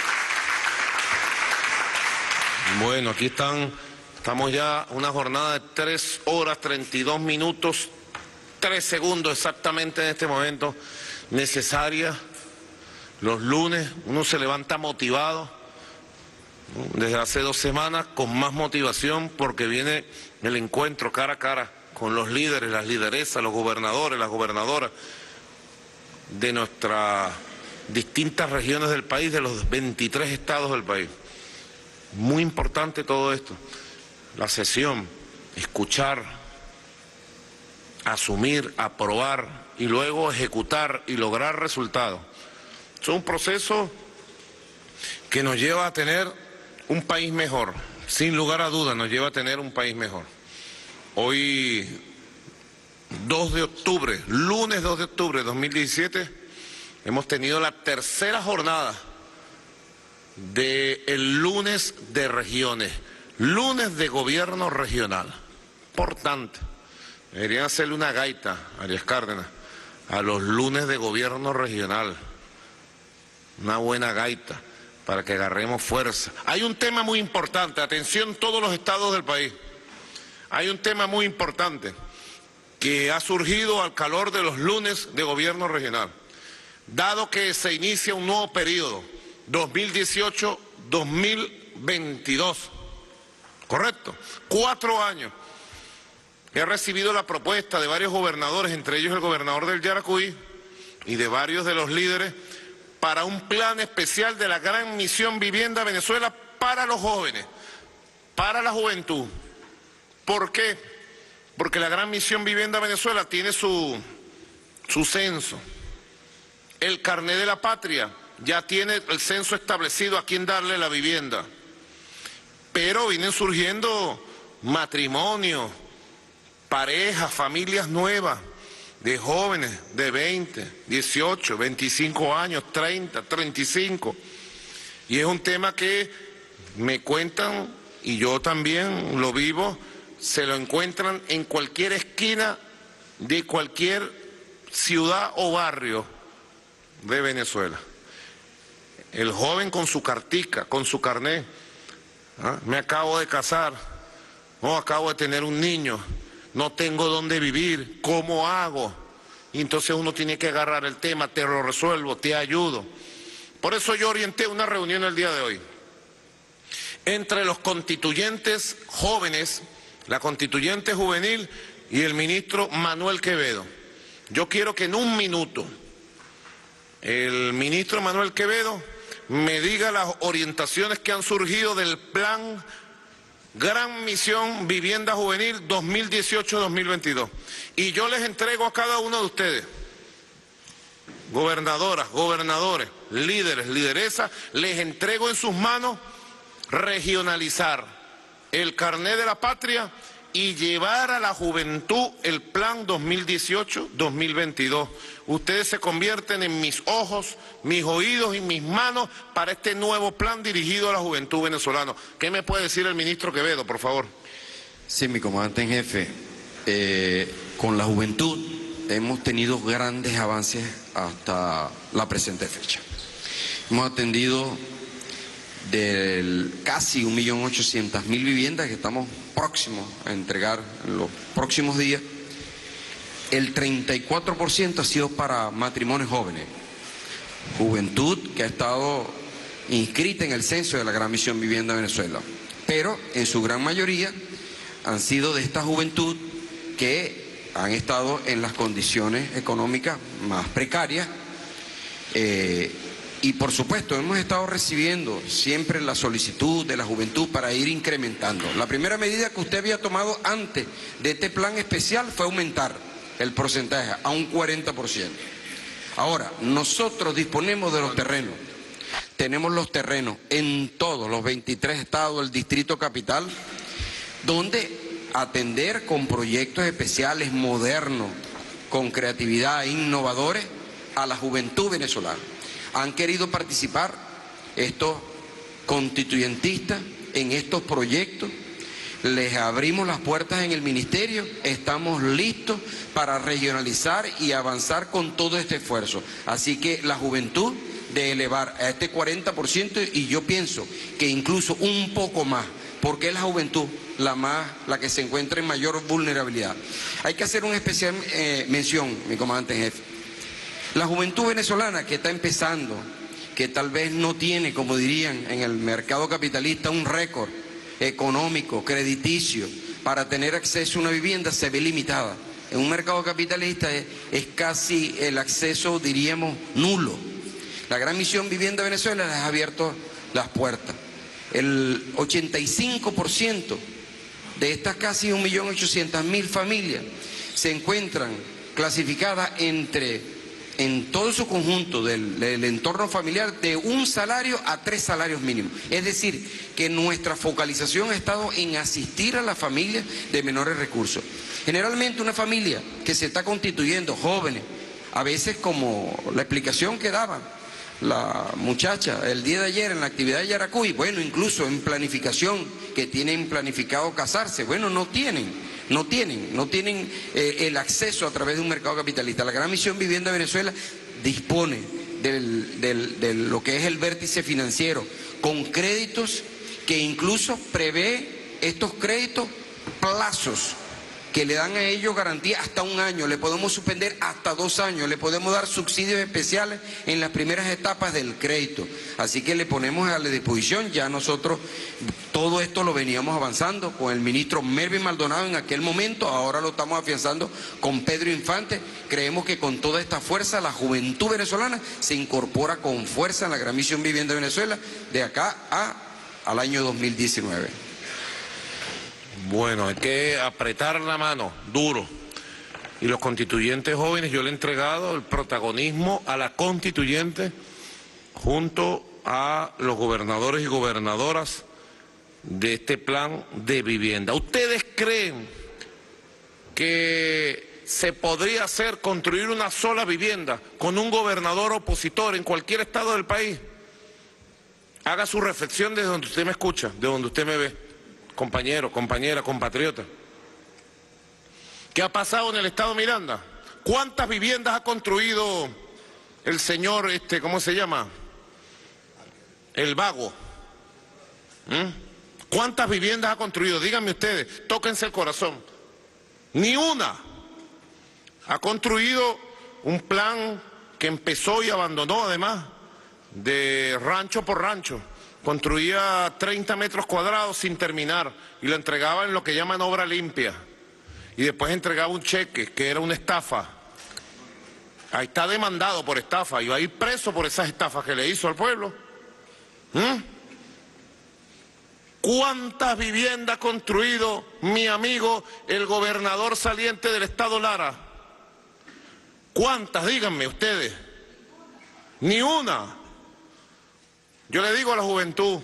Bueno, aquí estamos ya una jornada de 3 horas, 32 minutos, 3 segundos exactamente en este momento, necesaria. Los lunes uno se levanta motivado, ¿no? Desde hace 2 semanas con más motivación, porque viene el encuentro cara a cara con los líderes, las lideresas, los gobernadores, las gobernadoras de nuestras distintas regiones del país, de los 23 estados del país. Muy importante todo esto, la sesión, escuchar, asumir, aprobar y luego ejecutar y lograr resultados. Es un proceso que nos lleva a tener un país mejor, sin lugar a dudas nos lleva a tener un país mejor. Hoy, 2 de octubre, lunes 2 de octubre de 2017, hemos tenido la 3ª jornada del lunes de regiones, lunes de gobierno regional. Importante. Deberían hacerle una gaita, Arias Cárdenas, a los lunes de gobierno regional. Una buena gaita para que agarremos fuerza. Hay un tema muy importante, atención todos los estados del país. Hay un tema muy importante que ha surgido al calor de los lunes de gobierno regional. Dado que se inicia un nuevo periodo, 2018-2022, ¿correcto? 4 años. He recibido la propuesta de varios gobernadores, entre ellos el gobernador del Yaracuy, y de varios de los líderes, para un plan especial de la Gran Misión Vivienda Venezuela para los jóvenes, para la juventud. ¿Por qué? Porque la Gran Misión Vivienda Venezuela tiene su censo. El carnet de la patria ya tiene el censo establecido a quién darle la vivienda. Pero vienen surgiendo matrimonios, parejas, familias nuevas, de jóvenes de 20, 18, 25 años, 30, 35. Y es un tema que me cuentan, y yo también lo vivo, se lo encuentran en cualquier esquina de cualquier ciudad o barrio de Venezuela. El joven con su cartica, con su carnet, me acabo de casar, no, acabo de tener un niño, no tengo dónde vivir, ¿cómo hago? Y entonces uno tiene que agarrar el tema, te lo resuelvo, te ayudo. Por eso yo orienté una reunión el día de hoy entre los constituyentes jóvenes, la constituyente juvenil y el ministro Manuel Quevedo. Yo quiero que en un minuto el ministro Manuel Quevedo me diga las orientaciones que han surgido del plan Gran Misión Vivienda Juvenil 2018-2022. Y yo les entrego a cada uno de ustedes, gobernadoras, gobernadores, líderes, lideresas, les entrego en sus manos regionalizar el carné de la patria y llevar a la juventud el plan 2018-2022. Ustedes se convierten en mis ojos, mis oídos y mis manos para este nuevo plan dirigido a la juventud venezolana. ¿Qué me puede decir el ministro Quevedo, por favor? Sí, mi comandante en jefe, con la juventud hemos tenido grandes avances hasta la presente fecha. Hemos atendido del casi 1.800.000 viviendas que estamos próximos a entregar en los próximos días. El 34% ha sido para matrimonios jóvenes, juventud que ha estado inscrita en el censo de la Gran Misión Vivienda Venezuela, pero en su gran mayoría han sido de esta juventud que han estado en las condiciones económicas más precarias. Y por supuesto hemos estado recibiendo siempre la solicitud de la juventud para ir incrementando. La primera medida que usted había tomado antes de este plan especial fue aumentar el porcentaje a un 40%. Ahora, nosotros disponemos de los terrenos. Tenemos los terrenos en todos los 23 estados del Distrito Capital, donde atender con proyectos especiales, modernos, con creatividad, innovadores, a la juventud venezolana. Han querido participar estos constituyentistas en estos proyectos. Les abrimos las puertas en el ministerio, estamos listos para regionalizar y avanzar con todo este esfuerzo. Así que la juventud de elevar a este 40% y yo pienso que incluso un poco más, porque es la juventud la que se encuentra en mayor vulnerabilidad. Hay que hacer una especial mención, mi comandante en jefe. La juventud venezolana que está empezando, que tal vez no tiene, como dirían en el mercado capitalista, un récord económico, crediticio, para tener acceso a una vivienda, se ve limitada. En un mercado capitalista es casi el acceso, diríamos, nulo. La Gran Misión Vivienda Venezuela les ha abierto las puertas. El 85% de estas casi 1.800.000 familias se encuentran clasificadas en todo su conjunto del entorno familiar de 1 salario a 3 salarios mínimos. Es decir, que nuestra focalización ha estado en asistir a las familias de menores recursos. Generalmente una familia que se está constituyendo, jóvenes, a veces como la explicación que daba la muchacha el día de ayer en la actividad de Yaracuy, bueno, incluso en planificación, que tienen planificado casarse, bueno, no tienen el acceso a través de un mercado capitalista. La Gran Misión Vivienda Venezuela dispone de lo que es el vértice financiero, con créditos que incluso prevé estos créditos plazos que le dan a ellos garantía hasta 1 año, le podemos suspender hasta 2 años, le podemos dar subsidios especiales en las primeras etapas del crédito. Así que le ponemos a la disposición, ya nosotros todo esto lo veníamos avanzando con el ministro Melvin Maldonado en aquel momento, ahora lo estamos afianzando con Pedro Infante. Creemos que con toda esta fuerza la juventud venezolana se incorpora con fuerza en la Gran Misión Vivienda Venezuela de acá al año 2019. Bueno, hay que apretar la mano, duro. Y los constituyentes jóvenes, yo le he entregado el protagonismo a la constituyente junto a los gobernadores y gobernadoras de este plan de vivienda. ¿Ustedes creen que se podría hacer construir una sola vivienda con un gobernador opositor en cualquier estado del país? Haga su reflexión desde donde usted me escucha, de donde usted me ve. Compañero, compañera, compatriota. ¿Qué ha pasado en el estado Miranda? ¿Cuántas viviendas ha construido el señor, ¿cómo se llama? El Vago. ¿Cuántas viviendas ha construido? Díganme ustedes, tóquense el corazón. Ni una. Ha construido un plan que empezó y abandonó además, de rancho por rancho. Construía 30 metros cuadrados sin terminar y lo entregaba en lo que llaman obra limpia. y después entregaba un cheque que era una estafa. Ahí está demandado por estafa y va a ir preso por esas estafas que le hizo al pueblo. ¿Cuántas viviendas ha construido mi amigo el gobernador saliente del estado Lara? ¿Cuántas? Díganme ustedes. Ni una. Yo le digo a la juventud,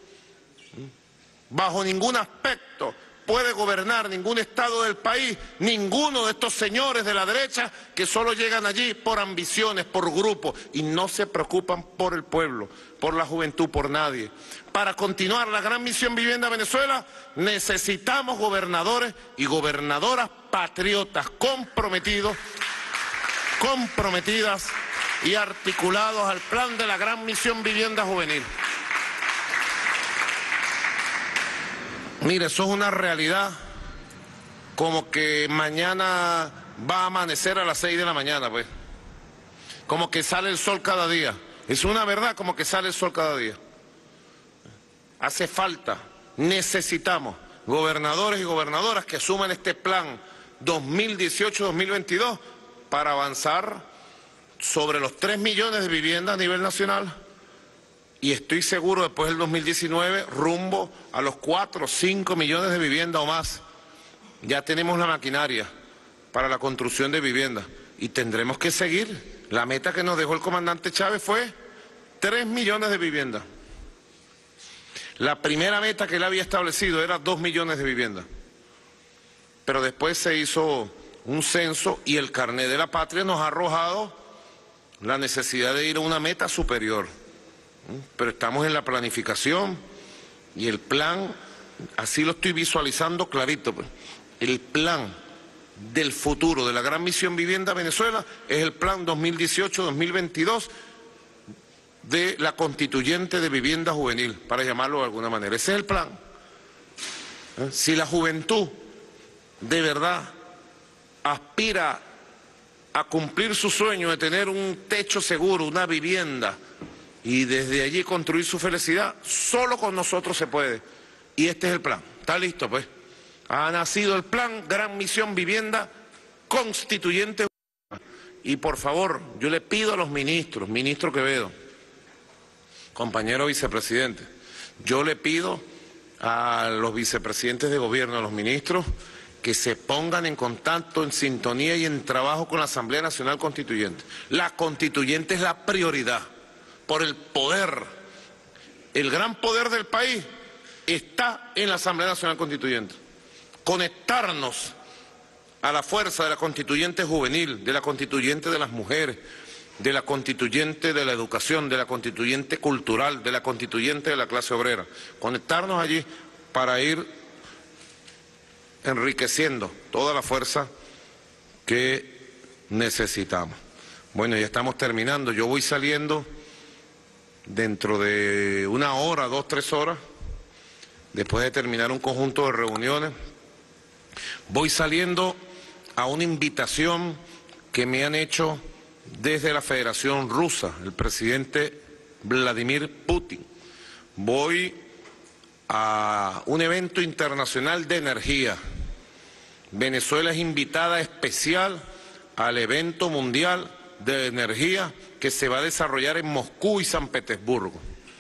bajo ningún aspecto puede gobernar ningún estado del país ninguno de estos señores de la derecha que solo llegan allí por ambiciones, por grupos, y no se preocupan por el pueblo, por la juventud, por nadie. Para continuar la gran misión Vivienda Venezuela necesitamos gobernadores y gobernadoras patriotas comprometidos, comprometidas y articulados al plan de la gran misión Vivienda Juvenil. Mire, eso es una realidad como que mañana va a amanecer a las 6 de la mañana, pues. Como que sale el sol cada día. Es una verdad como que sale el sol cada día. Hace falta, necesitamos gobernadores y gobernadoras que asuman este plan 2018-2022 para avanzar sobre los 3 millones de viviendas a nivel nacional. Y estoy seguro después del 2019 rumbo a los 4 o 5 millones de viviendas o más. Ya tenemos la maquinaria para la construcción de viviendas y tendremos que seguir. La meta que nos dejó el comandante Chávez fue 3 millones de viviendas. La primera meta que él había establecido era 2 millones de viviendas. Pero después se hizo un censo y el carnet de la patria nos ha arrojado la necesidad de ir a una meta superior. Pero estamos en la planificación y el plan, así lo estoy visualizando clarito, pues. El plan del futuro de la gran misión Vivienda Venezuela es el plan 2018-2022 de la constituyente de vivienda juvenil, para llamarlo de alguna manera. Ese es el plan. Si la juventud de verdad aspira a cumplir su sueño de tener un techo seguro, una vivienda, y desde allí construir su felicidad, solo con nosotros se puede. Y este es el plan. ¿Está listo, pues? Ha nacido el plan Gran Misión Vivienda Constituyente. Y por favor, yo le pido a los ministros, ministro Quevedo, compañero vicepresidente, yo le pido a los vicepresidentes de gobierno, a los ministros, que se pongan en contacto, en sintonía y en trabajo con la Asamblea Nacional Constituyente. La constituyente es la prioridad. Por el poder, el gran poder del país está en la Asamblea Nacional Constituyente. Conectarnos a la fuerza de la constituyente juvenil, de la constituyente de las mujeres, de la constituyente de la educación, de la constituyente cultural, de la constituyente de la clase obrera. Conectarnos allí para ir enriqueciendo toda la fuerza que necesitamos. Bueno, ya estamos terminando. Yo voy saliendo dentro de 1 hora, 2, 3 horas, después de terminar un conjunto de reuniones. Voy saliendo a una invitación que me han hecho desde la Federación Rusa, el presidente Vladimir Putin. Voy a un evento internacional de energía. Venezuela es invitada especial al evento mundial de energía que se va a desarrollar en Moscú y San Petersburgo.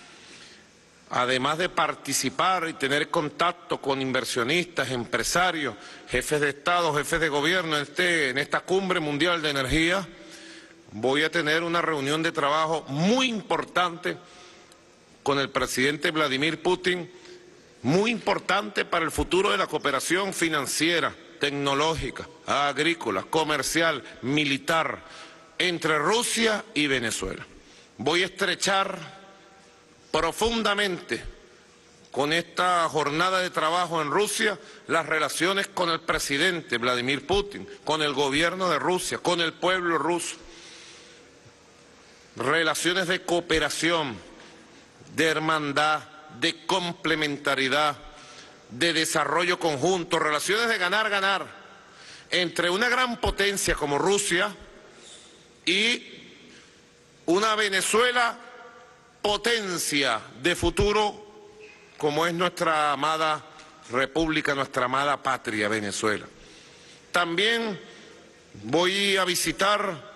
Además de participar y tener contacto con inversionistas, empresarios, jefes de Estado, jefes de gobierno en esta cumbre mundial de energía, voy a tener una reunión de trabajo muy importante con el presidente Vladimir Putin, muy importante para el futuro de la cooperación financiera, tecnológica, agrícola, comercial, militar, entre Rusia y Venezuela. Voy a estrechar profundamente con esta jornada de trabajo en Rusia las relaciones con el presidente Vladimir Putin, con el gobierno de Rusia, con el pueblo ruso. Relaciones de cooperación, de hermandad, de complementariedad, de desarrollo conjunto, relaciones de ganar-ganar entre una gran potencia como Rusia y una Venezuela potencia de futuro como es nuestra amada república, nuestra amada patria Venezuela. También voy a visitar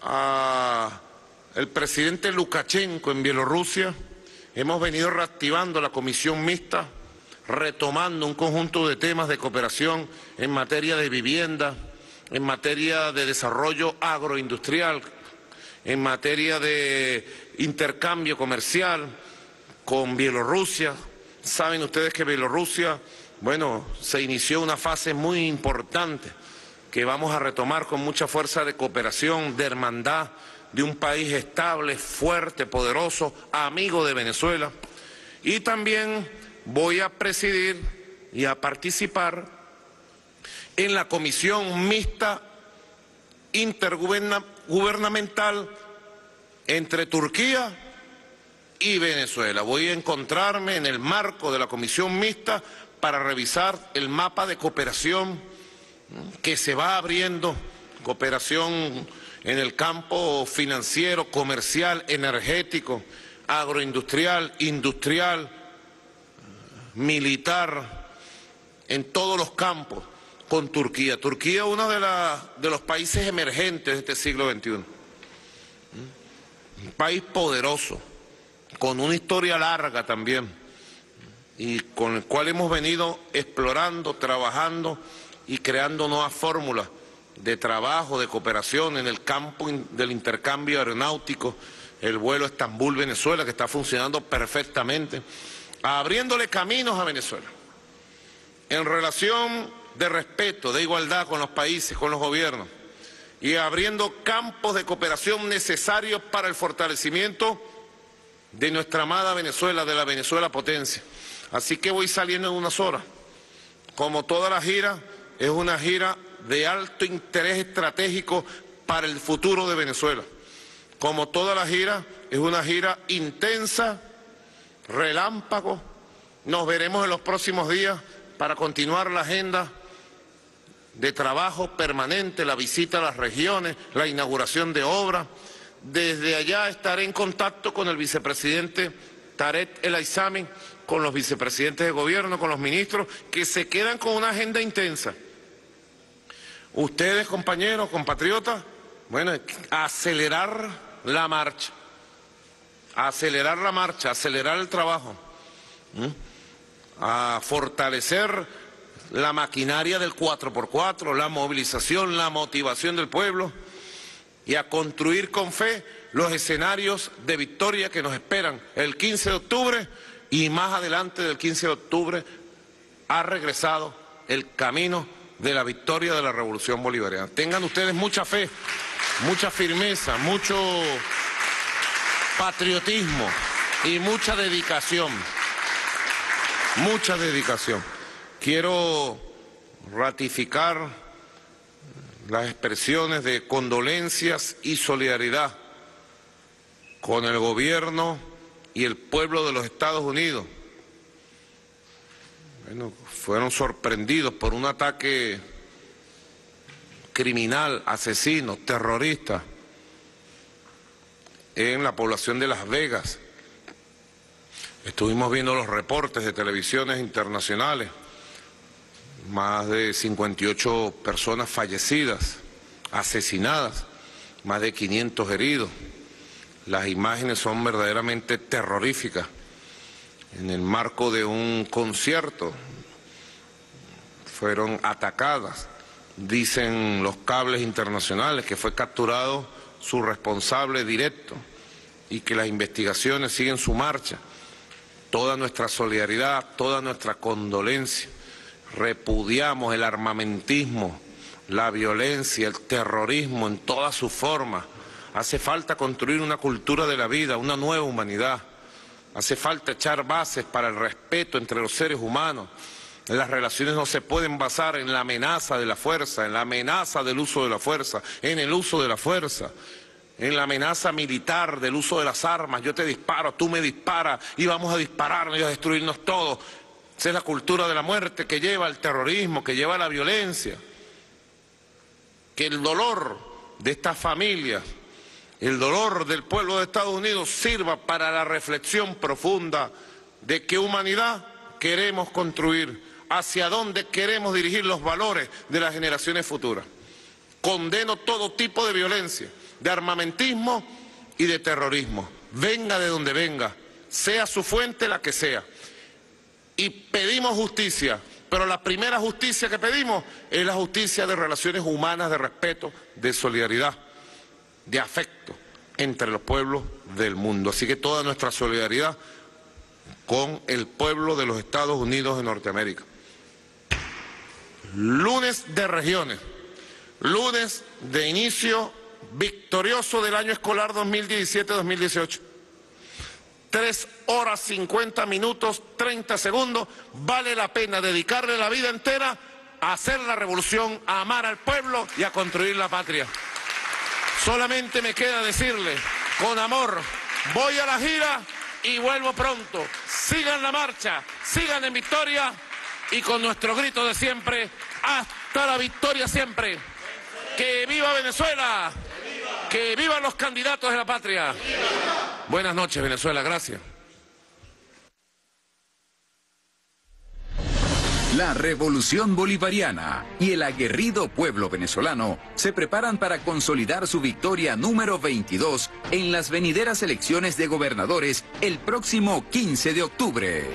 al presidente Lukashenko en Bielorrusia. Hemos venido reactivando la comisión mixta, retomando un conjunto de temas de cooperación en materia de vivienda, en materia de desarrollo agroindustrial, en materia de intercambio comercial con Bielorrusia. Saben ustedes que Bielorrusia, bueno, se inició una fase muy importante que vamos a retomar con mucha fuerza de cooperación, de hermandad, de un país estable, fuerte, poderoso, amigo de Venezuela. Y también voy a presidir y a participar en la comisión mixta intergubernamental entre Turquía y Venezuela. Voy a encontrarme en el marco de la comisión mixta para revisar el mapa de cooperación que se va abriendo, cooperación en el campo financiero, comercial, energético, agroindustrial, industrial, militar, en todos los campos con Turquía. Turquía es uno de los países emergentes de este siglo XXI. Un país poderoso, con una historia larga también, y con el cual hemos venido explorando, trabajando y creando nuevas fórmulas de trabajo, de cooperación en el campo del intercambio aeronáutico, el vuelo Estambul-Venezuela, que está funcionando perfectamente, abriéndole caminos a Venezuela, en relación de respeto, de igualdad con los países, con los gobiernos, y abriendo campos de cooperación necesarios para el fortalecimiento de nuestra amada Venezuela, de la Venezuela potencia. Así que voy saliendo en unas horas. Como toda la gira, es una gira de alto interés estratégico para el futuro de Venezuela. Como toda la gira, es una gira intensa, relámpago. Nos veremos en los próximos días para continuar la agenda de trabajo permanente, la visita a las regiones, la inauguración de obras. Desde allá estaré en contacto con el vicepresidente Tarek El Aissami, con los vicepresidentes de gobierno, con los ministros, que se quedan con una agenda intensa. Ustedes, compañeros, compatriotas, bueno, acelerar la marcha, acelerar el trabajo, a fortalecer la maquinaria del 4x4, la movilización, la motivación del pueblo, y a construir con fe los escenarios de victoria que nos esperan el 15 de octubre, y más adelante del 15 de octubre ha regresado el camino de la victoria de la Revolución Bolivariana. Tengan ustedes mucha fe, mucha firmeza, mucho patriotismo y mucha dedicación. Mucha dedicación. Quiero ratificar las expresiones de condolencias y solidaridad con el gobierno y el pueblo de los Estados Unidos. Bueno, fueron sorprendidos por un ataque criminal, asesino, terrorista en la población de Las Vegas. Estuvimos viendo los reportes de televisiones internacionales, más de 58 personas fallecidas, asesinadas, más de 500 heridos. Las imágenes son verdaderamente terroríficas. En el marco de un concierto fueron atacadas, dicen los cables internacionales, que fue capturado su responsable directo y que las investigaciones siguen su marcha. Toda nuestra solidaridad, toda nuestra condolencia. Repudiamos el armamentismo, la violencia, el terrorismo en todas sus formas. Hace falta construir una cultura de la vida, una nueva humanidad. Hace falta echar bases para el respeto entre los seres humanos. Las relaciones no se pueden basar en la amenaza de la fuerza, en la amenaza del uso de la fuerza, en el uso de la fuerza, en la amenaza militar del uso de las armas. Yo te disparo, tú me disparas y vamos a dispararnos y a destruirnos todos. Esa es la cultura de la muerte que lleva al terrorismo, que lleva a la violencia. Que el dolor de estas familias, el dolor del pueblo de Estados Unidos sirva para la reflexión profunda de qué humanidad queremos construir hacia dónde queremos dirigir los valores de las generaciones futuras. Condeno todo tipo de violencia, de armamentismo y de terrorismo, venga de donde venga, sea su fuente la que sea. Y pedimos justicia, pero la primera justicia que pedimos es la justicia de relaciones humanas, de respeto, de solidaridad, de afecto entre los pueblos del mundo. Así que toda nuestra solidaridad con el pueblo de los Estados Unidos de Norteamérica. Lunes de regiones, lunes de inicio victorioso del año escolar 2017-2018. 3 horas 50 minutos 30 segundos, vale la pena dedicarle la vida entera a hacer la revolución, a amar al pueblo y a construir la patria. Solamente me queda decirle, con amor, voy a la gira y vuelvo pronto. Sigan la marcha, sigan en victoria y con nuestro grito de siempre, hasta la victoria siempre. ¡Que viva Venezuela! ¡Que vivan los candidatos de la patria! Buenas noches, Venezuela, gracias. La revolución bolivariana y el aguerrido pueblo venezolano se preparan para consolidar su victoria número 22 en las venideras elecciones de gobernadores el próximo 15 de octubre.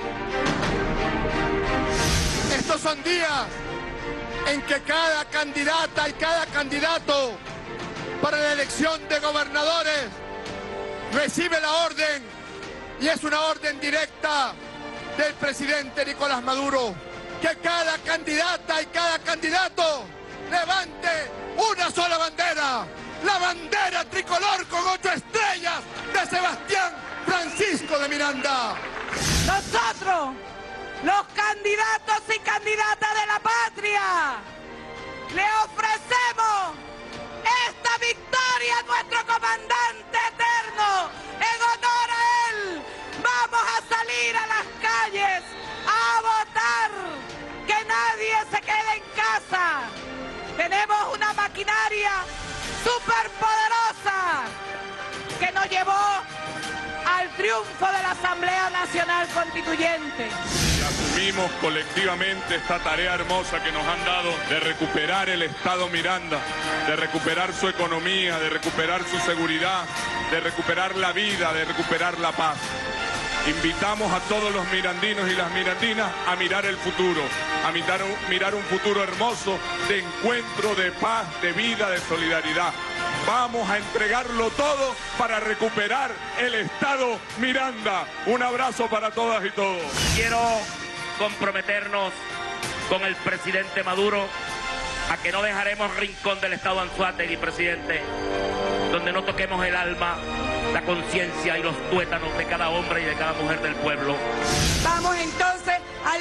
Estos son días en que cada candidata y cada candidato para la elección de gobernadores recibe la orden, y es una orden directa del presidente Nicolás Maduro, que cada candidata y cada candidato levante una sola bandera, la bandera tricolor con 8 estrellas de Sebastián Francisco de Miranda. Nosotros, los candidatos y candidatas de la patria, le ofrecemos esta victoria a nuestro comandante eterno. En honor a él, vamos a salir a las calles a votar. Que nadie se quede en casa. Tenemos una maquinaria superpoderosa que nos llevó al triunfo de la Asamblea Nacional Constituyente. Asumimos colectivamente esta tarea hermosa que nos han dado de recuperar el Estado Miranda, de recuperar su economía, de recuperar su seguridad, de recuperar la vida, de recuperar la paz. Invitamos a todos los mirandinos y las mirandinas a mirar el futuro, a mirar un futuro hermoso de encuentro, de paz, de vida, de solidaridad. Vamos a entregarlo todo para recuperar el Estado Miranda. Un abrazo para todas y todos. Quiero comprometernos con el presidente Maduro a que no dejaremos rincón del Estado Anzoátegui, presidente, donde no toquemos el alma, la conciencia y los tuétanos de cada hombre y de cada mujer del pueblo. Vamos entonces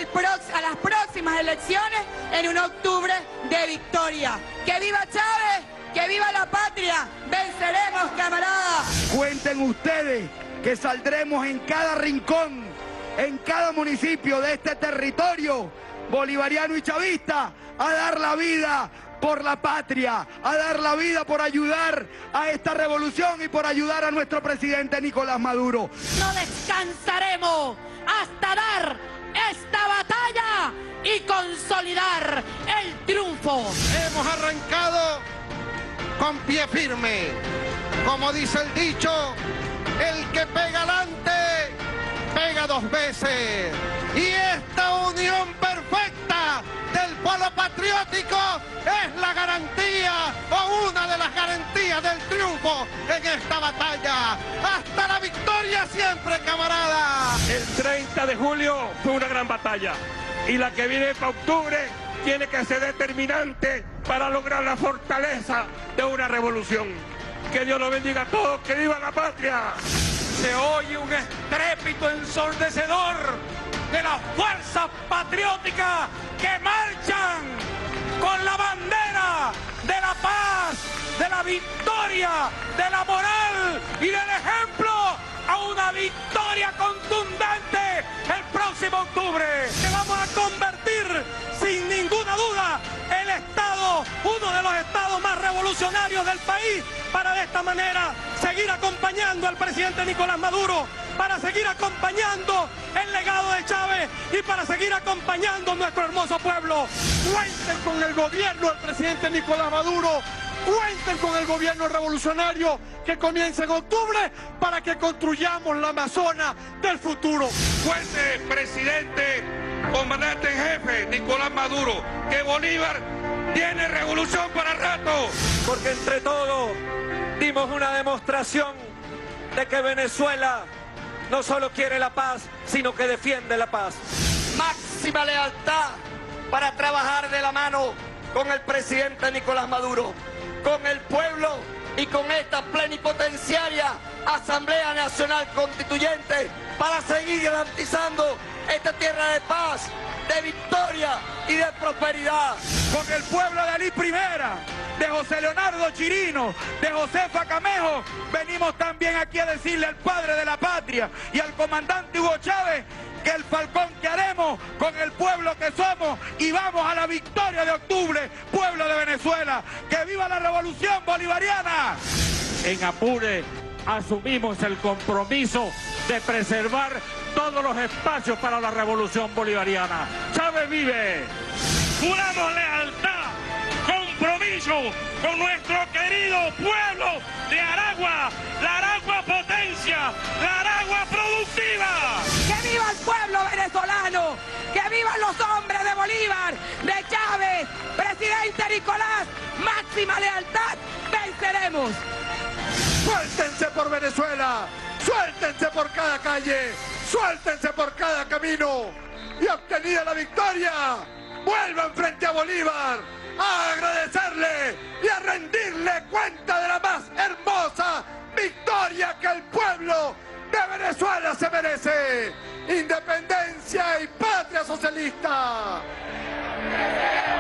a las próximas elecciones en un octubre de victoria. ¡Que viva Chávez! ¡Que viva la patria! ¡Venceremos, camaradas! Cuenten ustedes que saldremos en cada rincón, en cada municipio de este territorio bolivariano y chavista a dar la vida por la patria, a dar la vida por ayudar a esta revolución y por ayudar a nuestro presidente Nicolás Maduro. No descansaremos hasta dar esta batalla y consolidar el triunfo. Hemos arrancado con pie firme. Como dice el dicho, el que pega adelante, pega 2 veces. Y esta unión perfecta del pueblo patriótico es la garantía o una de las garantías del triunfo en esta batalla. ¡Hasta la victoria siempre, camarada! El 30 de julio fue una gran batalla y la que viene para octubre tiene que ser determinante para lograr la fortaleza de una revolución. Que Dios los bendiga a todos, que viva la patria. Se oye un estrépito ensordecedor de las fuerzas patrióticas que marchan con la bandera de la paz, de la victoria, de la moral y del ejemplo a una victoria contundente el próximo octubre. Que vamos a convertir sin ninguna duda el Estado, uno de los estados más revolucionarios del país, para de esta manera seguir acompañando al presidente Nicolás Maduro para seguir acompañando el legado de Chávez y para seguir acompañando nuestro hermoso pueblo. Cuenten con el gobierno del presidente Nicolás Maduro, cuenten con el gobierno revolucionario que comienza en octubre para que construyamos la Amazonas del futuro. Cuente, presidente, comandante en jefe, Nicolás Maduro, que Bolívar tiene revolución para rato. Porque entre todos dimos una demostración de que Venezuela no solo quiere la paz, sino que defiende la paz. Máxima lealtad para trabajar de la mano con el presidente Nicolás Maduro, con el pueblo y con esta plenipotenciaria Asamblea Nacional Constituyente para seguir garantizando esta tierra de paz, de victoria y de prosperidad. Con el pueblo de Alí Primera, de José Leonardo Chirino, de Josefa Camejo, venimos también aquí a decirle al padre de la patria y al comandante Hugo Chávez que el falcón que haremos con el pueblo que somos y vamos a la victoria de octubre, pueblo de Venezuela. ¡Que viva la revolución bolivariana! En Apure asumimos el compromiso de preservar todos los espacios para la revolución bolivariana. ¡Chávez vive! Juramos lealtad, compromiso con nuestro querido pueblo de Aragua, la Aragua potencia, la Aragua productiva. ¡Que viva el pueblo venezolano! ¡Que vivan los hombres de Bolívar, de Chávez, presidente Nicolás! ¡Máxima lealtad! ¡Venceremos! Suéltense por Venezuela, suéltense por cada calle, suéltense por cada camino y obtenida la victoria, vuelvan frente a Bolívar a agradecerle y a rendirle cuenta de la más hermosa victoria que el pueblo de Venezuela se merece. Independencia y patria socialista.